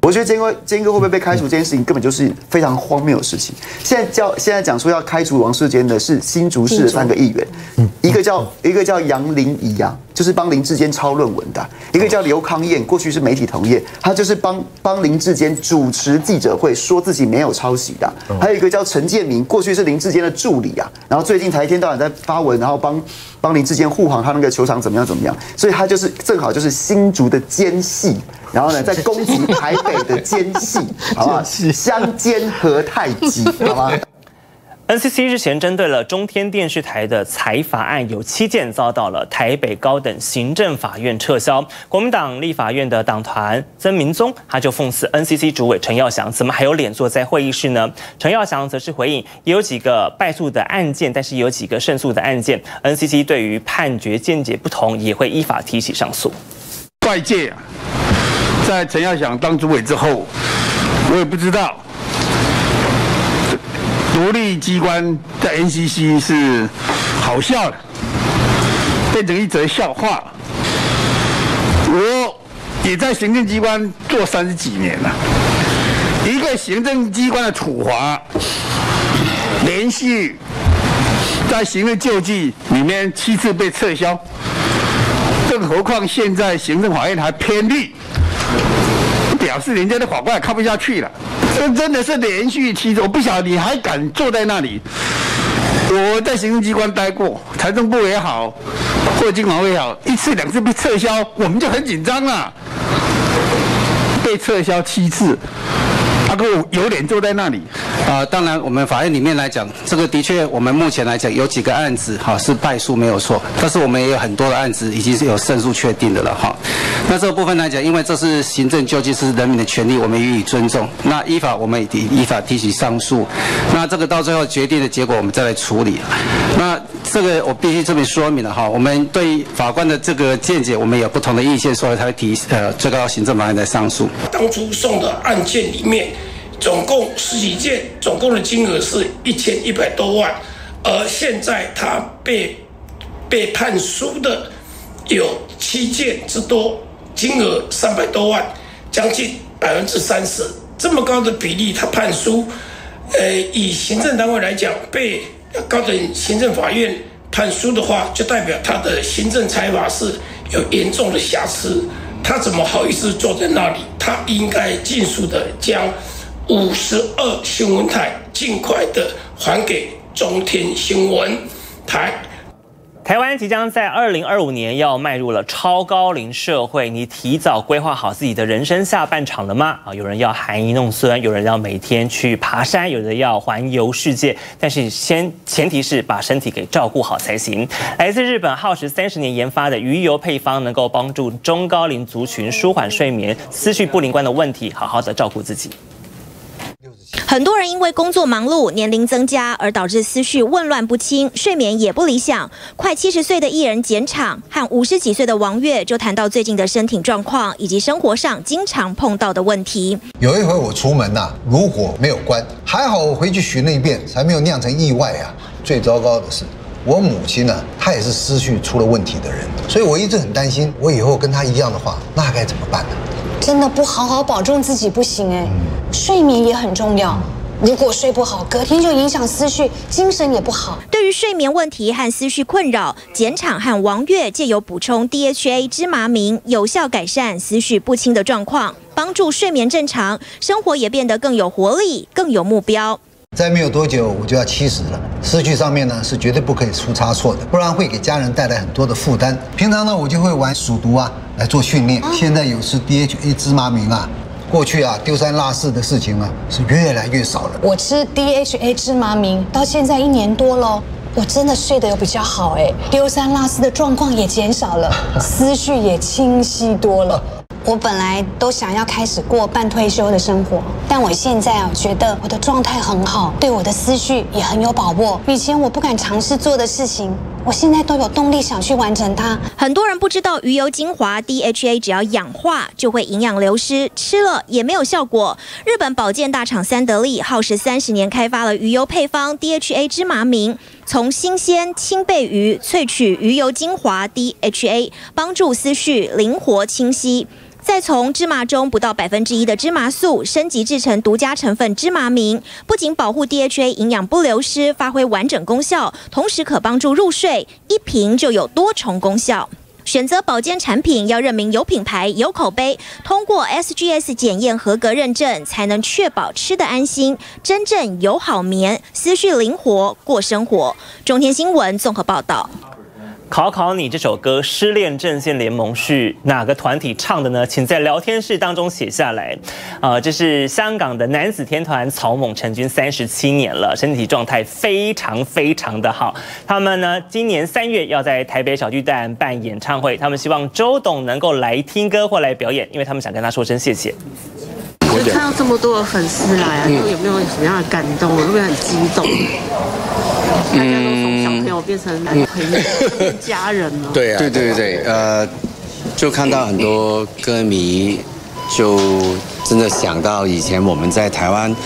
我觉得坚哥会不会被开除这件事情，根本就是非常荒谬的事情。现在讲说要开除王世坚的是新竹市的3个议员，一个叫杨林仪啊，就是帮林志坚抄论文的；一个叫刘康燕，过去是媒体同业，他就是帮林志坚主持记者会，说自己没有抄袭的；还有一个叫陈建明，过去是林志坚的助理啊，然后最近才一天到晚在发文，然后帮林志坚护航他那个球场怎么样，所以他就是正好就是新竹的奸细，然后呢在攻击台北的奸细，好不好？相奸何太急，好吗 ？NCC 日前针对了中天电视台的财阀案，有7件遭到了台北高等行政法院撤销。国民党立法院的党团曾明宗他就讽刺 NCC 主委陈耀祥怎么还有脸坐在会议室呢？陈耀祥则是回应，也有几个败诉的案件，但是也有几个胜诉的案件 ，NCC 对于判决见解不同，也会依法提起上诉。 外界在陈耀祥当主委之后，我也不知道。独立机关在 NCC 是好笑的，变成一则笑话。我也在行政机关做30几年了，一个行政机关的处罚，连续在行政救济里面7次被撤销，更何况现在行政法院还偏绿，表示人家的法官也看不下去了。这真的是连续7次，我不晓得你还敢坐在那里。我在行政机关待过，财政部也好，或者经管会也好，1次2次被撤销，我们就很紧张了。被撤销7次，他给我有脸坐在那里。 当然，我们法院里面来讲，这个的确，我们目前来讲有几个案子是败诉没有错，但是我们也有很多的案子已经是有胜诉确定的了哈。那这个部分来讲，因为这是行政救济是人民的权利，我们予以尊重。那依法我们依法提起上诉，那这个到最后决定的结果我们再来处理。那这个我必须这边说明了哈，我们对法官的这个见解，我们有不同的意见，所以才会提最高行政法院来上诉。 当初送的案件里面，总共10几件，总共的金额是1100多万，而现在他被判输的有7件之多，金额300多万，将近30%，这么高的比例他判输，以行政单位来讲，被高等行政法院判输的话，就代表他的行政裁罚是有严重的瑕疵，他怎么好意思坐在那里？他应该尽速的将52新闻台尽快的还给中天新闻台。 台湾即将在2025年要迈入了超高龄社会，你提早规划好自己的人生下半场了吗？有人要含饴弄孙，有人要每天去爬山，有人要环游世界，但是前提是把身体给照顾好才行。来自日本耗时30年研发的鱼油配方，能够帮助中高龄族群舒缓睡眠、思绪不灵光的问题，好好的照顾自己。 很多人因为工作忙碌、年龄增加而导致思绪混乱不清，睡眠也不理想。快70岁的艺人简场和50几岁的王月就谈到最近的身体状况以及生活上经常碰到的问题。 有一回我出门炉火没有关，还好我回去巡了一遍，才没有酿成意外啊。最糟糕的是，我母亲她也是思绪出了问题的人，所以我一直很担心，我以后跟她一样的话，那该怎么办呢？ 真的不好好保重自己不行睡眠也很重要。如果睡不好，隔天就影响思绪，精神也不好。 对于睡眠问题和思绪困扰，简场和王月借由补充 DHA 芝麻明，有效改善思绪不清的状况，帮助睡眠正常，生活也变得更有活力、更有目标。 再没有多久我就要70了，思绪上面呢是绝对不可以出差错的，不然会给家人带来很多的负担。平常呢我就会玩数独来做训练，现在有吃 DHA 芝麻明过去丢三落四的事情是越来越少了。 我吃 DHA 芝麻明到现在1年多了，我真的睡得有比较好丢三落四的状况也减少了，思绪也清晰多了。我本来都想要开始过半退休的生活，但我现在觉得我的状态很好，对我的思绪也很有把握。以前我不敢尝试做的事情，我现在都有动力想去完成它。 很多人不知道鱼油精华 DHA 只要氧化就会营养流失，吃了也没有效果。日本保健大厂三得利耗时30年开发了鱼油配方 DHA 芝麻明，从新鲜青贝鱼萃取鱼油精华 DHA， 帮助思绪灵活清晰。 再从芝麻中不到1%的芝麻素升级制成独家成分芝麻明，不仅保护 DHA 营养不流失，发挥完整功效，同时可帮助入睡，一瓶就有多重功效。选择保健产品要认明有品牌、有口碑，通过 SGS 检验合格认证，才能确保吃得安心，真正有好眠，思绪灵活过生活。中天新闻综合报道。 考考你，这首歌《失恋阵线联盟》是哪个团体唱的呢？请在聊天室当中写下来。这是香港的男子天团草蜢成军37年了，身体状态非常的好。他们呢，今年3月要在台北小巨蛋办演唱会，他们希望周董能够来听歌或来表演，因为他们想跟他说声谢谢。 就看到这么多的粉丝来啊，有没有什么样的感动？会不会很激动？大家都从小朋友变成朋友、变家人了。 对啊，对，就看到很多歌迷，就真的想到以前我们在台湾，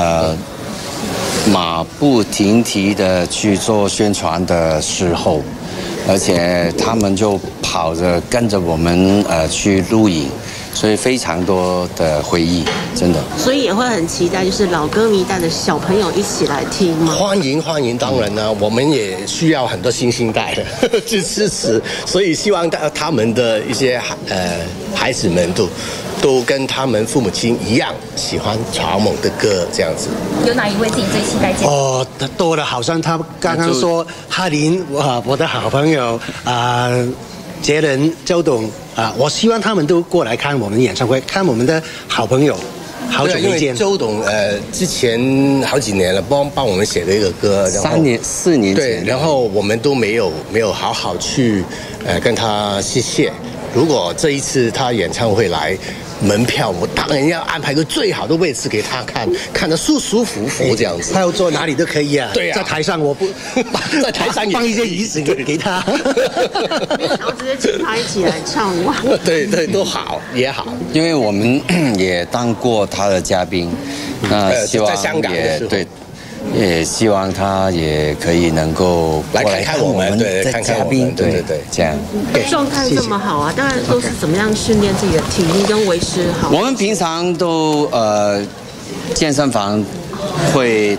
马不停蹄的去做宣传的时候，而且他们就跑着跟着我们去录影。所以非常多的回忆，真的。所以也会很期待，就是老歌迷带着小朋友一起来听吗？欢迎，当然呢，我们也需要很多新生代的去支持，所以希望他们的一些孩子们都跟他们父母亲一样喜欢草蜢的歌，这样子。有哪一位自己最期待见？哦，多了，好像他刚刚说哈林，我的好朋友杰伦、周董我希望他们都过来看我们演唱会，看我们的好朋友，好久没见。周董之前好几年了，帮我们写了一个歌，4年前。对，然后我们都没有好好去跟他谢谢。如果这一次他演唱会来，门票我当然要安排个最好的位置给他看得舒舒服服这样子。他要坐哪里都可以啊。对啊，在台上我不，在台上也放一些椅子给他。没有想要直接请他一起来唱哇。对，都好也好，因为我们也当过他的嘉宾，那希望在香港也对。也希望他也可以能够来看我们的嘉宾，对，这样。状态这么好啊，当然都是怎么样训练自己的体力跟维持好。我们平常都健身房会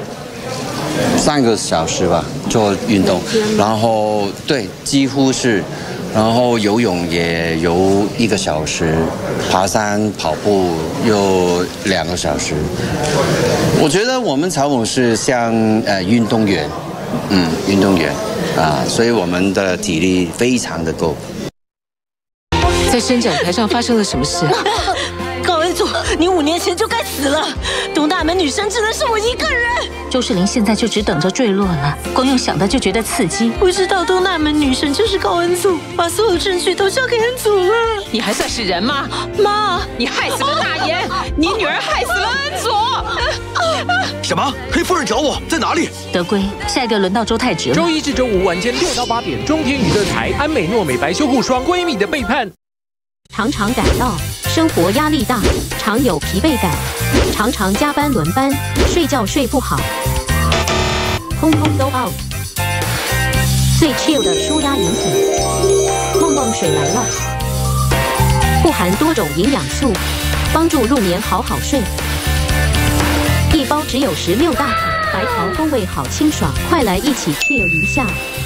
3个小时吧做运动，然后对几乎是。然后游泳也游1个小时，爬山跑步又2个小时。我觉得我们草蜢是像运动员，运动员所以我们的体力非常的够。在伸展台上发生了什么事？高恩佐，你5年前就该死了。东大门女生只能是我一个人。周世玲现在就只等着坠落了，光用想的就觉得刺激。不知道东大门女神就是高恩佐，把所有证据都交给恩佐了。你还算是人吗？妈，你害死了大言，你女儿害死了恩佐。什么？黑夫人找我，在哪里？德圭，下一个轮到周太直。周1至周5晚间6到8点，中天娱乐台，安美诺美白修护霜，闺蜜的背叛。常常感到生活压力大，常有疲惫感，常常加班轮班，睡觉睡不好，通通都 out。最 chill 的舒压饮品，梦梦水来了，富含多种营养素，帮助入眠好好睡。一包只有16大卡，白桃风味好清爽，快来一起 chill 一下。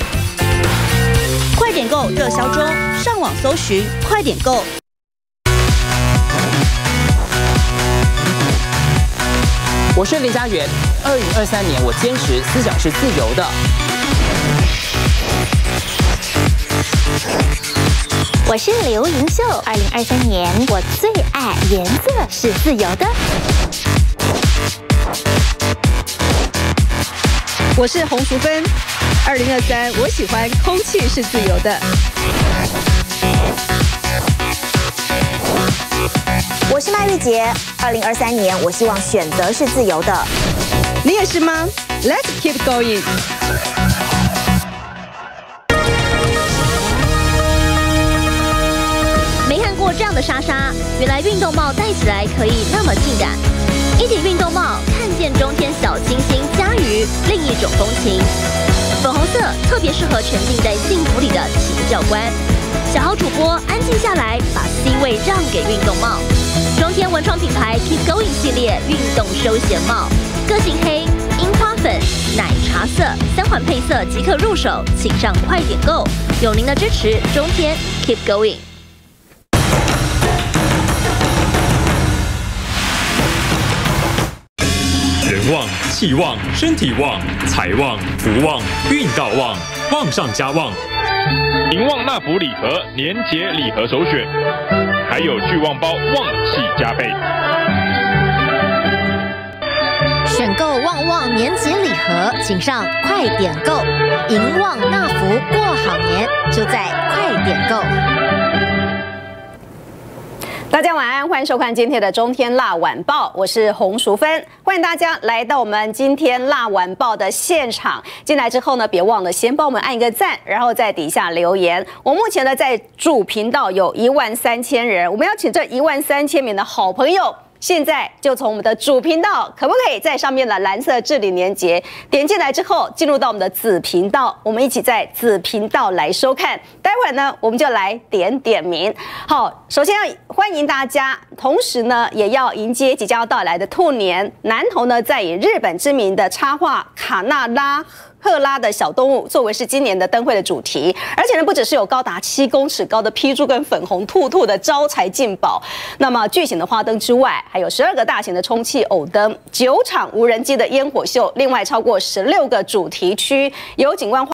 快点购热销中，上网搜寻快点购。我是林家园，2023年我坚持思想是自由的。我是刘盈秀，2023年我最爱颜色是自由的。我是洪淑芬，2023我喜欢空气是自由的。我是麦玉洁，2023年我希望选择是自由的。你也是吗 ？Let's keep going。没看过这样的莎莎，原来运动帽戴起来可以那么性感。一顶运动帽，看见中天小清新佳瑜，另一种风情。粉红色色特别适合沉浸在幸福里的请教官。小豪主播安静下来，把 C 位让给运动帽。中天文创品牌 Keep Going 系列运动休闲帽，个性黑、樱花粉、奶茶色3款配色即可入手，请上快点购。有您的支持，中天 Keep Going。 人旺、气旺、身体旺、财旺、福旺、运道旺，旺上加旺。 银旺纳福礼盒年节礼盒首选，还有聚旺包，旺气加倍。 选购旺旺年节礼盒，请上快点购。银旺纳福过好年，就在快点购。 大家晚安，欢迎收看今天的中天辣晚报，我是洪淑芬，欢迎大家来到我们今天辣晚报的现场。进来之后呢，别忘了先帮我们按一个赞，然后在底下留言。我目前呢在主频道有13000人，我们要请这13000名的好朋友。现在就从我们的主频道，可不可以在上面的蓝色至理年节点进来之后，进入到我们的子频道，我们一起在子频道来收看。待会儿呢，我们就来点名。好，首先要欢迎大家，同时呢，也要迎接即将要到来的兔年。南投呢，在以日本知名的插画卡纳拉赫拉的小动物作为是今年的灯会的主题，而且呢，不只是有高达7公尺高的披珠跟粉红兔兔的招财进宝，那么巨型的花灯之外，还有12个大型的充气偶灯、9场无人机的烟火秀，另外超过16个主题区有景观。